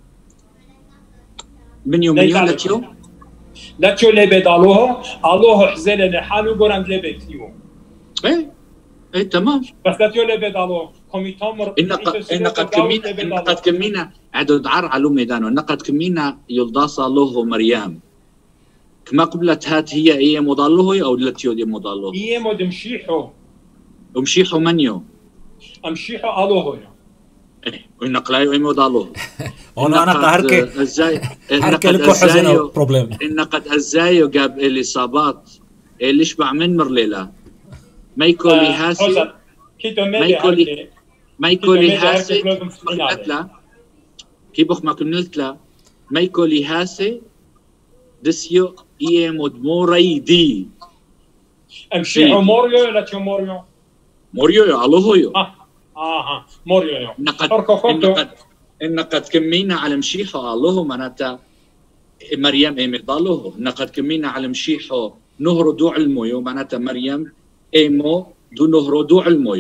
من يوم يوم لتيو لتيو لبه دالوه الله حزله لحاله قرنت لبه بسيو ايه ايه تمام بس لتيو لبه دالوه كوميتامر إن إن قد كمينا إن قد كمينا عدد عر على ميدانه إن قد كمينا يلداس الله مريم كما قبلت هات هي هي مضالله أو التي هي مضالله هي مدمشيحو ومشيحو منيو أمشيحو الله إيه وإن قلايو إيه مضالله أنا أنا قهرك إزاي إن قد أزايو بروبلم إن قد أزايو جاب الإصابات اللي شبع من مرليلا ما يكون لي هاسي ما يكون ما يكون لي هاسي مقنتلا كي بخ ما كنلتلا ما يكون لي هاسي دسيو إيه مدموري دي امشي موريو ولا تشو موريو موريو يا الله يو اه اه موريو يو نقد نقد نقد كمينا على مشيحه الله معناتها مريم ايمي ضالوه نقد كمينا على مشيحه نهر دوع المويو معناتها مريم ايمو دو نهر دوع المويو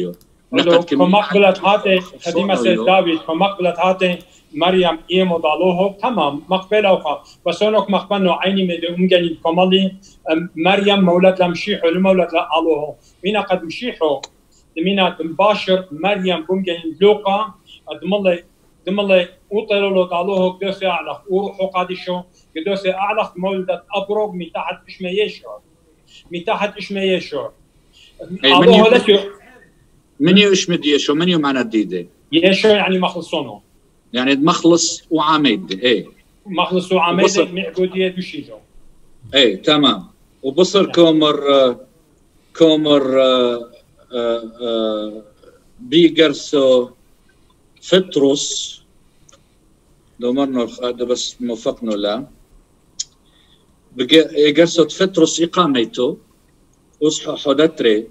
لو كمقبلة هاتي خديمة سيد داوود كمقبلة هاتي مريم إيمو ضالوه تمام مقبلة وخا بس هناك مقبلة عيني من أمجاني كمالي مريم مولد لمشيحو لمولد لألوه مينا قد مشيحو مينا مباشر مريم بمجاني لوقا دمالي دمالي وطلوا له ضالوه قدوسي أعلق وروحو قادشو قدوسي أعلق مولدة أبروغ متاحت إشما يشعر متاحت إشما يشعر ألوه لكي منيو اشمد يشو منيو معنى جديده يشو يعني مخلصونه يعني مخلص وعميد ايه مخلص وعميد معبوديه دوشيزو ايه تمام وبصر كومر كومر آه آه آه بيجرسو فتروس لو مرنا هذا بس موفقنا لا بيجرسو فتروس اقامته وصحو حدتري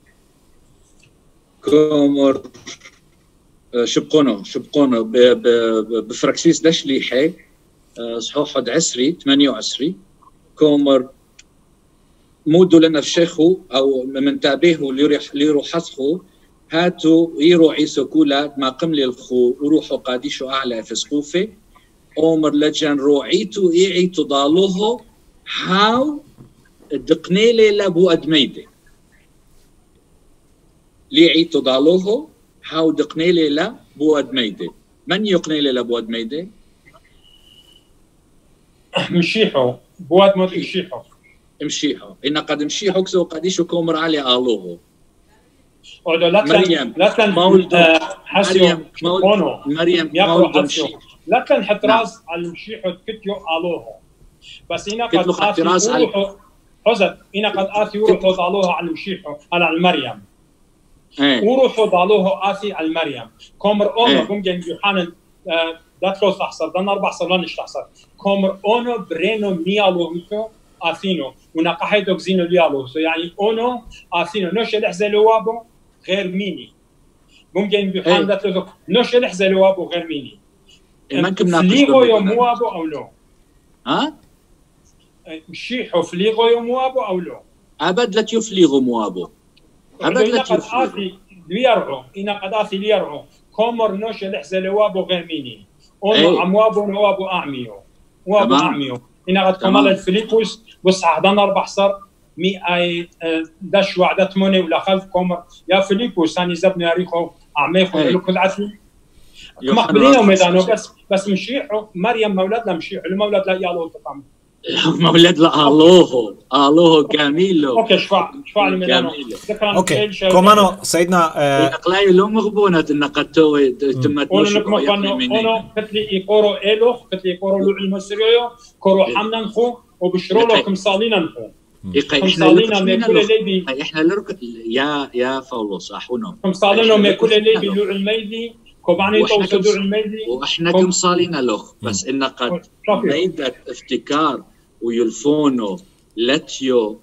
كومر شبقونه شبقونه بفراكسيس دشليحي صحوح حد عسري ثمانية وعشرين كومر مودو لنا في شيخو او من تابعه ليرو حسخو هاتو يرو عيسو كولا ما قملي الخو وروحو قاديشو اعلى في سقوفه اومر لجان روعيتو ايعيتو ضالوه هاو دقنيلي لابو ادميدي ليعيتو ضالوه هاو دقنيلي لا بو ادميدي من يقنيلي لابو ادميدي؟ مشيحو بو ادميدي مشيحو مشيحو إن قد مشيحو كسو قديشو كومر علي آلوه مريم مولد حسيو مريم مريم مولد مشيح لا كان حط راس على المشيحو كتيو آلوه بس إنا قد آثي حزت إنا قد آثي وروحو ضالوها على المشيحو على المريم وروحوا ضالوه آسي على المريم كومر أونو قم جن يوحنا داتلو تحصل دنا أربع صلانش تحصل كومر أونو برينو ميالو ميتو آسينو ونقحي دوكزينو ليالو يعني أونو آسينو نوش الحزلو وابو غير ميني قم جن يوحنا داتلو نوش الحزلو وابو غير ميني فليغو يوم وابو أو لو ها مشيحو فليغو يوم وابو أو لو أبد لا تفليغو موابو إنا قد آثي ليرعو إنا قد آثي ليرعو كومر نوش الإحزة لوابو غير ميني أونو عم وابو نوابو أعميو وابو أعميو إنا قد كمال الفليبوس بس عهدنا أربع صار مي أي دش وعدت موني ولا خلف كومر يا فليبوس أنا زبني أريخو أعميخو لكل عثي مقبلين وميدانو بس بس مشيحو مريم مولد لا مشيحو المولد لا يالو تقام مولد لا آلوه آلوه كاميلو اوكي شفع شفع الميدانو اوكي كومانو سيدنا الأقلاي لو مغبونة إن قد توي تمت مشروع يقيميني أونو كتلي إيقورو إيلوخ كتلي إيقورو لو المسريو كورو حمنا نخو وبشرولو كمصالينا نخو كمصالينا ميكول ليبي إحنا لرك يا يا فولوس أحونو كمصالينا ميكول ليبي لو الميدي كوباني توصدوا الميدي وإحنا كمصالينا لوخ بس إن قد ميدة افتكار ويلفونو لاتيو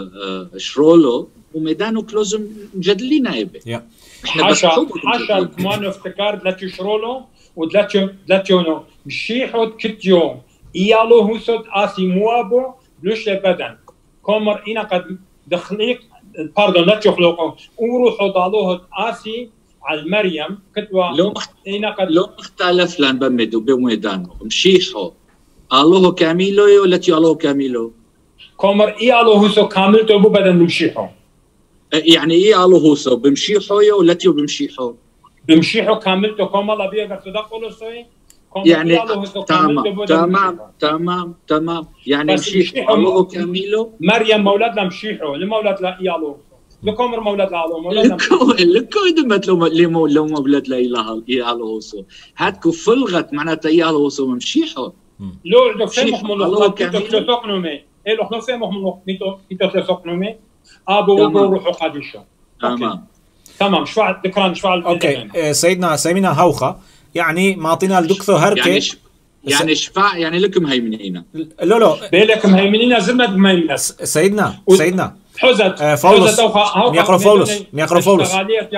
شرولو وميدانو كلوزم جدلي نايبه حاشا حاشا كمان افتكار لاتيو شرولو ودلاتيو دلاتيونو مشيحو كتيو ايالو هوسود آسي موابو بلوش بدن كومر إنا قد دخليق باردون لاتيو خلوقو وروحو ضالوه آسي على مريم كتوا لو مخ... لو مختلف لان بمدو بميدانو مشيحو الله كاميلو ولا تي الله كاميلو كومر اي الله هوسو كامل تو بدن مشيحو يعني اي الله هوسو بمشيحو ولا تي بمشيحو بمشيحو كامل تو كومر لا بيقدر تدخلوا سوي يعني تمام تمام تمام تمام يعني مشيحو الله كاميلو مريم مولد لا مشيحو لمولد لا اي الله لكومر مولد لا الله مولد لكو لكو دمت لو لو لو مولد لا اله الا الله هوسو هاتكو فلغت معناتها اي الله هوسو مشيحو لو لو فهمهم الله تتوقنومي إيه لو خلص فهمهم الله ميتو ميتو تتوقنومي أبو وروحو قادشة تمام تمام شفع ذكران شفع أوكي سيدنا سيمينا هوخة يعني معطينا الدكتور هركة يعني ش... يعني شفع يعني لكم هيمنينا لا لا بيلكم هيمنينا زمد مهيمنة سيدنا سيدنا حزت فولوس يقرأ فولوس يقرأ فولوس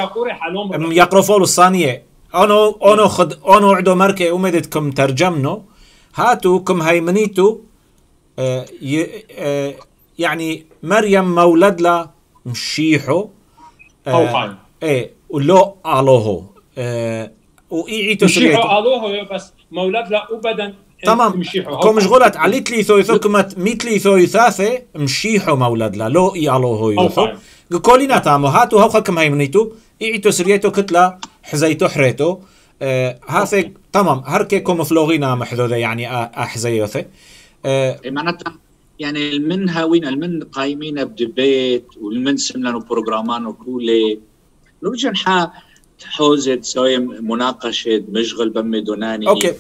يقرأ فولوس ثانية أنا أنا خد أنا وعدو مركة أمدتكم ترجمنه هاتوا كم هيمنيتو آه آه يعني مريم مولد لا مشيحو آه ايه ولو الوهو أه وإيعيتو سريتو مشيحو الوهو بس مولد لا ابدا تمام كو مشغولات عليت لي ثو ثكمت ميت لي ثو ثاثه مشيحو مولد لا لو اي الوهو يوثو كولينا تامو هاتو هاو خكم هاي منيتو إيعيتو سريتو كتلا حزيتو حريتو أه هاثي تمام هركي كوم فلوغينا محذوذه يعني احزيوثه أه معناتها يعني المن هاوين المن قايمين بدبيت والمن سملانو بروجرامانو كولي لوجن حا حوزت سوي مناقشه مشغل بمي دوناني اوكي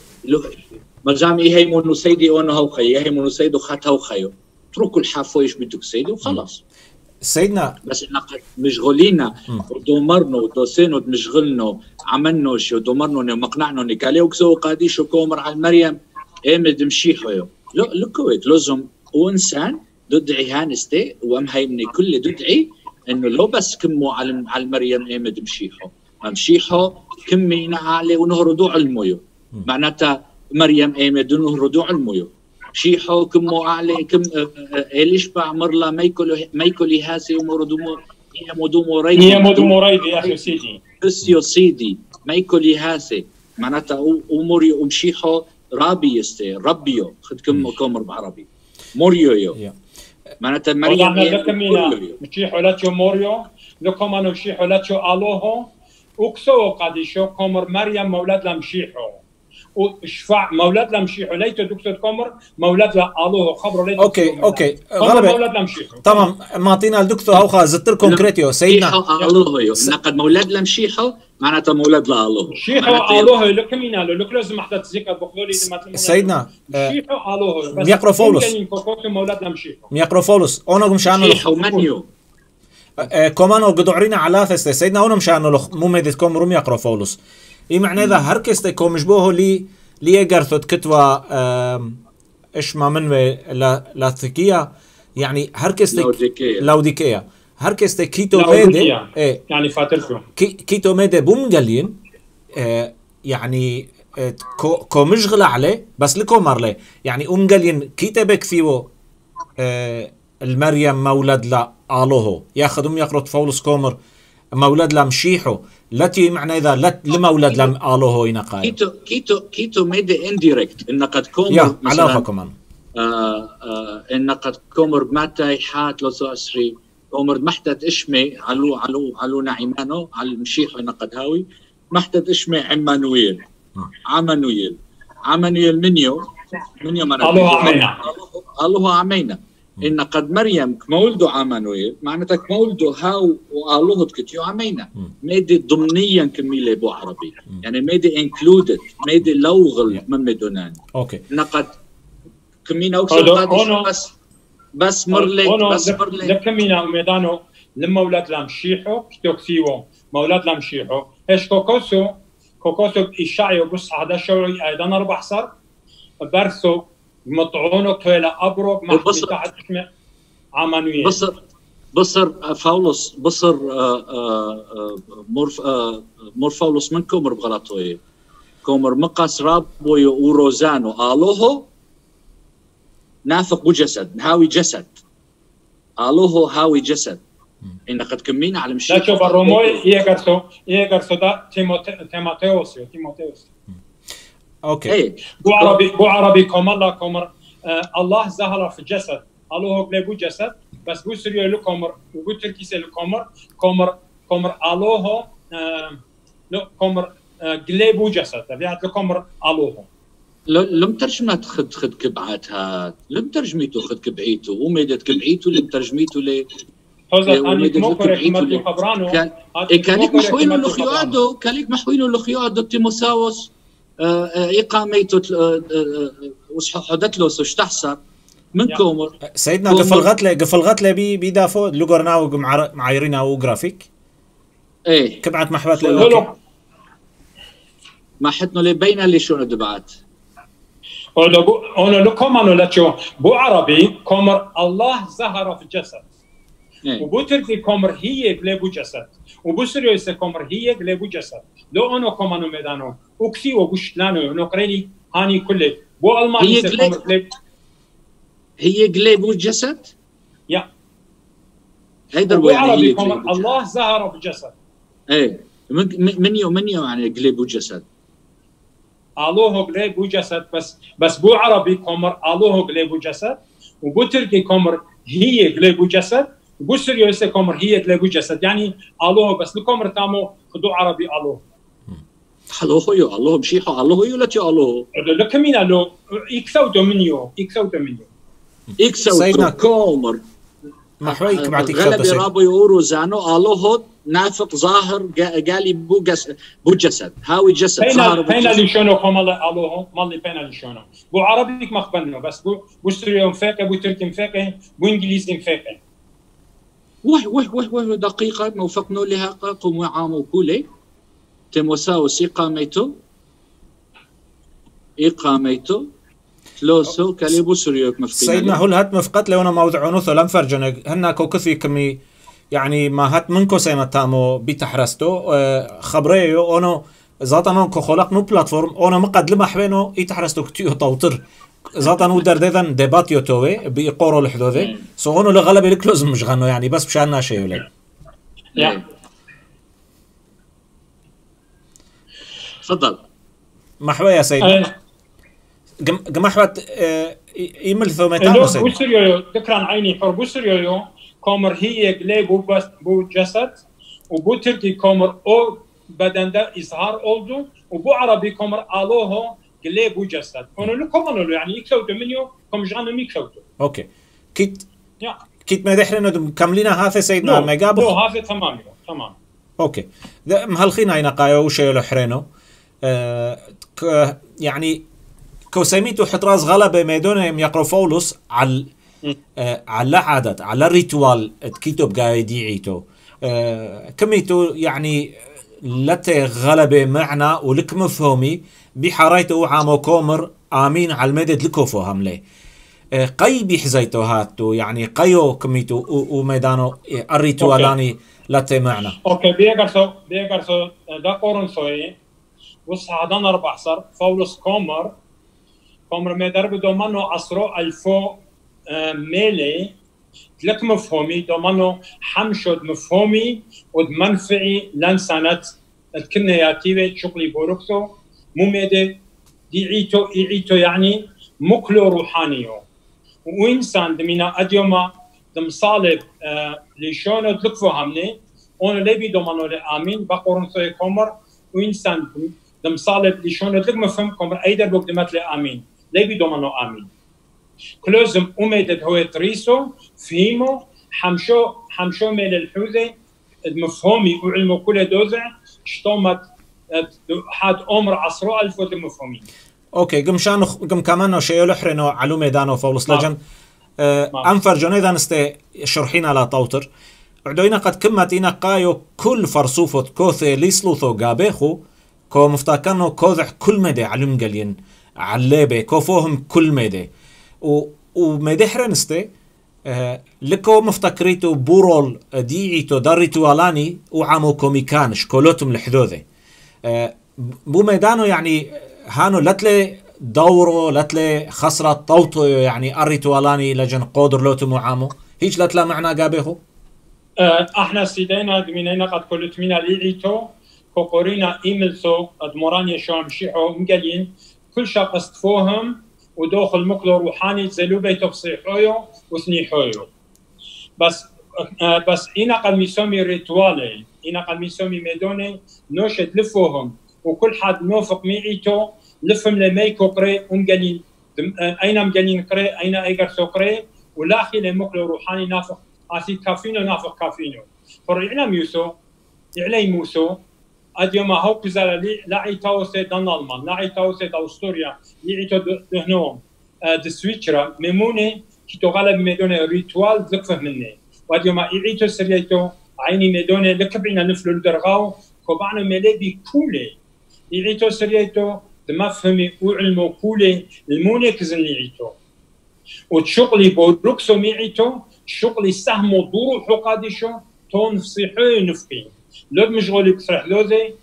مجام هي مونو سيدي اونو هو خي هي مونو سيدو خات هو خيو اتركوا الحافو ايش بدك سيدي وخلاص سيدنا بس احنا مشغولين ودمرنا ودوسينو مشغلنا عملنا شو دمرنا ومقنعنا نكالي وكسو قاديشو كومر على مريم ايمد مشيحو لو لكويك لازم وانسان ددعي هانستي وام هيمني كل ددعي انه لو بس كمو على على مريم ايمد مشيحو مشيحو كمينا عليه ونهردو علميو معناتها مريم ايمد ونهردو علميو شيحو كمو عليه كم ليش بعمر لا مايكل مايكل هاسي ومردومو هي مودومو ريدي هي مودومو ريدي يا سيدي بس يا سيدي مايكل هاسي معناتها اموري ومشيحو رابي يستي ربيو خد كم كومر بعربي موريو يو معناتها مريم لكمينا مشيحو لاتشو موريو لكم انا مشيحو لاتشو الوهو وكسو قاديشو كومر مريم مولد لمشيحو وشفع مولد لمشيحو ليتو دكتور كومر مولد لا الوهو خبروا ليتو اوكي اوكي غلبة مولد لمشيحو تمام معطينا الدكتور هوخا زتر كونكريتيو سيدنا الوهو نقد مولد لمشيحو معناتها مولد لا الوهو شيحو الوهو لكمينا لك لازم حتى تذكر بخلولي سيدنا شيحو الوهو بس ميقروفولوس مولد لمشيحو ميقروفولوس اونو مشانو شيحو منيو كمان قدعرينا على ثست سيدنا هنا مشان لو مو ميدتكم رومي اقروفولوس اي معنى ذا هركست كوم مشبوه لي لي غرثت كتوا ايش ما من لا لاثيكيا يعني هركست لوديكيا هركست كيتو ميدي ايه يعني فاتلكم كيتو ميدي بومغالين اه يعني كو مشغله عليه بس لكم مرله يعني امغالين كيتبك فيو اه المريم مولد لا الوهو ياخذهم يقرط فولس كومر مولد لم شيحو التي معنى اذا لت لمولد لم الوهو ينقاي كيتو كيتو كيتو ميدي انديركت ان قد كومر يا مثلا كمان آه آه ان قد كومر متى حات لو اسري كومر محتت اشمي علو علو علو نعيمانو على المشيحو ان قد هاوي محتت اشمي عمانويل عمانويل عمانويل منيو منيو من الله عمينا الله عمينا إن قد مريم كمولدو عمانويل معناتها كمولدو هاو والله كتيو عمينا ميدي ضمنيا كميلة بو عربي يعني ميدي انكلودد ميدي لوغل من مدونان اوكي إن قد كمينا وكسو بس بس مرلي بس مرلي لكمينا وميدانو لما ولاد لمشيحو كتوكسيو مولاد لمشيحو ايش كوكوسو كوكوسو إشاعي بص هذا شوي أيضا أربع صار برسو مطعونه كلا أبرق ما تحت اسمه عمانويل بصر بصر فاولوس بصر مورف مورفاولوس من كومر بغلطوي كومر مقاس راب وروزانو الوهو نافق وجسد هاوي جسد الوهو هاوي جسد إن قد كمينا على مشي لا شوف الروموي يقرسو يقرسو ده تيموتيوس تيموتيوس اوكي بو عربي بو عربي كومر كومر آه الله ظهر في جسد الله بلبو جسد بس بو سوريا له كومر وبو تركي سي كومر كومر كومر الله آه لو كومر قلبو جسد تبعت له كومر الله لم ترجمت خد خد كبعاتها لم ترجميتو خد كبعيتو وميدت كبعيتو لم ترجميتو لي هذا اني موكر حمد خبرانو كان لك محوينو لخيادو كان لك محوينو لخيادو تيموساوس إقامته وحدت وش تحصل من كومر سيدنا قفل غتله قفل غتله بي بيدافو لوغرناو معايرينا وجرافيك ايه كبعت محبات له ما حدنا لي بين اللي شنو دبعت انا انا لكم انا لا بو عربي كومر الله ظهر في الجسد إيه. وبو تركي كومر هي بلبو جسد وبو سوريوس كومر هي بلبو جسد لو انا كومانو ميدانو وكسي وبوشلانو نقريني هاني كله بو الماني كومر بلب هي قلبو جسد يا هيدا بو عربي كومر الله ظهر في الجسد ايه منيو منيو يعني قلب وجسد الوه قلب وجسد بس بس بو عربي كومر الوه قلب وجسد وبو تركي كومر هي قلب وجسد وبو سوريوسي كومر هي قلب وجسد يعني الوه بس الكومر تامو خدو عربي الوه الوه يو الوه بشيحو الوه يو لا تي الوه لكمين الو يكثوتو منيو يكثوتو منيو يكثوتو كومر ما حويك بعطيك غلب رابو يورو زانو الوه نافق ظاهر قالي بو جسد بو جسد هاوي جسد ظاهر بين اللي شنو كمال الوه مالي بين اللي شنو بو عربيك مخبنه بس بو بو سوريو مفاقه بو تركي مفاقه بو انجليزي مفاقه واه واه واه واه دقيقه موفقنا لها قوم وعامو كولي تموساو سيقاميتو إقاميتو فلوسو كاليبو سوريوك مفقين سيدنا هول هات مفقت لونا موضوعونو ثلم فرجنا هنا كوكثي كمي يعني ما هات منكو سيما تامو بيتحرستو خبريو اونو زاتانو كو خلق نو بلاتفورم اونو مقد لما حوينو يتحرستو كتيو طوطر زاتانو درديدن ديبات يوتوي بيقورو الحدوذي سو اونو لغلب الكلوز مش غنو يعني بس مشان ناشي ولا تفضل محوى يا سيدي قمحوت ايميل ثومتان سيدي بوسريو ذكران عيني حر بوسريو كومر هي قلب بو بو جسد وبو تركي كومر او بدنده اظهار اولدو وبو عربي كومر الوه قلب بو جسد انا لكم انا يعني يكتوتو منيو كم جانو ميكتوتو اوكي كيت كيت ما دحرنا مكملينا هذا سيدنا ما قابل لو هذا تمام تمام اوكي مهلخينا اين قايو وشي لحرينو آه يعني كوسيميتو حطراز غلبه ميدون يقرفولوس على آه على عادات على ريتوال تكيتو بقاي ديعيتو آه كميتو يعني لتي غلبه معنا ولك مفهومي بحرايتو عامو كومر امين على المدد لكوفو هملي آه قي بيحزيتو هاتو يعني قيو كميتو وميدانو الريتوالاني لتي معنا اوكي بيقرسو بيقرسو دا قرنسوي وصعدان اربع صار فولوس كومر كومر ميدرب دومانو عصرو الفو ميلي تلك مفهومي دومانو حمشود مفهومي ود منفعي لنسانت الكنياتيبي شغلي بوركتو مميدي ديعيتو إيعيتو يعني مكلو روحانيو وإنسان دمينا أديوما دم صالب لشونو تلقفو همني اونو لبي دومانو لآمين بقرنثوي كومر وإنسان دم صالب لشونو تلق مفهم كومر أيدر بقدمت لآمين لبي دومانو آمين كلوزم أميدت هو تريسو فهمو حمشو حمشو ميل الحوذي مفهومي وعلمو كل دوزع شطومت حاد عمر عصرو ألف مفهومي اوكي قم شانو قم كمان شيء لحرنو علو ميدانو فولس لجن أه انفر جونيدان استي شرحين على طوتر عدوينا قد كمتينا قايو كل فرصوفة كوثي ليسلوثو قابيخو كو مفتاكنو كوذح كل مدي علم قلين عليبي كوفوهم كل مدي و ومدحرن استي أه لكو مفتكريتو بورول ديعيتو داريتوالاني وعامو كوميكانش كولوتم لحدوذي أه بو ميدانو يعني هانو لتلي دورو لتلي خسرة طوطو يعني الريتوالاني لجن قودر لوتو معامو هيج لتلا معنا قابيخو أه احنا سيدينا دمينينا قد كلت مينا ليعيتو كوكورينا ايميلسو ادمورانيا شو مشيحو مقالين كل شا قصدفوهم ودوخل مقلو روحاني زلوبي تفصيحويو وثنيحويو بس أه بس اينا قد ميسومي ريتوالي اينا قد ميسومي ميدوني نوشد لفوهم وكل حد نوفق ميعيتو لفهم لميكو قري ومقالين اين مقالين قري اين ايقر سو قري ولاخي لمقلو روحاني نافق اسي كافينو نافق كافينو فرعنا ميوسو يعلي موسو اديوما هو كزالي لاعي تاوسي دان المان لاعي تاوسي اوستوريا يعيتو دهنوم د سويتشرا ميموني كي تغلب ميدوني ريتوال ذكفه مني واديوما يعيتو سريتو عيني ميدوني لكبعنا نفلو الدرغاو كوبعنا ميليبي كولي يعيتو سريتو دمفهمي وعلمو كولي الموني كزن يعيتو وتشغلي بوروكسو ميعيتو شغلي سهمو دورو حقاديشو تون فصيحوي نفقين لو مشغولي بصرح لوزي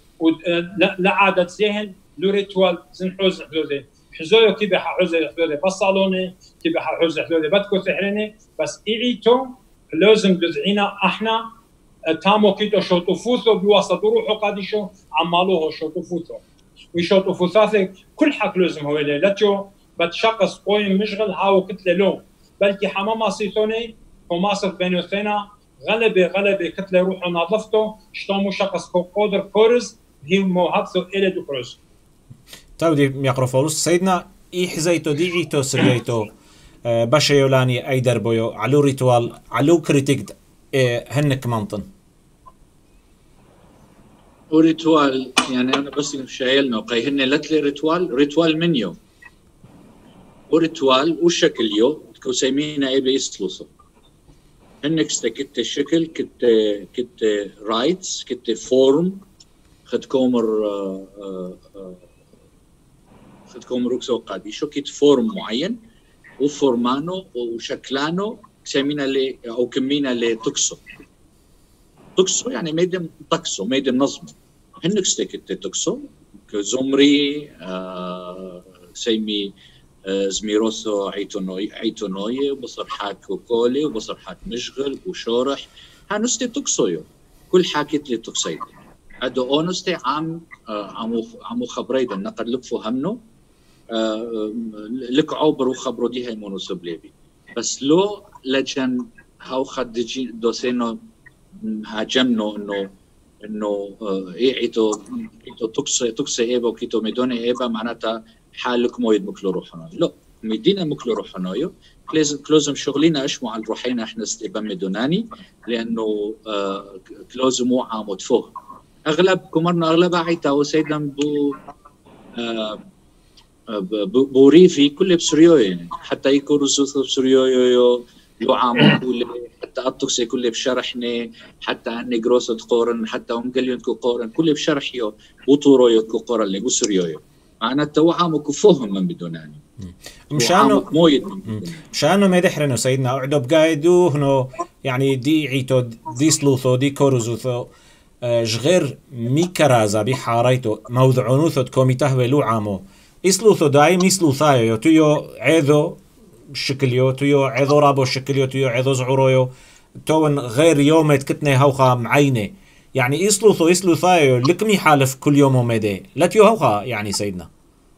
لا عادة سيهن لو ريتوال زنحوز حلوزي حزويو كي بحا حوزي حلوزي بصالوني كي بحا حوزي حلوزي بدكو سحريني بس إيعيتو لازم جزعينا احنا تامو كيتو شوتو فوثو بواسطة روحو قاديشو عمالوه شوتو فوثو ويشوتو فوثاثي كل حق لازم هو اللي لاتيو بتشخص قوي مشغل هاو كتلة لو بلكي حماما سيتوني وماصف بينو ثينا غلبة غلبة كتلة روحو نظفته شتومو شخص قدر كورز هي موهبته إلى دكروز تودي ميقروفولوس سيدنا إحزيتو ديعيتو سريتو باشا يولاني أي دربويو علو ريتوال علو كريتيك هنك منطن وريتوال يعني أنا بس شايلنا وقي هن لتلي ريتوال ريتوال منيو وريتوال وشكل يو كوسيمينا إيه بيستلوسو هنك استكت الشكل كت كت رايتس كت فورم خد كومر خد كومر روكسو قادي شو كت فورم معين وفورمانو وشكلانو سمينا لي او كمينا لي تكسو تكسو يعني ميدم تكسو ميدم نظم هنك ستيكت تكسو كزمري آه سيمي آه زميروسو عيتونوي عيتونوي وبصر حاك وكولي وبصر حاك مشغل وشورح هانستي تكسويو كل حاكت لي تكسيد هادو اونستي عم آه عمو عمو خبريد النقد لك فهمنو آه لك عبر وخبرو دي هاي مونوسو بليبي بس لو لجن هاو خد دوسينو هاجمنو انه انه ايه عيتو عيتو تكسي تكسي ايبا وكيتو ميدوني ايبا معناتها حالك مويد مكلو روحنا لا ميدينا مكلو روحنايو كلوزم شغلينا اشمو على روحينا احنا استيبا ميدوناني لانه آه كلوزم وعام وتفوه اغلب كمرنا اغلبها عيتا وسيدنا بو آه بوريفي كل بسوريوي يعني حتى يكون رزوث بسوريوي لو عام كل حتى أطقس كل بشرحني حتى أني جروس تقورن حتى هم قليون كقورن كل بشرحيو وطورويو كقورن اللي بسوريوي معناته وعام كفوهم من بدوناني مشانو مشانو ما يدحرنو سيدنا أعدو بقايدو هنو يعني دي عيتو دي سلوثو دي كوروزوثو جغير ميكرازا بحاريتو موضعونوثو تكوميتهوي لو عامو إسلوثو دايم إسلوثايو تيو عيدو شكليو تيو عيدو رابو شكليو تيو عيدو زعورويو تون غير يوم تكتني هوخا معينة يعني إسلوثو إسلوثايو لكمي حالف كل يوم ومدي لا تيو هوخا يعني سيدنا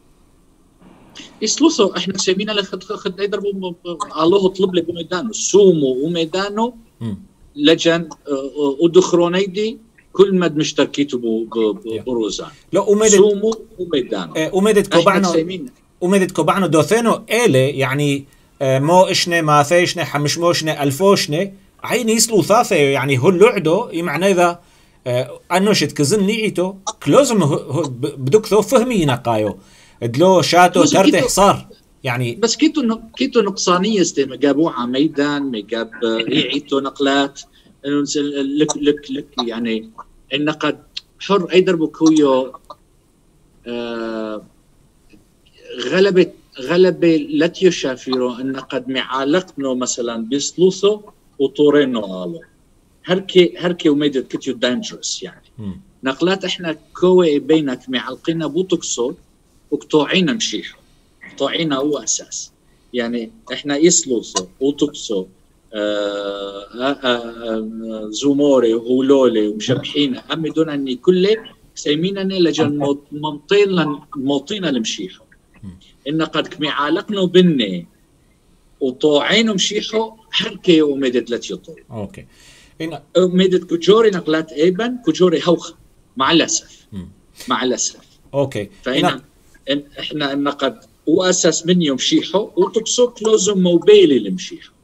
إسلوثو إحنا سيمينا لخد خد يضربوا الله طلب لي بميدانو سومو وميدانو لجن ودخرونيدي كل مد مشتركيتو بروزان لا ومدد سومو وميدانو ومدد كوبانو ومدد كوبانو دوثينو إلي يعني مو إشني ما ثيشني حمش موشني ألفوشني عيني يسلو ثاثيو يعني هو اللعدو يمعنى إذا أنو شت كزن نيعيتو كلوزم بدوك ثو فهمي نقايو دلو شاتو ترتي حصار يعني بس كيتو كيتو نقصانية استيما جابوه على ميدان ميجاب يعيتو نقلات لك لك لك يعني النقد حر اي دربو كويو آه غلبة غلبة لا تيشافيرو النقد معالقنو مثلا بيسلوثو وطورينو قالو هركي هركي وميدت كتيو دانجرس يعني م. نقلات احنا كوي بينك معلقينا بوتوكسو وقطوعينا مشيحو قطوعينا هو اساس يعني احنا يسلوثو بوتوكسو آه آه آه زوموري وهولولي ومشبحينا أمي دون أني كله سيمينني لجن ممطين موطينا لمشيحو إن قد كمي عالقنا بني وطوعين مشيحو حركي وميدت لتيطول أوكي إن ميدت كجوري نقلات إيبن كجوري هوخ مع الأسف مع الأسف أوكي فإن إن إحنا إن قد وأساس مني مشيحو وتبصو كلوزو موبيلي لمشيحو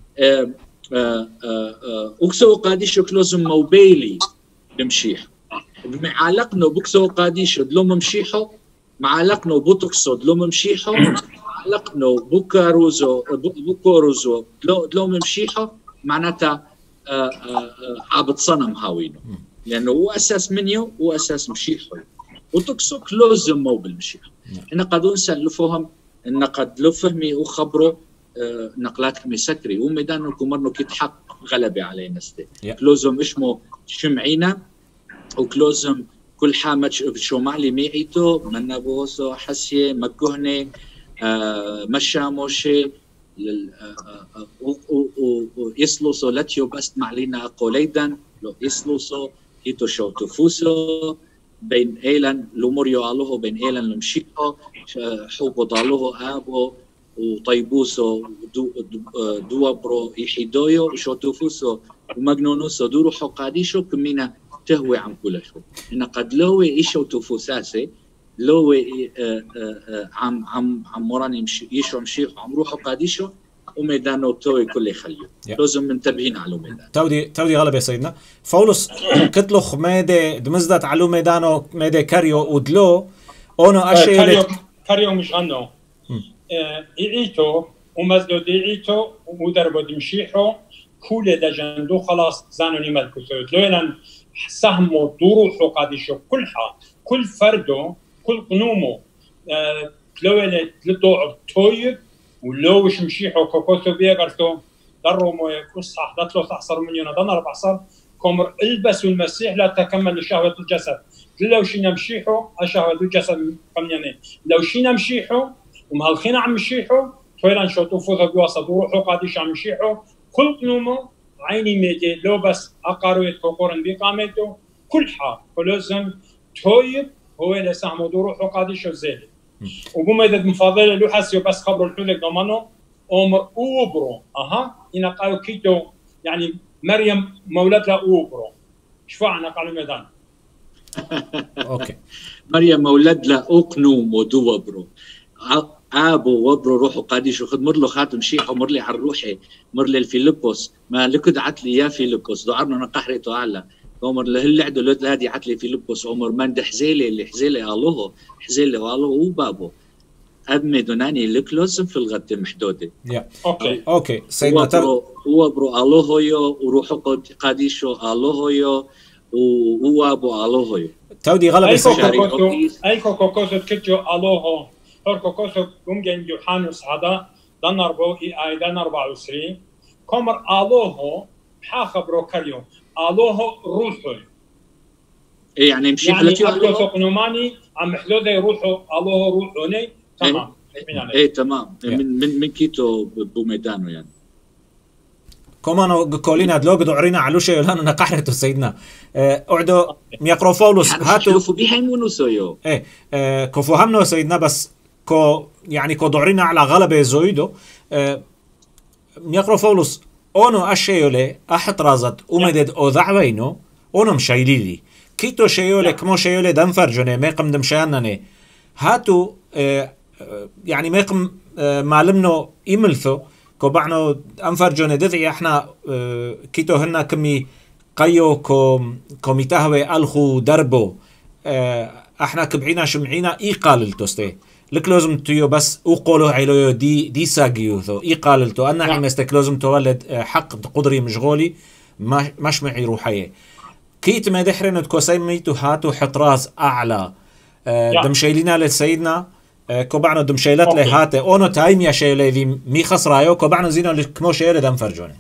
وكسو قاديشو كلوزم موبيلي لمشيح معالقنا بكسو قاديشو دلو ممشيحو معالقنا بوتوكسو دلو ممشيحو معالقنا بوكاروزو بوكوروزو دلو دلو ممشيحو معناتها عابد صنم هاوينو لانه هو اساس منيو هو اساس مشيحو وتوكسو كلوزم موبيل مشيحو ان قد نسلفوهم ان قد لو فهمي وخبروا آه نقلات مسكري وميدان كمرنو كيتحق غلبة علينا استي yeah. كلوزم اشمو شمعينا وكلوزم كل حامج شو معلي ميعيتو منا بوسو حسيه مكهني آه مشى موشي ويصلو صولتيو بس معلينا قوليدا لو إسلوسو كيتو شو تفوسو بين إيلان لوموريو الله بين إيلان لمشيكو حوبو ضالوه أبو وطيبوسو دو دو برو يحيدويو شو تفوسو ومجنونوسو دورو حقاديشو كمينا تهوي عن كل شو إن قد لوي إيشو تفوساسي لوي عم عم عم مراني مشي يشو مشيخ عم روحو قاديشو وميدانو توي كل خليو لازم منتبهين على ميدان تودي تودي غلب يا سيدنا فولوس كتلخ ميدي دمزدت على ميدانو ميدي كاريو ودلو اونو اشي كاريو كاريو مش غنو يعيتو ومزلو ديعيتو ودربو دمشيحو كل دجندو خلاص زانو نيمال كسوت لويلان سهمو دروحو قاديشو كلها كل فردو كل قنومو تلويلة تلطوع تويب ولو وش مشيحو كوكوسو بيغرتو درو مو يكسح دتلو تحصر مليون دنا ربع صار كمر البسوا المسيح لا تكمل شهوة الجسد لو شينا مشيحو شهوة الجسد قمنيني لو شينا مشيحو ومهلخين عم مشيحو تويلان شو تفوض بواسط روحو قاديش عم مشيحو كل قنومو عيني ميدي لو بس أقارويت كوكورن بقامته كل حا فلازم تويب هو اللي سامو روحو قاديش زيلي وبما إذا مفاضلة لو حسيو بس خبروا الحولك ضمانه أمر أوبرو أها إن قالوا كيتو يعني مريم مولد لها أوبرو شو عنا قالوا ميدان أوكي مريم مولد لها أقنوم ودوبرو ابو وبرو روحو قاديش وخد مر له خاتم شيخ ومر لي على روحي مر لي الفيلبوس ما لكد عت لي يا فيلبوس دعرنا نقحرته على عمر اللي عدو لود هادي عت لي فيلبوس عمر من ده حزيلي اللي حزيلي الله حزيلي الله وبابو ابمي دوناني لكلوز في الغد محدوده يا اوكي اوكي سيدنا وبرو وبرو الله هو وروحو قاديشو الله هو وهو ابو الله هو تودي غلب ايكو كوكوسو تكتشو الله تركو كوسو قمجن يوحانوس هذا دنر بو اي اي دنر أربعة وعشرين كمر الوهو حاخبرو كريو الوهو روحو اي يعني مشي يعني الوهو قنوماني عم حلوده يروحوا الوهو روحوني تمام اي اي تمام من من من كيتو بوميدانو يعني كمان كولينا دلوق دعرينا علوشة يلان نقحرته سيدنا اعدو ميقروفولوس هاتو شوفوا بيهمونو سويو ايه كفو همنو سيدنا بس كو يعني كو دعرينا على غلبة زويدو ميقروفولوس اونو اشيولي احط رازت ومدد او ذعوينو اونو مشايليلي كيتو شيولي كمو شيولي دنفرجوني ميقم دمشانني هاتو يعني ميقم معلمنو ايملثو كو بعنو انفرجوني دذعي احنا كيتو هنا كمي قيو كو كومي تهوي الخو دربو احنا كبعينا شمعينا اي قاللتوستي لك لازم تيو بس وقولو عيلو دي دي ساقيوثو اي قاللتو انا حين مستك لازم تولد حق قدري مشغولي ما مش معي روحيه كيت ما دحرن تكو سيميتو هاتو حطراز اعلى دمشيلينا لسيدنا كوبعنو دمشيلات له هاته اونو تايم يا شيء لذي مي خسرايو كوبعنو زينو لكمو شيء لدم فرجوني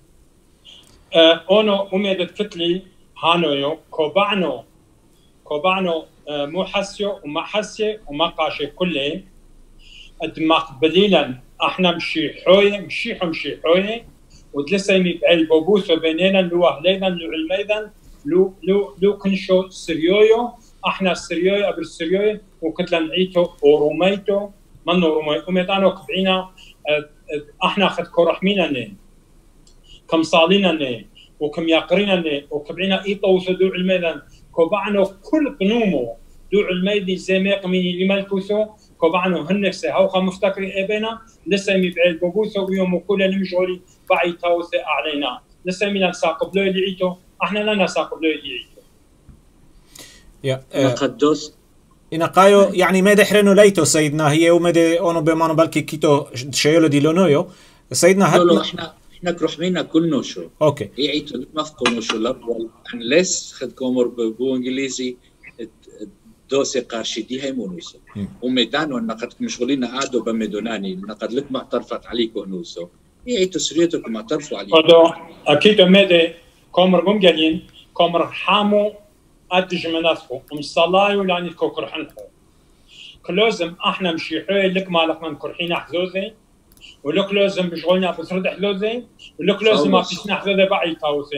اونو اميدت كتلي هانويو كوبعنو كوبعنو مو حسيو وما حسي وما قاشي كله ادماق بليلا احنا مشي حوي مشي مشي حوي ودلسيمي بعل بوبوثو بيننا لو اهلينا لو علميدا لو لو لو كنشو سريويو احنا سريوي قبل سريوي وكتلا نعيتو وروميتو منو رومي وميتانو كبعينا احنا خد كورحمينا ني كم صالينا ني وكم يقرينا ني وكبعينا ايطو دو الميدان كوبعنو كل قنومو دو الميدي زي ما يقميني اللي مالكوثو كوبعنو هنكسي هاوخا مفتكري ابينا لسه يبعد بوبوثو ويوم كل اللي مشغولي بعي تاوثي علينا لسه يمينا ساقب له اللي عيتو احنا لنا ساقب له اللي عيتو يا قدوس إن قايو يعني ما دحرنو ليتو سيدنا هي وما دي أونو بمانو بالكي كيتو شيولو دي لونويو سيدنا هات احنا احنا كروحمينا كلنا شو اوكي يعيتو مفقونو شو الأول انلس خد كومر بو انجليزي دوسي قارشي دي هاي مونوسو وميدانو ان قد مشغولين قعدوا بميدوناني ان قد لك معترفت عليكو نوسو يعيتو سريتو كما اعترفوا عليكو اكيد ميدي كومر بومجالين كومر حامو قدش مناسكو ومصلايو لاني كوكرحنكو كلوزم احنا مشي حوي لك مالك من كرحين حزوزي ولك لازم بشغلنا بسرد حلوزي ولك لازم ما فيش نحزوزي بعي تاوزي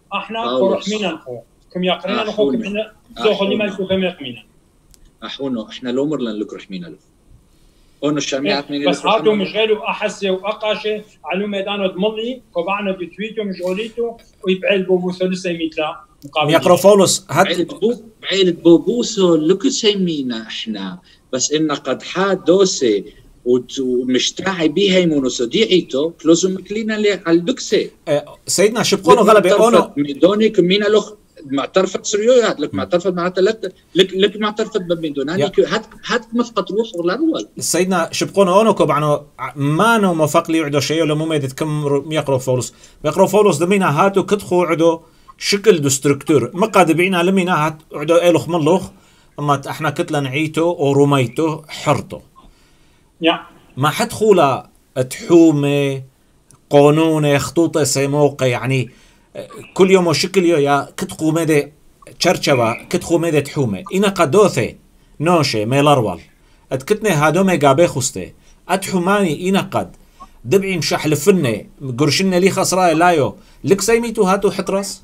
احنا كروح مينا نخو كم يقرينا نخو كم احنا زوخلي ما يكون كم يقمينا احونو احنا لو مرلن لك رحمينا له هون الشامعات من بس هاتو مشغلو احسي واقاشي على ميدانو دملي كوبانو بتويتو مشغوليتو ويبعل بوبوسو لسه ميتلا مقابل ميكروفولوس بعيلة بو بعيلة بوبوسو لك سيمينا احنا بس ان قد حاد دوسي ومشتاعي بيها يمونوسو ديعيتو كلوزو مكلينا لي على الدكسي سيدنا شبقونو غلبة اونو ميدوني كمينا لخ معترفت سريويات لك معترفت معناتها لك لك لك معترفت بميدوناني هات هات مثقت روح ولا رول سيدنا شبقونو اونو كوبعنو ما نو موفق لي يعدو شيء ولا مو ميدت كم ميكروفولوس ميكروفولوس دمينا هاتو كدخو عدو شكل دو ستركتور مقاد بعينا لمينا هات عدو ايلوخ ملوخ اما احنا كتلا نعيتو ورميتو حرتو يا ما حد خولا تحومه قانون خطوطه سيموقع يعني كل يوم وشكل يو يا كتخو مدى تشرشبا كتخو مدى تحومه إنا قدوثي نوشي ميلروال اتكتني هادو ميقابي خستي اتحوماني إنا قد دبعي مشاح لفني قرشنا لي خسراي لايو لك سيميتو هاتو حترس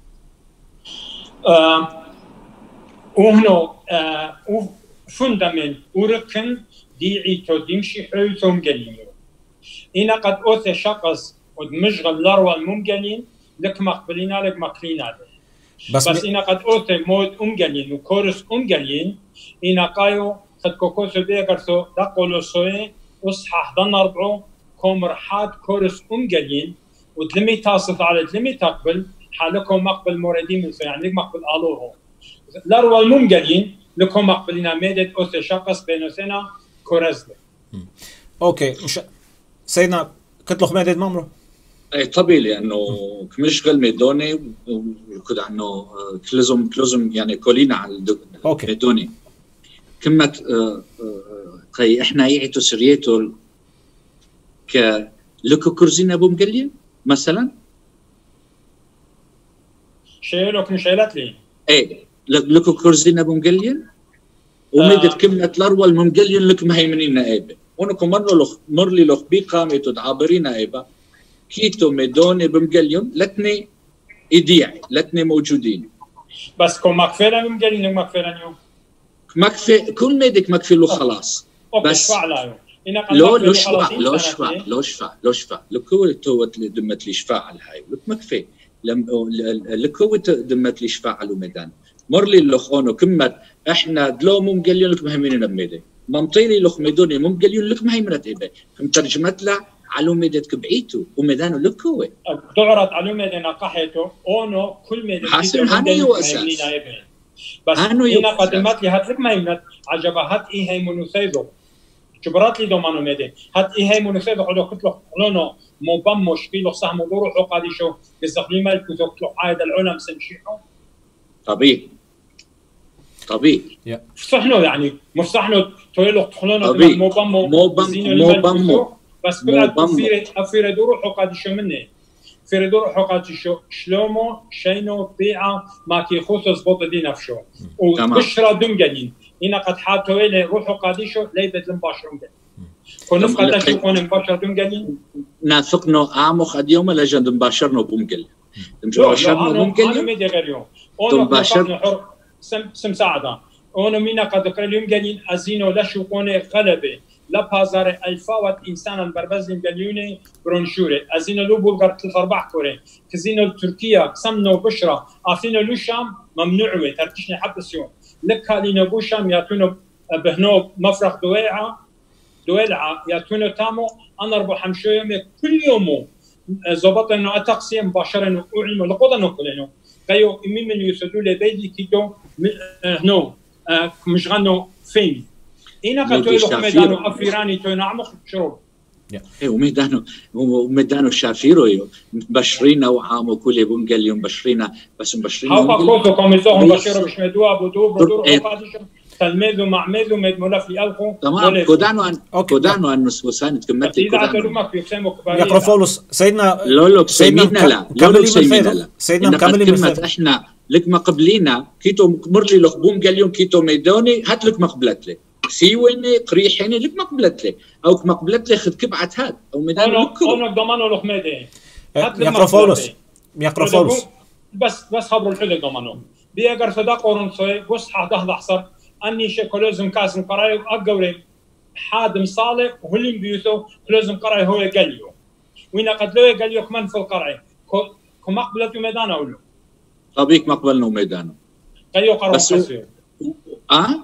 آه وهنو آه وفندمن وركن ديعيتو ديمشي حيثو مقلينو إنا قد أوثي شخص ودمشغل لروال ممقلين لك مقبلينا لك مقلينا بس, بس إنا قد أوثي مود أمقلين وكورس أمقلين إنا قايو قد كوكوسو بيقرسو دقولو سوي أصحح ضن أربعو كومرحات كورس أمقلين وتلمي تاصف على تلمي تقبل حالكم مقبل موردين من سو يعني لك مقبل آلوه لروال ممقلين لكم مقبلينا ميدت أوثي شخص بينو سنة كورس لك اوكي مش سيدنا كتلخ ميدت مامرو اي طبيعي لانه مشغل ميدوني وكد عنه كلزم كلزم يعني كولينا على ميدوني كمت قي احنا يعيتو سريتو ك لكو كرزينا ابو مقلين مثلا شيلوك مشيلت لي اي لكو كرزينا ابو مقلين ومدت كمت لروى الممقلين لك مهيمنين ايبه ونكو مرلو لخ مرلي لخ بي قامتو تعابرين ايبه كيتو ميدوني بمقليون لتني إيديعي لتني موجودين بس كون مكفيلا بمقليون مكفيلا يوم مكفي كل ميدك مكفي له خلاص بس لو لو شفع لو شفع لو شفع لو شفع لكو تو دمت لي شفاع على هاي لك مكفي لم لكو دمت لي شفاع على ميدان مرلي لخونو كمت احنا دلو مو مقليون لك مهمين بميدي منطيلي لخ ميدوني مو مقليون لك مهمنت ايبه مترجمت له علو ميدت كبعيتو وميدانو لكوه دعرت علو ميدنا قحيتو اونو كل ميدان حاسم هاني هو اساس بس هنا قدمت لي هات لك ما يمنت عجبها هات ايه هي منوسيدو جبرات لي دومانو ميدان هات ايه هي منوسيدو حدو كتلو قلونو مو بام مشكيلو صح مو بروحو قادي شو بيستخدمي مالك وزوكتلو عايد العلم سنشيحو طبيعي طبيعي فصحنو يعني مفصحنو تويلو قلونو مو بام مو بام مو بام بس كل أفير أفير دورو حقادي شو مني أفير دورو حقادي شو شلومو شينو بيعة ما كي خصوص بوط دي نفسه وبشرة دم جنين هنا قد حاتوا إلى روح حقادي شو ليبت المباشرون جنين كون قد تشوفون مباشر دم جنين نافقنا عامخ اليوم لجند مباشرنا بومجل مباشرنا بومجل أنا ميدي غير يوم أنا مباشر حر سم سم ساعدة أنا مينا قد قال اليوم جنين أزينو لا شو كونه غلبة لا بازار الفاوت انسانا بربزن مليوني برونشوره ازينو لو بلغار ثلاث اربع كوري كزينو تركيا سمنو بشرة افينو لو شام ممنوعه تركيشني حبسيون لك هالينو بو شام ياتونو بهنو مفرق دويعه دويلعه ياتونو تامو انا ربو حمشو يوم كل يوم زبط انه اتقسي مباشره وعلم لقضا كلنا قيو امي من يسدوا لي بيدي كيتو هنو مش غنو فين هنا قتلوا حمدانو افيراني تو نعمق شروب ايه وميدانو وميدانو شافيرو مبشرينا وعامو كل بمقليون بشرينا بس مبشرينا هاو كوتو كوميزوهم بشيرو باش مدوا ابو دور دور تلميذو معميذو مد ملف لي الخو تمام كودانو ان كودانو ان وسان تكملت كودانو ميكروفولوس سيدنا لولو سيدنا لا لولو سيدنا سيدنا مكملين احنا لك ما قبلينا كيتو مرلي لخبوم قاليون كيتو ميدوني هات لك ما قبلت لي سيويني قريحيني لك ما قبلت لي او ما قبلت لي خذ كبعت هاد او ميدان لكو انا ضمانو لخميدي ميكروفولوس ميكروفولوس بس بس خبروا الحلو ضمنوا بيقدر صدق ورنصي بص حده لحصر اني شكلوزم كاس قراي اقوري حادم صالح وهلي بيوتو كلوزم قراي هو قاليو وين قد له قاليو كمان في القرعي كو مقبلته ميدان اولو طبيك مقبلنا وميدانه قاليو قروا كسيو اه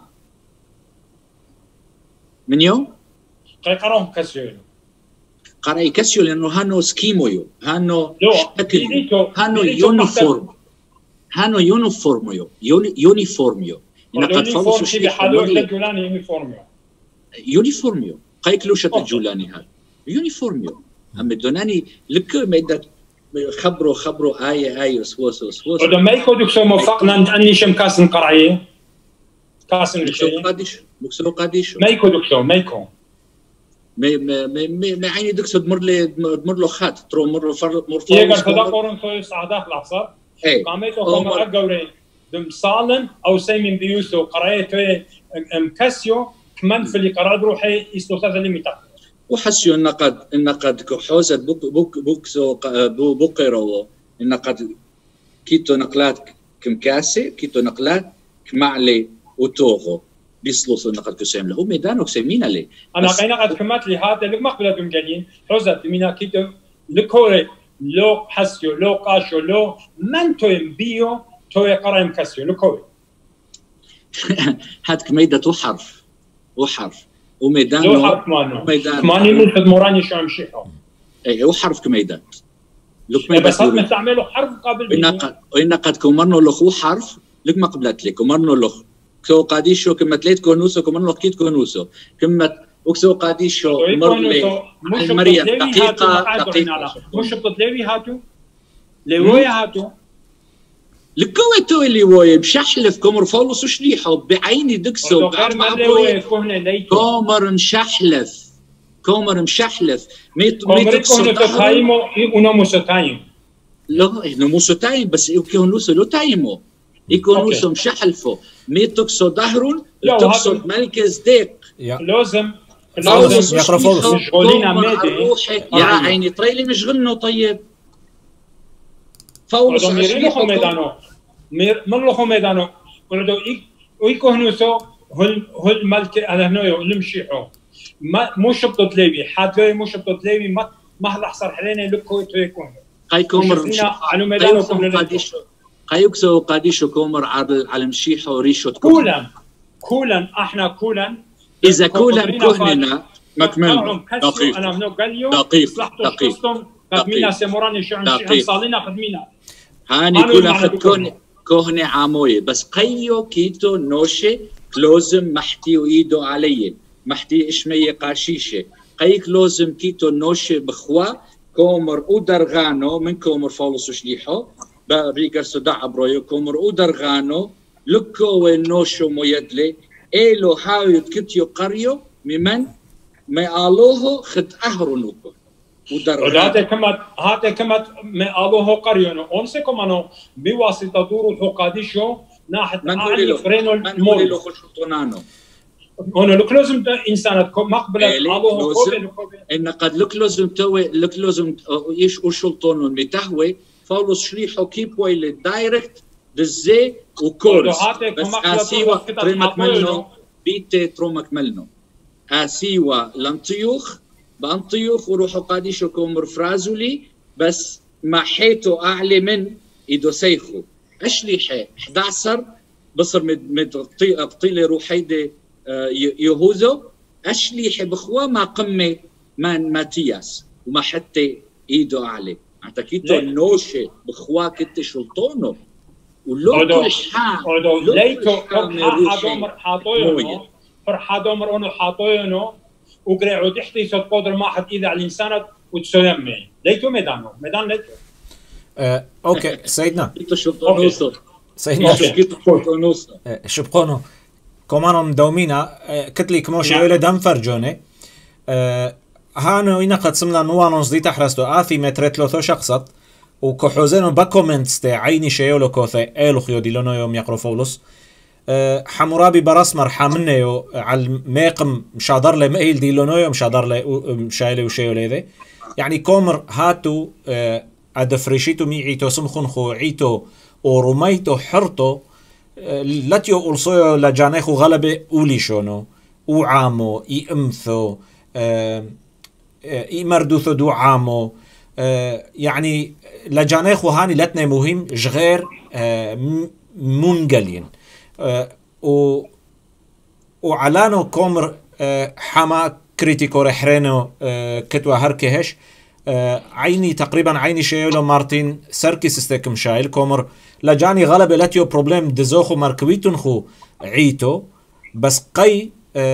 من يوم قاي قروا كسيو قراي كسيو لانه هانو سكيمويو هانو شكل هانو يونيفورم هانو يونيفورميو يونيفورميو إن قد فوزوا شيء بحاله الجولاني يونيفورميو يونيفورميو قاي كلوشة الجولاني هذا يونيفورميو أما دوناني لك ميدات خبروا خبروا آية آية سوس سوس وده ما يكون دكتور موفقنا أني شم كاسن قرعية كاسن مكسو قاديش مكسو قاديش ما يكون دكتور ما يكون ما ما ما ما عيني دكتور دمر لي دمر له خات ترو مر فر مر فر يقدر تدقورن في سعادة لحظة قاميته هم أجورين دم صالن أو سيمين بيوسو قرأته مكسيو كمان في اللي قرأ روحي يستوثق اللي متى وحسيو إن قد إن قد كحوزة بوك بوك بوكسو بو بوقيرو إن قد كيتو نقلات كمكاسي كيتو نقلات كمعلي وتوغو بيصلوص إن قد كسيم له ميدانو كسيمين عليه أنا قينا قد كمات لي هذا اللي ما قبلتهم قالين حوزة مينا كيتو لكوري لو حسيو لو قاشو لو من تويم بيو توي قرأ مكسيو لكوري هاد كميدة وحرف وحرف وميدان لو حرف مانو ماني ملفت موراني شو مشيحو ايه وحرف كميدات لو كميدات بس هاد مستعملوا حرف قابل بيه وإن قد كومرنو لخو حرف لك ما قبلت لك كومرنو لخ كو قاديشو كما تليت كونوسو كومرنو كيت كونوسو كما وكسو قاديشو مرلي مريم دقيقة دقيقة مش بتطلبي هاتو لويا هاتو لكويتو اللي وي بشحلف كومر فولوس شليحو بعيني دكسو كومر مشحلف كومر مشحلف ميت ميت تايمو uno muso time لا انه موسو تايم بس يكونوسو لو تايمو يكونوسو مشحلفو ميتوكسو ظهرون تكسو ملكز ديق لازم لازم يقرا فولوس مشغولين ميدي يا عيني طريلي مشغلنو طيب فولوس ميريلو ميدانو مير ملو ميدانو ولدو ويكونوسو هل هل ملك على هنا لمشيحو ما مو شبطت ليبي حاتوي مو شبطت ليبي ما ما لحصر حلينا لكو يكون قاي كومر على ميدانو قاديشو قايوكسو قاديشو كومر على على مشيحو ريشو كولا كولا احنا كولا اذا كولا كهننا مكمل دقيق انا منو قاليو دقيق دقيق قدمينا سيموراني شو عم صالينا قدمينا هاني كولا حتكون كهنة عموية بس قيو كيتو نوشي كلوزم محتي وإيدو علي محتي إشمية قاشيشة قي كلوزم كيتو نوشي بخوا كومر ودرغانو من كومر فولوس شليحو بريقر صدع برويو كومر ودرغانو لكو ونوشو مويدلي إيلو هاويد كتيو قريو ممن ما آلوه خد أهرنوكو هذا كما هذا كما ما أبوه قريانو أنسى كمانو بواسطة دور الحقاديشو ناحية أعني فرينو المول خلطونانو أنا لكلوزم إنسانات مقبلة أبوه قبل إن قد لكلوزم توي لكلوزم إيش وشلطونو متهوي فولوس شريحو كيبوي للدايركت دزي وكورس بس آسيوا ترمك ملنو بيتي ترومك ملنو آسيوا لنطيوخ بانطيوخ وروحوا قاديشو كومر فرازولي بس ما حيته اعلى من ايدو سيخو اشلي حي احد عشر بصر مد قطيله روحيده يهوذو اشلي حي بخوا ما قمه من ماتياس وما حتى ايدو اعلى اعتقيتو نوشه بخوا كنت شلطونه ولو كل حا ليتو حاضمر حاطوينو فرحادومر انه حاطوينو وقرعوا تحتي صوت قدر ما حد إذا على الإنسان وتسلمي ليتو ميدانو ميدان ليتو آه، أوكي سيدنا سيدنا شبقونو كمانو مدومينا آه، كتلي كموشي أولي دم فرجوني آه، هانو ينقد سمنا نوانونس دي تحرستو آثي مترتلوثو شخصت وكحوزينو بكومنتس تي عيني شيولو كوثي ايلو خيو ديلونو يوم يقرو فولوس حمورابي برسمر حامنيو على الميقم مشادر له ميل ديلونويو مشادر له مشايله وشيو ليده يعني كومر هاتو ادفريشيتو ميعيتو سمخون خو عيتو ورميتو حرتو لاتيو أولصيو لجانيخو غلبة أوليشونو وعامو يأمثو يمردوثو دو عامو يعني لجانيخو هاني لاتنا مهم جغير منقلين و وعلانو كومر حما كريتيكو رحرينو كتوا هركهش عيني تقريبا عيني شيلو مارتين سركيس استكم شايل كومر لجاني غلبة لاتيو بروبليم دزوخو مركويتون خو عيتو بس قي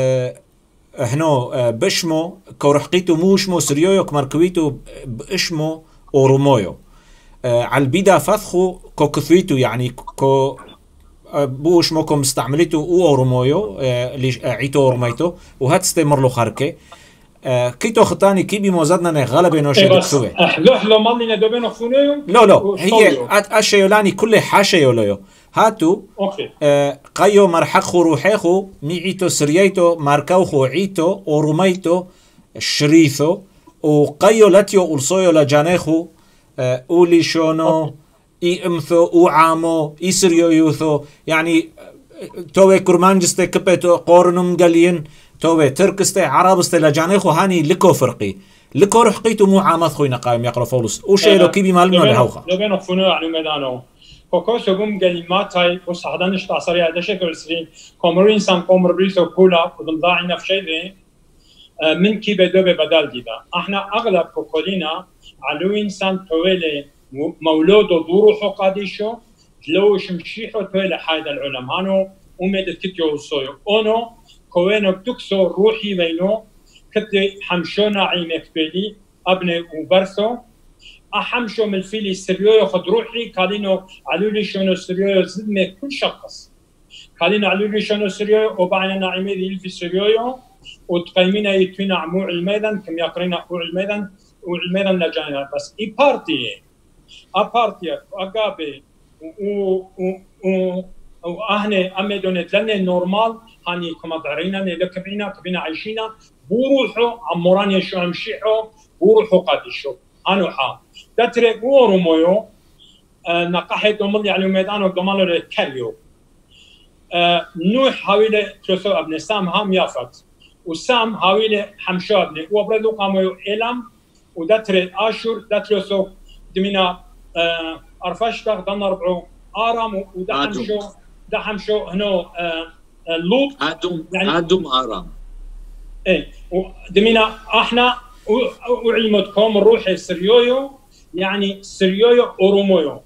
هنو بشمو كورحقيتو موشمو سريويو كمركويتو باشمو اورومويو عالبيدا فثخو كو كثويتو يعني كو بوش موكم استعمليتو او اورومويو اللي عيتو اورميتو وهات استمر له خاركي كيتو خطاني كي بموزدنا غلبه نو شيء دكسوه احلو حلو مالنا دوبينو خونيو لا لا هي اشيولاني كل حاشيوليو هاتو اوكي قيو مرحخو روحيخو ميعيتو سرييتو ماركوخو عيتو اوروميتو شريثو وقيو لاتيو اولصويو لجانيخو اولي شونو اي امثو او عامو اي سريو يوثو يعني توي كرمانجستي كبيتو قورنم قليين توي تركستي عربستي لجانيخو هاني لكو فرقي لكو رحقيتو مو عامث خوينا قايم يقرا فولس وشي لو كيبي مالمو الهوخه لو بينو فنو يعني ميدانو كوكوسو قوم كلماتاي وصحدانش تعصري هذا شكل سرين كومرين سان كومر بريسو كولا وضمضاعي نفشي ذي من كي بدوبه بدل ديدا احنا اغلب كوكولينا علو انسان تويلي مولود وروحه قاديشو لو شمشيحو تويلي حايد العلم هانو وميد تكيو الصويو اونو كوينو بتكسو روحي بينو كتلي حمشونا عيمك بيلي ابني وبرثو احمشو من الفيلي سريويو خد روحي كالينو علولي شونو سريويو زدمي كل شخص كالينو علولي شونو سريويو وبعنا عيمي دي في سريويو وتقيمينا يتوينا عموع الميدان كم يقرينا عموع الميدان والميدان لجانا بس اي بارتي ابارتي اغابي و و واهني امدونت لنا نورمال هاني كما تعرينا لكبينا كبينا عايشينا بروحو عموراني شو امشيحو بروحو قادشو انو حا تترك ورومويو نقحت ومضي على الميدان وضمانو للكريو نوح حاويله تلوثو ابن سام هم يافت وسام حاويله حمشو ابن وبردو قامو إلام ودتري اشور دتلوثو دمينا ارفشتر دن ربعو ارام ودحمشو دحمشو هنو لوط ادم يعني ادم ارام ايه دمينا احنا وعلمتكم روحي سريويو يعني سريويو اورومويو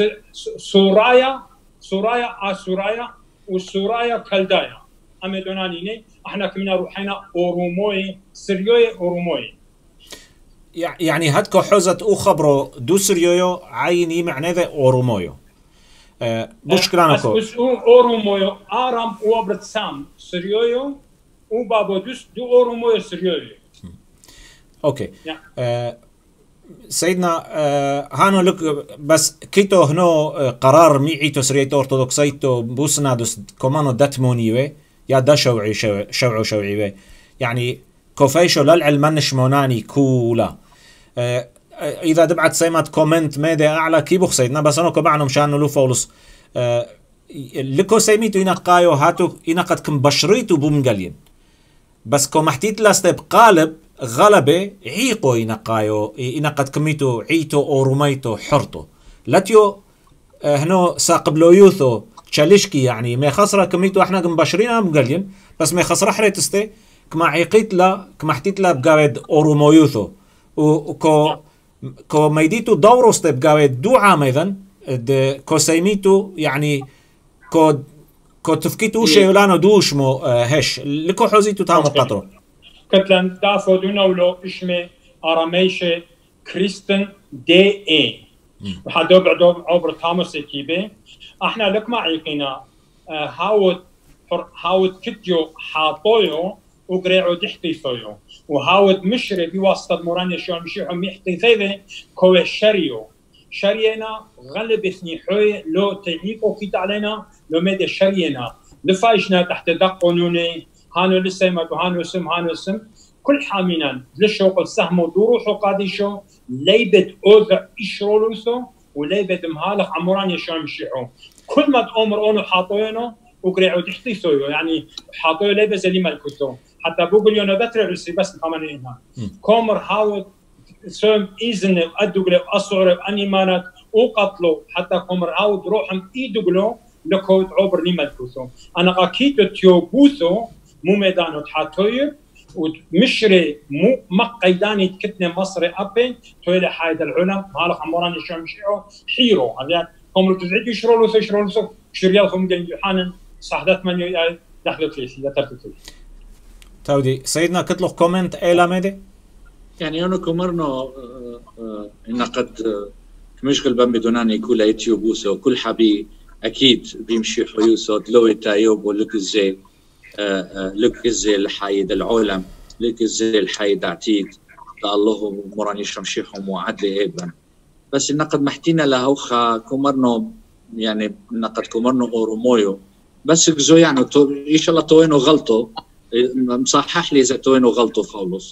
سورايا سورايا اسورايا وسورايا كلدايا امدونانيني احنا كمنا روحينا اوروموي سريوي اوروموي يعني هدكو حوزت او خبرو دو سريويو عيني معنى ذا اورومويو أه بشكرانكو بس اورومويو ارام وابرت سام سريويو وبابو دوس دو اورومويو سريويو اوكي أه سيدنا أه هانو لك بس كيتو هنو قرار ميعيتو سريتو ارثوذكسيتو بوسنا دوس كومانو داتمونيوي يا دا شوعي شوعو شوعي يعني كوفيشو للعلمان شموناني كولا أه اذا دبعت سيمات كومنت ميدي اعلى كيبوخ سيدنا بس انا كبعنا مشان لو فولس أه لكو سيميتو ينقايو هاتو ينقد كم بشريتو بومقلين بس كو محتيت لاستيب قالب غلبة عيقو ينقايو ينقد كميتو عيتو اورميتو حرتو لاتيو أه هنو ساقبلو يوثو تشاليشكي يعني ما خسره كميتو احنا مبشرينها مقلين بس ما خسره حريتستي كما عيقيت لا كما حتيت لا بقاعد اورومويوثو وكو كو ميديتو دورو ستيب قاعد دو عام ايضا كو سيميتو يعني كو كو تفكيتو شيولانو دوشمو هش لكو حوزيتو تام قطرو كتلن دافو دونولو اسمه اراميشه كريستن دي اي وحدو بعدو عبر تاموس كيبي احنا لك ما عيقينا هاود هاود كتيو حاطويو وقريعو دحتيثويو وهاود مشري بواسطة مورانيا شو مشيحو ميحتيثيذي كوي شريو شرينا غلب اثني حوي لو تعيقو كيت علينا لو ميدي شرينا لفايشنا تحت دق قانوني هانو لسيمات وهانو اسم هانو اسم كل حامينا لشوق السهم ودروحو قاديشو ليبت اوذع اشرولوثو ولي بدم هالخ عمران يشون مشيحو كل ما تأمر أونو حاطينه وقريعو تحتي سويو يعني حاطيو لي بزلي ملكوتو حتى بقول يونو بتر رسي بس كمان هنا كومر هاو سوم إذن أدوغلو أصعر أني مانت وقتلوا حتى كومر هاو روحهم إيدوغلو لكو تعبر لي ملكوتو أنا قاكيتو تيوبوثو مو ميدانو تحاتوير ومشري مو مقيداني تكتني مصري أبي تويلي حايد العلم مالك عمران يشون مشيعو حيرو هذا كومر تزعجي شرولو سيشرولو سو شريال خم قال يوحنا صحدت من يا دخلت لي يا ترتت لي تودي سيدنا كتلو كومنت ايلا ميدي يعني انا كمرنا ان قد مشغل بام بدوناني كل يوتيوبوسو وكل حبي اكيد بيمشي حيوسو دلوي تايوب ولك زي لك زي الحايد العالم لك زي الحايد عتيد الله مراني شمشيحهم وعدل ابن بس ان قد محتينا لهوخا كمرنا يعني نقد كومرنو اورومويو بس جزو يعني تو ان شاء الله توينو غلطو مصحح لي اذا توينو غلطو خالص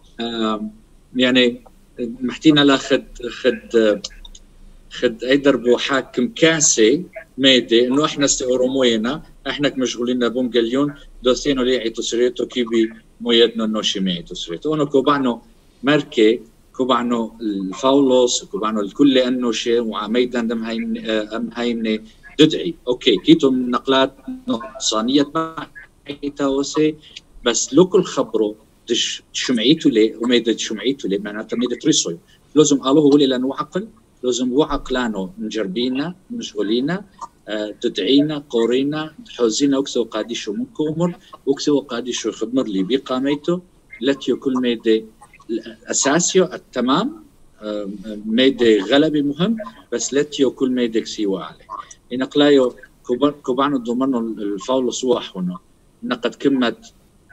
يعني محتينا لا خد خد خد ايدربو حاكم كاسي ميدي انه احنا است اوروموينا احنا مشغولين بوم قليون دوسينو لي عيتو سريتو كيبي مويدنو نوشي ميتو سريتو انا كوبانو ماركي كوبانو الفاولوس كوبانو الكل انه شيء وعميدا دم هاي ام هاي تدعي اوكي كيتو من نقلات نقصانيه تاوسي بس لو كل خبروا شمعيتو لي وميد شمعيتو لي معناتها ميد تريسوي لازم قالوه هو لانه عقل لازم هو عقلانو نجربينا مشغولينا تدعينا قورينا حوزينا وكسو قاديشو من كومر وكسو قاديشو خدمر لي بقاميتو لاتيو كل ميدي الاساسيو التمام ميدي غلبي مهم بس لاتيو كل ميدي سيوا عليه ينقلايو كوبانو دومنو الفاول صواح هنا نقد كمت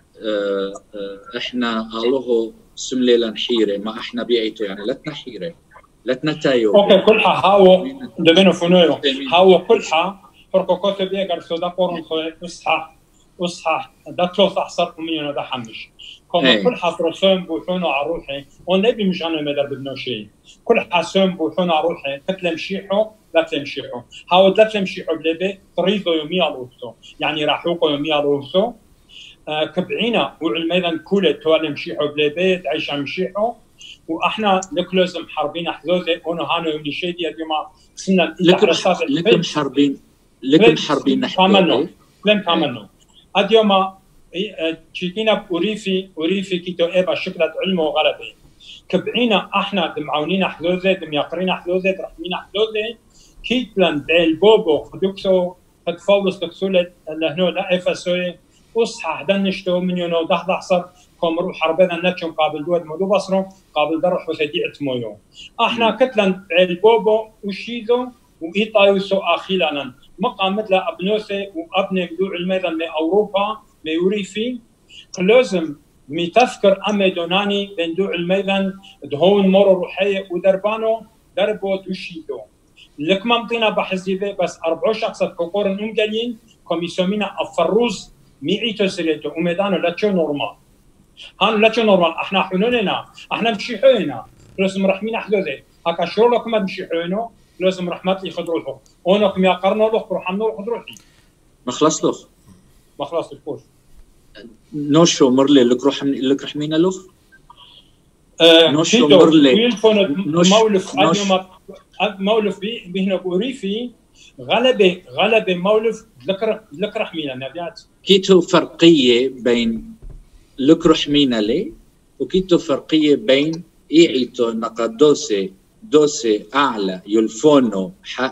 احنا الله سمليلا نحيره ما احنا بيعيتو يعني لتنا حيره لتنا تايو اوكي كلها هاو دبنو فنويو هاو كلها فرقو كوتو بيقر سودا قرن خوي اصحى اصحى دكتور تحصر منو ده حمش كم كل حصرسون بوحونو على روحي ونبي مش انا مدر بدنا شيء كل حصرسون بوحونو على روحي تتلم شيحو لا تمشيحو هاو لا تمشيحو بلبي طريقو يومي على روحو يعني راحوكو يومي على روحو آه كبعينا وعلميدا كله توالي مشيحو بلبي تعيش مشيحو واحنا لكلوزم حربين حزوزي ونو هانو يومي شيء دي اليوم سنة لكم لكم حربين لكم حربين نحن لم كاملنا اليوم تشيكينا بوريفي وريفي كيتو ايبا شكلت علمه وغلبه كبعينا احنا دمعونينا حلوزه دميقرينا حلوزه درحمينا حلوزه كيتلن بالبوبو خدوكسو تتفولس تكسولة لهنو لا افسوي وصحى دنشتو من يونو دح دحصر كومرو حربنا نتشم قابل دود مدو بصرو قابل درح وسدي اتمويو احنا كتلن بالبوبو وشيزو وايطايوسو اخيلانا مقامت له ابنوسي وابني بدو علميدا من اوروبا ميوريفي لازم متفكر امي دوناني بين دو الميدان دهون مورو روحيه ودربانو دربو دوشيدو لك ممطينا بحزيبه بس أربعة شخص كوكورن ام قالين كوميسيومينا افروز ميعيتو سريتو وميدانو لاتشو نورمال هان لاتشو نورمال احنا حنوننا احنا مشيحونا لازم رحمينا حدوزي هكا شرولكم مشيحونو لازم رحمت لي خضروحو اونكم يا قرنو لو روحنا خضروحي ما خلص له ما خلص الكوش نوشو مرلي لك روح لك رحمينا له آه نوشو مرلي مولف اليوم مولف بهنا بوريفي غلبه غلبه مولف لك لك رحمينا نبيات كيتو فرقيه بين لك رحمينا لي وكيتو فرقيه بين ايعيتو نقدوسي دوسي اعلى يلفونو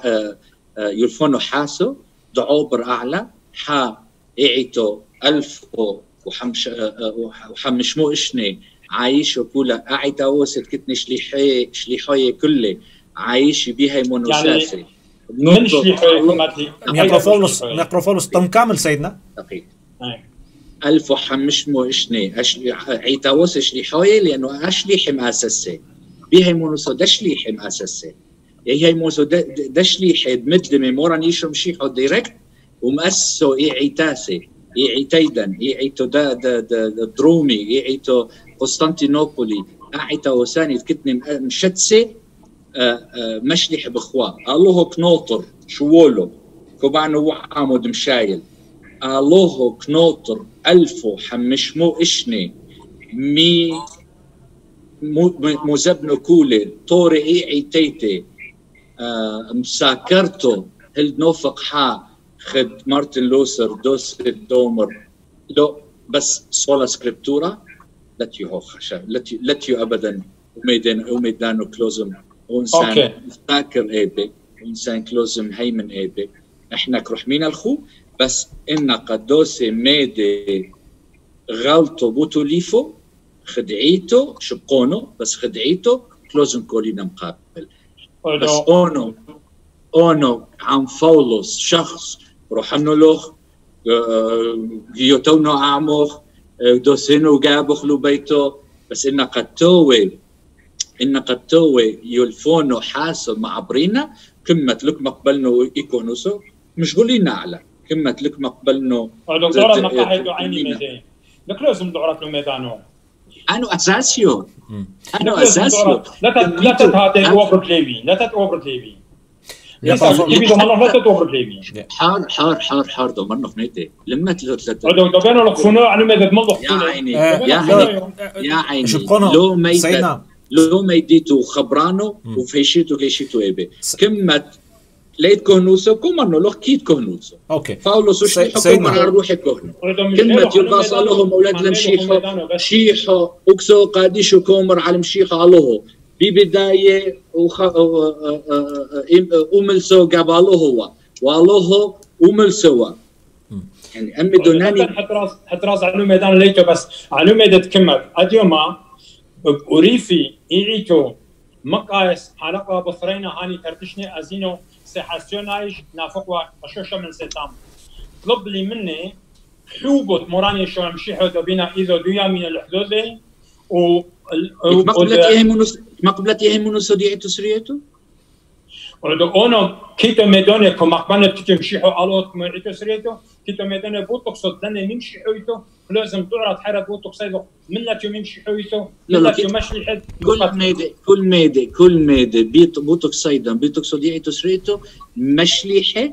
يلفونو حاسو دعوبر اعلى حا ايعيتو ألف وحمش وحمشمو إشني عايش وكولا قاعدة وسط كتني شليحي شليحي كله عايش بيها منوساسي يعني من شليحي كماتي ميكروفونوس ميكروفونوس تم كامل سيدنا دقيق ألف وحمشمو إشني عيتا وسط شليحي لأنه أشليحي مأسسي بيها منوسو دشليحي مأسسي هي منوسو دشليحي بمدل ميمورا نيشو مشيحو ديركت ومأسسو إيه عيتاسي إيعيتيدن إيعيتو دا دا دا درومي إيعيتو قسطنطينوبولي إيعيتو وساني كتني مشتسي مشلح بخوا الله كنوطر شوولو كوبانو وعامود مشايل الله كنوطر ألفو حمشمو إشني مي مزبنو كولي طوري إي عيتيتي مساكرتو هل نوفق حا خد مارتن لوثر دوس دومر لو بس سولا سكريبتورا لتيو هو خشب لتيو لتيو ابدا وميدان وميدانو كلوزم وانسان فاكر ايبي وانسان كلوزم هيمن ايبي احنا كرحمين الخو بس ان قدوسي ميدي غلطو بوتوليفو خدعيتو شبقونو بس خدعيتو كلوزم كولينا مقابل بس اونو اونو عم فولوس شخص روحنو لوخ جيوتونو اعموخ دوسينو جابوخ لو بيتو بس إن قد توي إن قد توي يلفونو حاسب مع برينا كمة لك مقبلنو إيكونوسو مش قولينا على كمة لك مقبلنو دكتورة نقاهي عيني ميدان لك لازم دعرات له ميدانو أنا أساسيو أنا أساسيو لا تتهاتي أوبر كليبي لا تتأوبر كليبي حار حار حار حار دمرنا في ميتي لما تلت لو دبنا لك فنو على مدى مضخ يا عيني يا عيني يا عيني لو ميت لو ميديتو خبرانو وفيشيتو كيشيتو ايبي كمت ليت كهنوسو كومرنو لو كيت كهنوسو اوكي فاولو سوشي حكم على روحي كهنو كلمة يباص لهم اولاد المشيخو شيخو اكسو قاديشو كومر على مشيخو الله ببداية وخ... أملسو قباله هو والله أملسوا يعني أمي دوناني حتراس حتراس على ميدان ليتو بس على ميدان تكمل أديوما أوريفي إيتو مقايس حلقة بصرينا هاني ترتشني أزينو سيحاسيونايج نافقوا أشوشة من ستام طلب لي مني حوبة موراني شو مشيحو دبينا إذا دويا من الحدود و ما قبلت يهمونس ما قبلت يهمونس ديعتو سريتو ولدو أنا كيتو ميداني كمقبلة تمشيحو ألوت كمعيتو سريتو كيتو ميداني بوتوكسو دني نمشي حويتو لازم تعرض حرة بوتوكسو ملتو نمشي حويتو ملتو مشي حد كل ميدي كل ميدي كل ميدي بيت بوتوكسيدا بيتوكسو ديعتو سريتو مشليحة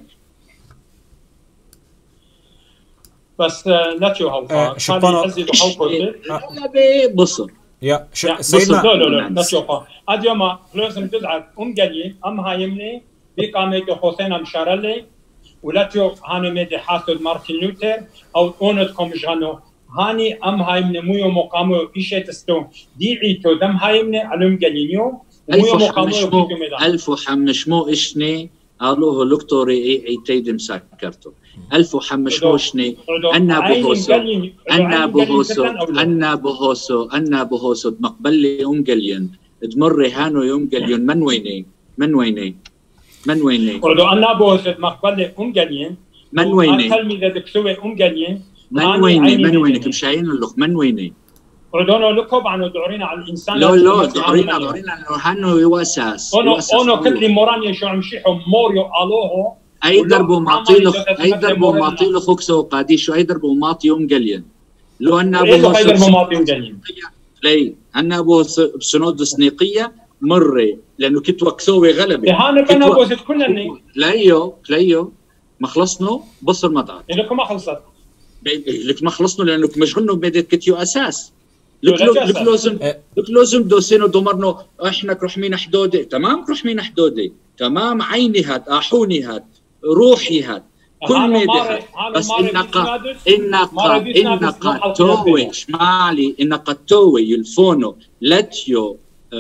بس ناتيو هاوكا شبانا لا بصر يا سيدنا لا لا لا ناتيو أديوما لازم تدعك أم جلي أم هايمني بقامة حسين مشارلي ولاتيو هاني ميدي حاسد مارتن لوثر أو أونتكم جانو هاني أم هايمني ميو مقامو إيشة تستو ديعيتو دم هايمني علوم جلينيو ميو مقامو ألف وحمشمو إشني قالوه لكتوري إيه عيتيد مسكرتو ألف وحمشموشني أنا بوهوسو أنا بوهوسو أنا بوهوسو أنا بوهوسو مقبلي أم قليون دمري هانو يوم قليون من ويني من ويني من ويني أنا بوهوسو مقبلي أم قليون من ويني تلميذة دكتوي أم قليون من ويني من ويني كمشاين اللخ من ويني ردونا لكم عنو دعورينا على الإنسان لا لا دعورينا دعورينا هانو يواساس أنا أنا كتلي موراني شو عمشيحو موريو ألوهو أي ضربوا معطيلو أي ضربوا معطيلو فوكسو قاديشو أي ضربوا معطي يوم قليل لو أن أبوه أي ضربوا معطي يوم قليل لي أن أبوه بسنود سنيقية مرة لأنه كنت وكسوي غلبة هانا كان أبوه ست كلني ليو ليو ما خلصنو بصر مضعت لكم ما خلصت لك ما خلصنو لأنه مشغلنو بدت كتيو أساس لك لازم لك لازم دوسينو دمرنو احنا كرحمين حدودي تمام كرحمين حدودي تمام عيني هاد احوني هاد روحي هاد كل ميدي هاد بس انك انك انك توي شمالي انك توي يلفونو لاتيو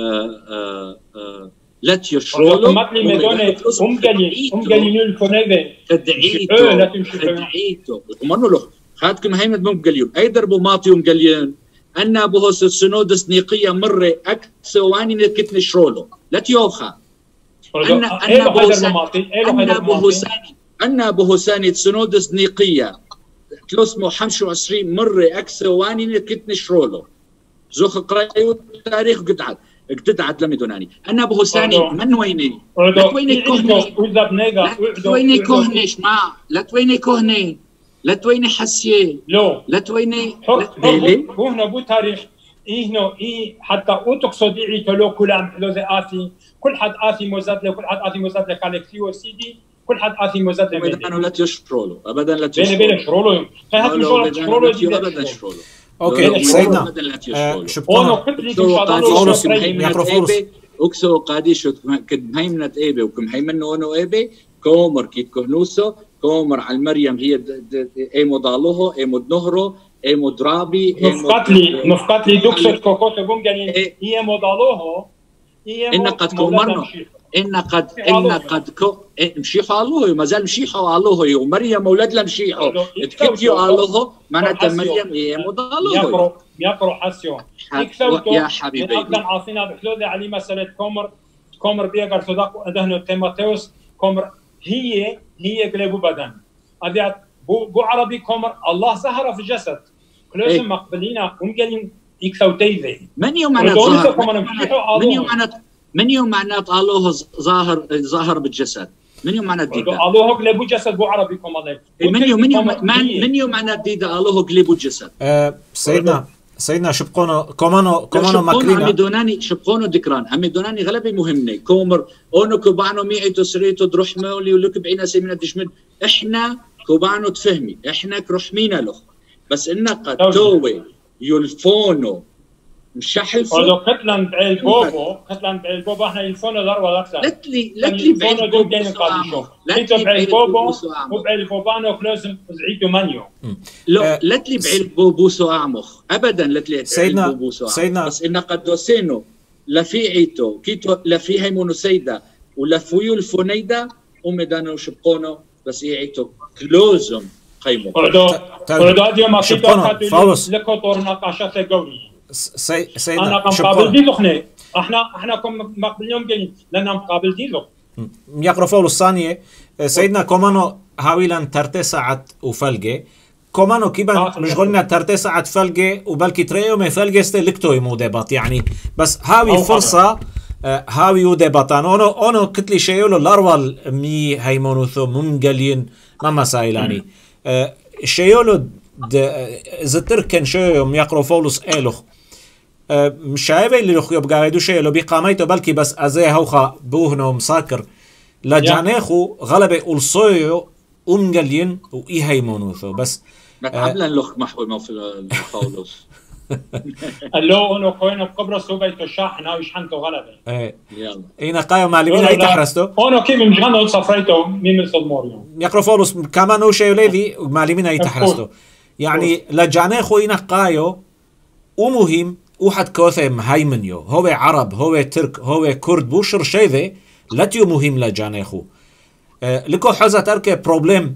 لاتيو شرولو ام قالي ام قالي الكونيفي تدعيتو تدعيتو ومنو له هادكم هيمد مم قاليون اي ضربوا ماطيوم قاليون أنا بوهوس السنود سنيقية مرة أكسواني نكتني شرولو لا تيوخا أنا أنا بوهوساني أنا بوهوساني أنا بوهوساني السنود سنيقية تلوسمو خمسة وعشرين مرة أكسواني نكتني شرولو زوخ قرايو تاريخ قدعت قدعت لم يدوناني أنا بوهوساني من ويني لا تويني كهني لا تويني كهني شما لا تويني كهني لا تويني حسيه لو لا تويني هو هنا بو تاريخ إيه نو إيه حتى أوتقصد إيه تلو كلام حلوزة آثي كل حد آثي مزاد له كل حد آثي مزاد له كالكتيو سيدي كل حد آثي مزاد له ميدانو لا تشرولو أبدا لا بيني تشرولو بيني شرولو فهات مشورة شرولو أبدا شرولو اوكي سيدنا شبقونا فولوس مهيمنة إيبي أكسو قاديش كد مهيمنة إيبي وكمهيمنة أونو إيبي كومر كيت كهنوسو كومر على المريم هي إيمو ضالوه إيمو دنهرو إيمو درابي نفقتلي نفقتلي دكتور كوكوتو بومجاني هي مضالوه إن قد كومرنا إن قد إن قد كو مشيحوا الله ما زال مشيحوا الله ومريم أولاد لا مشيحوا تكتيو الله معناتها مريم هي مضالوه يقرأ يقرأ حسيو يا حبيبي أقدم عاصينا بحلودي علي مسألة كومر كومر بيقر صدق أدهنو تيماتيوس كومر هي هي قلبو بدن أديات بو بو عربي كومر الله ظهر في الجسد كلهم مقبلينا هم قالين يكثوا تيذي من يوم معنات ظاهر من يوم معنات من يوم معنات الله ظاهر ظاهر بالجسد من يوم معنات ديدا الله قلبو جسد بو عربي كومر من يوم من يوم من يوم معنات ديدا الله قلبو جسد سيدنا سيدنا شبقونو كومانو كومانو ماكرينا عمي دوناني شبقونو دكران عمي دوناني غلبي مهمني كومر اونو كوبانو ميعيتو سريتو دروح مولي ولك بعينا سيمنا دشمن احنا كوبانو تفهمي احنا كرحمينا له بس انك قد توي يلفونو مشحلفو ولو قتلن بعيل بوبو قتلن بعيل بوبو احنا يلفونو ضربة اكثر لتلي لتلي بعيل بوبو لتلي بعيل بوبو وبعيل بوبانو لازم زعيتو منيو لا لتلي بعيل بوبو سو اعمخ ابدا لتلي سيدنا بوبو سو سيدنا بس انك قد دوسينو لا في عيتو كيتو لا في هيمونو سيدا ولا فيو الفونيدا ومدانو شبقونو بس يعيتو كلوزم قيمو قعدو قعدو اديو ما كيتو فاولوس لكو طور نقاشات قوري سي سيدنا انا مقابل ديلو احنا احنا احنا كم مقابلين جايين لان مقابل ديلو يقرا فاولوس ثانيه سيدنا كومانو هاويلان ترتي ساعات وفلقه كومانو كيبان مش قلنا ترتي ساعات فلقه وبلكي تريو ما فلقه استلكتو يمو ديبات يعني بس هاوي فرصه هاوي وديباتان اونو اونو كتلي شيولو لاروال مي هيمونوثو ممقلين ما مسائلاني شيولو زتركن شيو يقرا فاولوس الوخ مش هاي اللي لخ يبقى يدو شيء لو بقاميته بلكي بس ازي هوخا بوهنو مساكر لجانيخو غلبه اولصيو امقلين واي هيمونوثو بس قبل لخ محو ما في الفاولوس اللو انه كوينو بقبرص وبيتو شاحنا ويشحنتو غلبه ايه يلا اينا قايو معلمين اي تحرستو انه كيف مجهنو صفريتو مين صدموريو يقرا فاولوس كمان هو شيء لذي معلمين اي تحرستو يعني لجانيخو اينا قايو ومهم وحد كوثم هايمنيو هو عرب هو ترك هو كرد بوشر شيء لاتيو مهم لجانيخو أه لكو حزة تركي بروبلم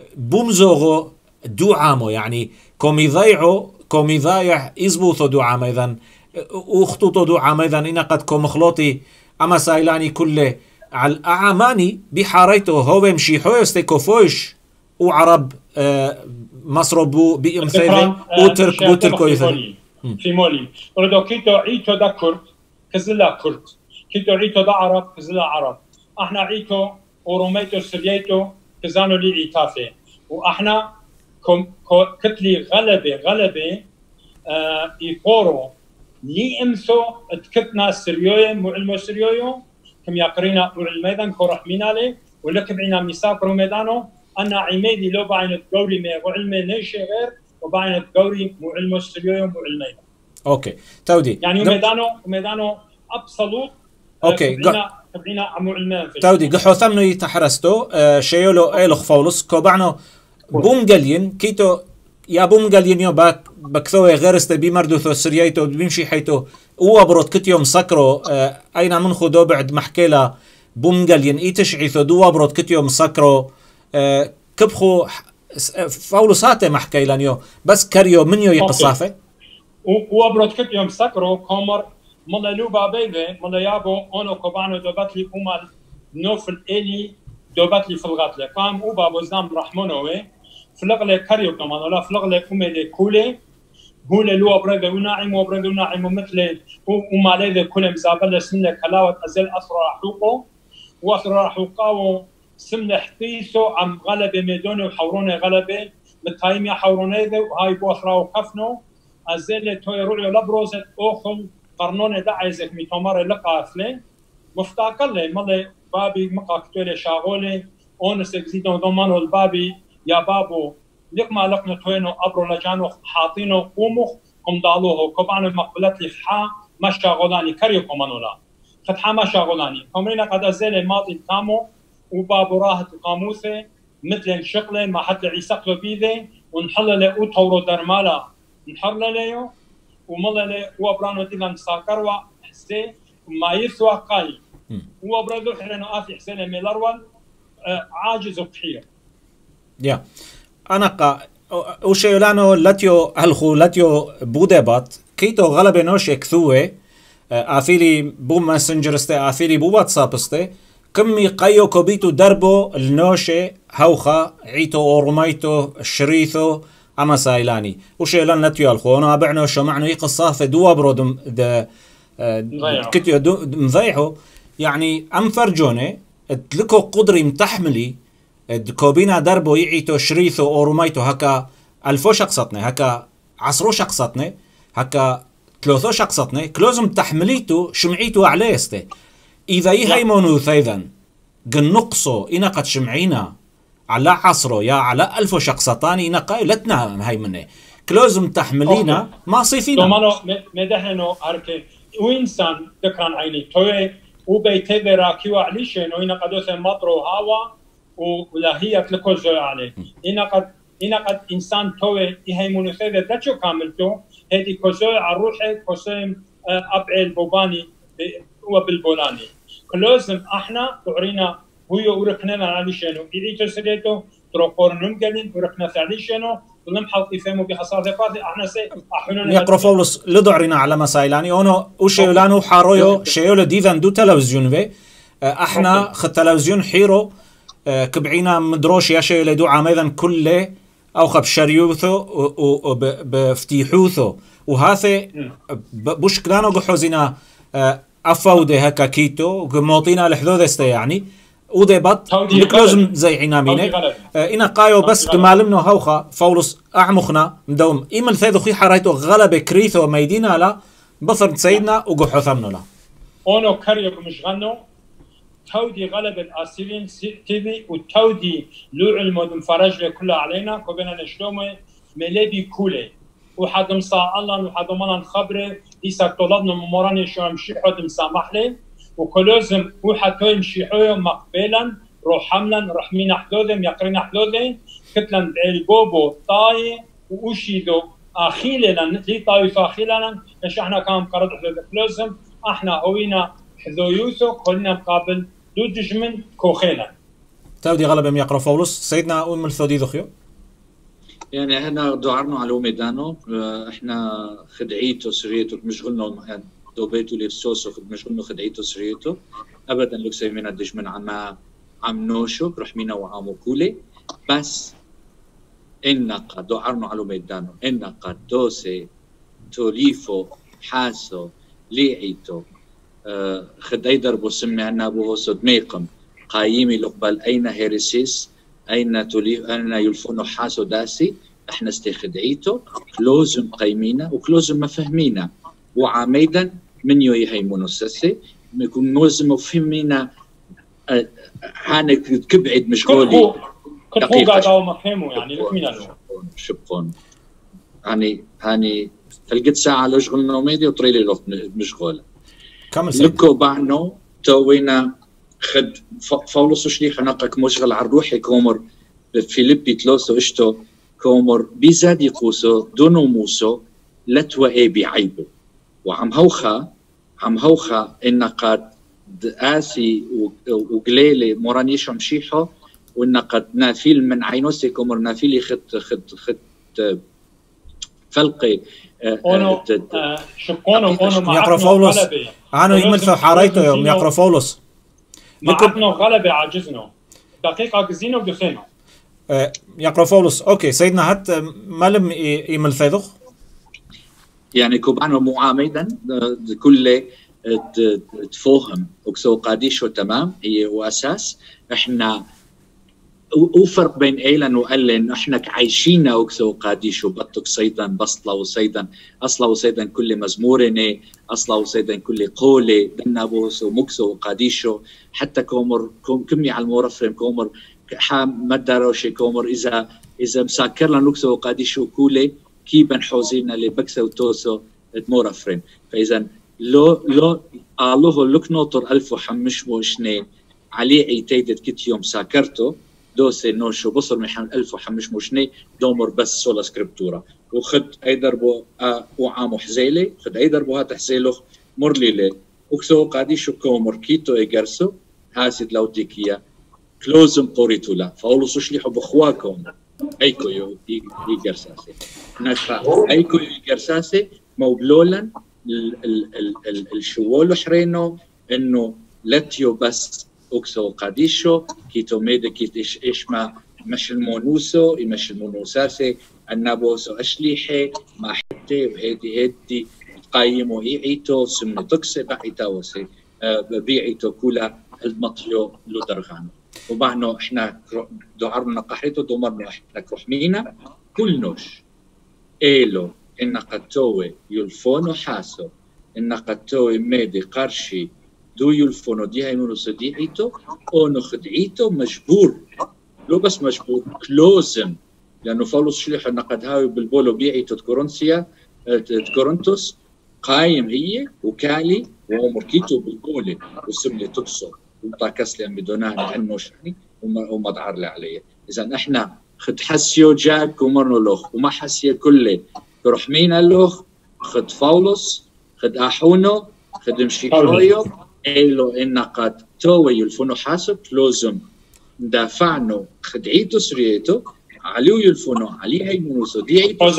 بومزوغو دو عامو يعني كوم يضيعو كوم يضيع يزبوثو دو عام ايضا وخطوطو دو عام ايضا انا قد كوم مخلوطي اما سايلاني كله على الاعماني بحاريتو هو مشيحو يستيكو فوش وعرب أه مصر بو بامثاله وترك بو تركو يثل في مولي ردو كيتو عيتو دا كرد كزلا كرد كيتو عيتو دا عرب كزلا عرب احنا عيتو وروميتو سريتو كزانو لي عيتافي واحنا كم كتلي غلبه غلبه آه يقورو لي امسو تكتنا سريوي مو علمو سريوي كم يقرينا والميدان كرحمينا لي ولك بعينا ميثاق روميدانو انا عميدي لو بعين تقولي ما وعلمي ليش غير وبعين تقوري مو علمو سريوي مو علمي اوكي تودي يعني ميدانو ميدانو ابسولوت اوكي تبعينا عمو علمان تودي قحو ثمنو يتحرستو آه شيولو ايلوخ فاولوس كوبعنو بومقلين كيتو يا بومقلين يو باك بكثوي غيرست بيمردوثو سريايتو بيمشي حيتو وابروت كتيوم سكرو آه اين من خدو بعد محكيلا بومقلين ايتشعيثو دو ابروت كتيوم سكرو آه كبخو فاولوس هاتي محكيلان يو بس كاريو منيو يقصافي وابروت كتيوم سكرو كومر مالا لوبا بيبي مالا يابو اونو كوبانو دوباتلي اومال نوفل الي دوباتلي في الغاتلي قام اوبا بوزدام رحمونوي فلغلي كاريو كمان ولا فلغلي اوميلي كولي هولي لو ابرد وناعم وابرد وناعم مثل ومالي كل مزابل سنة كلاوة ازل اسرع حقوقه واسرع حقوقه سمن حطيسو عم غلبة ميدوني وحوروني غلبة بالتايم يا حوروني ذو هاي بو اسرع وكفنو ازل توي روعي لبروزت اوخل قرنون دعيزك ميتومر لقافله مفتاقل لي مالي بابي مقاكتولي شاغولي اونسك زيدون دومانو البابي يا بابو لقما لقنا توينو ابرو لجانو حاطينو قومخ قم دالوه كوبانو مقبلت لي فحا ما شاغولاني كريو كومانولا فتحا ما شاغولاني كومرينا قد ازل ماضي تامو وبابو راهت القاموسه مثل الشقله ما حتى عيسقلو بيده ونحل له وطورو درمالا نحل له وملا وابرانو دينا مساكروا حسي ما يسوى قاي وابرادو حرنو افي حسين ميلرول عاجز وبحير يا انا قا وشيلانو لاتيو هلخو لاتيو بودبات كيتو غلبه نوش كثوه افيلي بو ماسنجر استي افيلي بو واتساب استي كمي قيو كوبيتو دربو النوشه هوخا عيتو اورميتو شريثو اما سايلاني وشيلان لاتيو الخو انا بعنو شو معنو يقصافه دوا برودم ذا كتيو مضيعو يعني ام فرجوني تلكو قدري متحملي كوبينا دربو يعيتو شريثو اورميتو هكا الفو شقصتني هكا عصرو شقصتني هكا ثلاثو شقصتني كلوزم تحمليتو شمعيتو عليه استي اذا يهيمونو ثيذا قنقصو انا قد شمعينا على عصره يا على ألف شقصتاني انا قاي لتنا هاي منه كلوزم تحملينا ما صيفينا تومانو مدهنو اركي وانسان دكان عيني توي وبيتذرا كيو عليشن وإن قدوث مطرو هوا ولا هي تلكوزو عليه إن قد إن قد إنسان توي يهيمون ثيذا داتشو كاملتو هذه كوزو عروحي كوزو أبعيل بوباني وبالبولاني كلوزم احنا تعرينا هو وركنا عليشنو إذا تسريتو تروقور نمقلين وركنا عليشنو ونمحط يفهموا بحصاد قاضي احنا سي احنا يقرفولس لدعرنا على مسائلاني اونو وشيولانو حارويو شيولو ديفان دو تلفزيون في احنا خ تلفزيون حيرو كبعينا مدروش يا شيولو دو عاميدا كله او خب شريوثو وبفتيحوثو وهاثي بوشكلانو قحوزينا افاودي هكا كيتو قموطينا الحدود استي يعني وديبات لكلوزم زي عنامينه إنا قايو بس قمالمنو هوخا فولس أعمخنا مدوم إيمن ثيدو خي حرايتو غلبة كريثو ميدينا لا بصر سيدنا وقحو ثمنو لا أونو كاريو مش غنو تودي غلبة الأسيرين تيفي وتودي لوع المدن فرج كلها علينا كوبينا نشلومه مليبي كولي وحد مصا الله وحد منا خبره ديسك طلبنا ممراني شو مشي حد مسامح لي وكلوزم وحتى يمشيحوه مقبلا روح حملا رحمين حدودهم يقرين حدودهم كتلا البوبو طاي وشيدو اخيلنا لي طاي اخيلنا ايش احنا كان قرض حدود كلوزم احنا هوينا حذويوثو كلنا مقابل دو دجمن كوخيلا تودي غلبة ميقروفولوس سيدنا ام الثودي ذخيو يعني احنا دعرنا على ميدانو احنا خدعيتو سريتو مشغلنا دوبيتو ليرسوسو مشغلنا خدعيتو سريتو ابدا لو سيمينا دجمن عما عم نوشو رحمينا وعامو كولي بس انك دعرنا على ميدانو انك دوسي توليفو حاسو ليعيتو آه خدعي دربو سمي انا ابو صدميقم قايمي لقبل اين هيرسيس اين تولي اين يلفونو حاسو داسي احنا استخدعيتو كلوزم قايمينا وكلوزم مفهمينا وعاميدا من يو يهيمونو ساسي يكون نوزم فهمينا هانا كبعد مشغولي كتبو قاعدة مفهمو يعني لكمينا له شبقون هاني هاني فلقيت ساعة لشغلنا ميديا وطريلي لوقت مشغولة لكو بعنو توينا خد فولوسو شليخ نقك مشغل عروحي كومر فيليبي تلوسو اشتو كومر بيزاد يقوسو دونو موسو لتوا اي بعيبو وعم هوخا عم هوخا إن قد آسي وقليلي مورانيشو مشيحو وإن قد نافيل من عينوسي كومر نافيلي خد خد خد فلقي اونو شقونو اونو ميقروفولوس عنو يملثو حاريتو يوم ميقروفولوس معتنو غلبة عجزنو دقيقة قزينو ودخينو ميقروفولوس اوكي سيدنا هات مالم يملثيدو يعني كوبانو معاميدا كل تفوهم وكسو قاديشو تمام هي واساس احنا وفرق بين ايلن وقلن احنا عايشين اوكسو وقاديشو بطك صيدا بصلا وصيدا اصلا وصيدا كل مزمورنه اصلا وصيدا كل قوله دنابوس ومكسو وقاديشو حتى كومر كوم كمي على المورفرم كومر حام مداروشي كومر اذا اذا مساكر لنا نكسو وقاديشو كوله كيبن حوزينا اللي بكسو وتوسو مورفرم فاذا لو لو الله لك نوتر الف وحمش وشنين عليه ايتيدت كت يوم ساكرته دوسي نوشو بصر محن ألف وحمش مشني دومر بس سولا سكريبتورا وخد أي دربو آه وعامو حزيلي خد أي دربو هات حزيلوخ مرلي لي وكسو قاديشو كومر كيتو إيجرسو هاسد لوتيكيا كلوزم قوريتولا فأولو سوشليحو بخواكم أيكو يو إيجرساسي نشرا أيكو يو إيجرساسي موبلولا الشوولو حرينو إنه لتيو بس أكسو قاديشو كيتو ميدا كيت إش إشما مش المونوسو مش المونوساسي النابوسو أشليحي ما حتى وهيدي هيدي قايمو إيعيتو سمنو تكسي بعيتاوسي ببيعيتو كولا المطيو لو درغانو وبعنو إحنا دعرنا قحريتو دومرنا إحنا كرحمينا كل نوش إيلو إن قدتوي يلفونو حاسو إن قدتوي ميدي قرشي دو يلفونو دي هاي منو صديعيتو او نخدعيتو مجبور لو بس مجبور كلوزم لانه فولوس شليح نقد هاوي بالبولو بيعيتو تكورنسيا تكورنتوس قايم هي وكالي ومركيتو بالبولي وسملي تقصر وطاكس لي بدوناني عنو شعني وما ضعر لي عليه اذا احنا خد حسيو جاك ومرنو لوخ وما حسيو كله تروح مين اللوخ خد فولوس خد احونو خد مشي شويو إلو إن قد توي يلفونو حاسب لازم دافعنو خدعيتو سريتو عليو يلفونو عليه هاي منوسو ديعيتو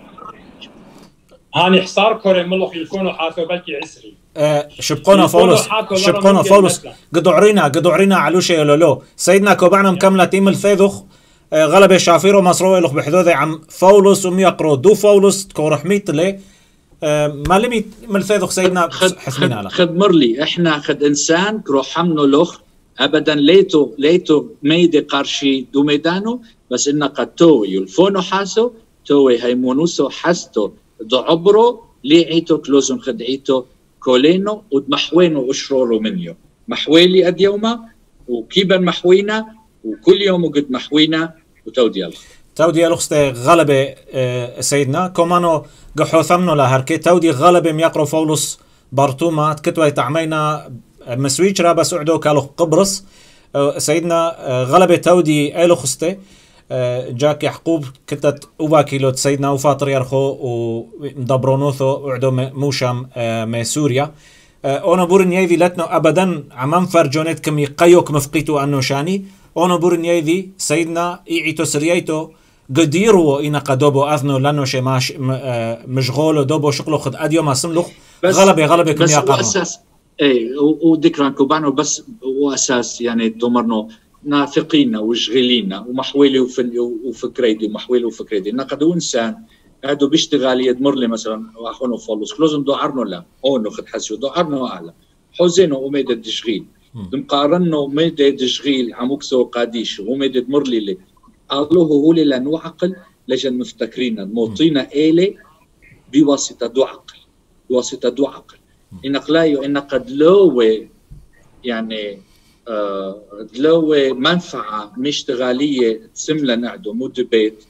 هاني حصار كوري ملوخ يلفونو حاسب بلكي عسري أه شبقونا فولوس شبقونا فولوس قدو عرينا قدو عرينا علو شيء لولو سيدنا كوبعنا مكملة تيم الثيذخ أه غلب شافيرو مصروي لخ بحدوذي عم فولوس وميقرو دو فولوس كورحميت لي ما لمي ملثيذخ سيدنا حسبين على خد مرلي احنا خد انسان كروحمنو لخ ابدا ليتو ليتو ميدي قرشي دو ميدانو بس اننا قد توي يلفونو حاسو توي هيمونوسو حستو دو عبرو ليعيتو كلوزم خدعيتو كولينو ودمحوينو اشرورو منيو محويلي اد يوما وكيبا محوينا وكل يوم وقد محوينا وتودي الله تودي الخستي غلبة اه سيدنا كومانو قحو ثمنو لهركي تودي غلبة ميقرو فولوس بارتوما كتوي تعمينا مسويج رابا سعدو كالو قبرص اه سيدنا اه غلبة تودي ايلو خستي اه جاك يحقوب كتت اوبا كيلو سيدنا وفاطر يرخو ومدبرونوثو وعدو موشام اه مي سوريا اه انا بورن يايذي لاتنو ابدا عمان فرجونت كم يقيوك مفقيتو انو شاني انا بورن يايذي سيدنا ايعيتو سريايتو قديرو إنا قدوبو أذنو لأنه شيء ماش مشغول ودوبو شغله خد أديو ما سملخ غلبة غلبة كم يقرن بس أساس إيه وذكران كوبانو بس وأساس يعني دمرنو نافقينا وشغلينا ومحويلي وفكريدي ومحويلي وفكريدي نقدو إنسان هادو بيشتغل يدمر لي مثلا وأخونو فولوس كلوزم دو عرنو لا أونو خد حسيو دو عرنو أعلى حوزينو وميدة تشغيل دمقارنو ميدة تشغيل عموكسو قاديش وميدة تمر لي الله هو اللي لأنو عقل لجن مفتكرين موطينا إلي بواسطة دو عقل بواسطة دو عقل إنك لايو إنك قد لوه يعني آه لوه منفعة مشتغالية تسملا نعدو مو دبيت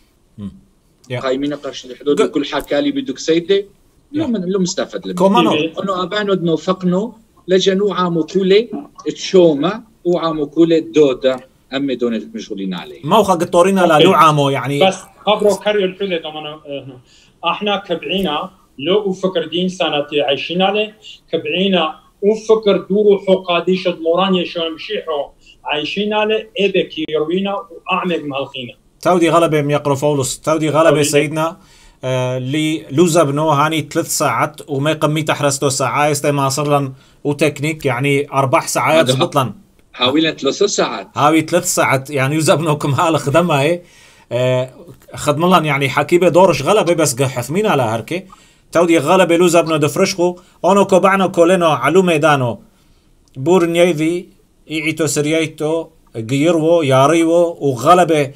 قايمين قرش الحدود وكل حكالي بدك سيدة لو من لو مستفد لما أنه أبانو دنو فقنو لجنو عامو كولي تشوما وعامو كولي دودة أمي دون مشغولين عليه. موخا قطورينا لا لو عامو يعني. بس خبروا كريو الحلة طبعا احنا كبعينا لو أفكر دين سنة عايشين عليه كبعينا أفكر دورو حقاديش المورانية شو مشيحو عايشين عليه إبك يروينا وأعمق مهلقينا. تودي غلبة ميقرو فولوس تودي غلبة سيدنا آه لي لوزبنو هاني ثلاث ساعات وما يقمي تحرستو ساعة يستمع صرلن وتكنيك يعني أربع ساعات زبطلن. هاويلن ثلاث ساعات هاوي ثلاث ساعات يعني يزبنوكم هالا خدمها ايه آه خدم الله يعني حكيبه دورش غلبه بس حثمين على هركي تودي غلبه لوزبنو دفرشخو اونو كوبعنو كولينو علو ميدانو بورن يذي يعيتو سريايتو جيرو ياريو وغلبة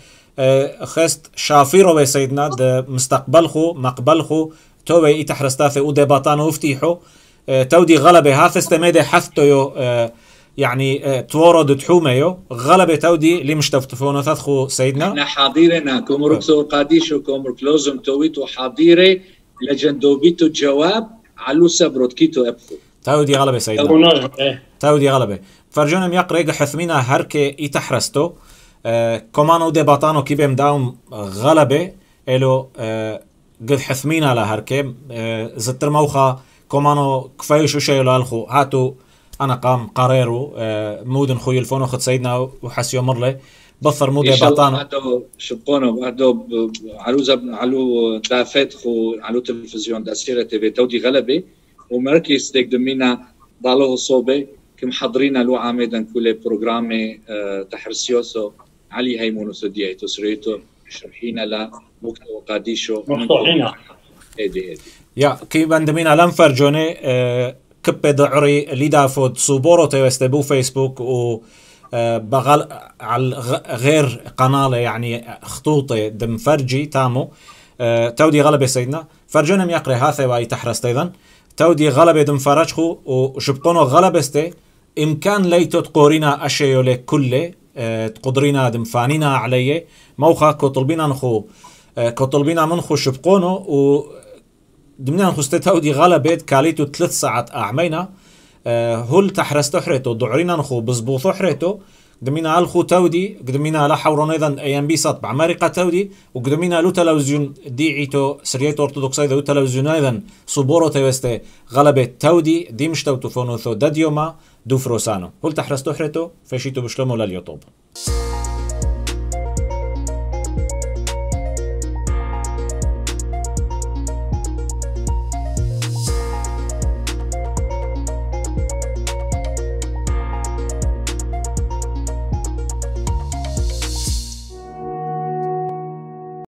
خست شافيرو بسيدنا مستقبلخو مقبلخو توبي يتحرستاثي ودباطانو وفتيحو تودي غلبة هذا استمد حثتو يعني تورد تحوميو غلبة تودي اللي مش تفتفونه تدخو سيدنا احنا حاضرنا كومركسو قاديشو كومركلوزم تويتو حاضرة لجندوبيتو جواب علو سبروت كيتو ابخو تودي غلبة سيدنا تودي غلبة فرجونم يقرأ حثمينا هركي يتحرستو آه كمانو دباطانو كيبم داوم غلبة إلو آه قد حثمينا لهركي آه زتر موخا كمانو كفايشو شيء لالخو هاتو أنا قام قريرو آه مودن خوي الفونو خد سيدنا وحسيو مرلي بثر مود دباطانو هادو شبقونو هادو علو زب علو دافت خو علو تلفزيون داسيرة تي في تودي غلبة ومركي ستيك دمينا ضالوه صوبة كم حضرينا لو عامدا كل برنامج آه تحرسيوسو علي هيمونو سديه تسريتو شرحينا لا مكتو قاديشو مفتوحينا هدي هدي يا كي بندمينا لم فرجوني أه كبه دعري ليدا فود صبورو تيستبو فيسبوك و أه بغل على غير قناه يعني خطوطي دم فرجي تامو أه تودي غلبه سيدنا فرجونم يقري هاثي واي تحرست ايضا تودي غلبه دم فرجخو وشبقونو غلبستي امكان ليتو تقورينا اشيو لك كله أه تقدرينا دمفانينا عليه موخا كطلبينا نخو أه كطلبينا منخو شبقونو و دمنا نخو ستتودي غلبت كاليتو ثلاث ساعات اعمينا أه هل تحرستو حريتو ضعرينا نخو بزبوطو حريتو قدمينا الخو تودي قدمينا لا حورون ايضا ايام بي سات بعمريكا تودي وقدمينا لو تلفزيون ديعيتو سريتو ارتودوكساي ذو تلفزيون ايضا صبورو تيوستي غلبت تودي دي مشتو تفونوثو داديوما دو فروسانو هل تحرستو حريتو فشيتو بشلومو لليوتوب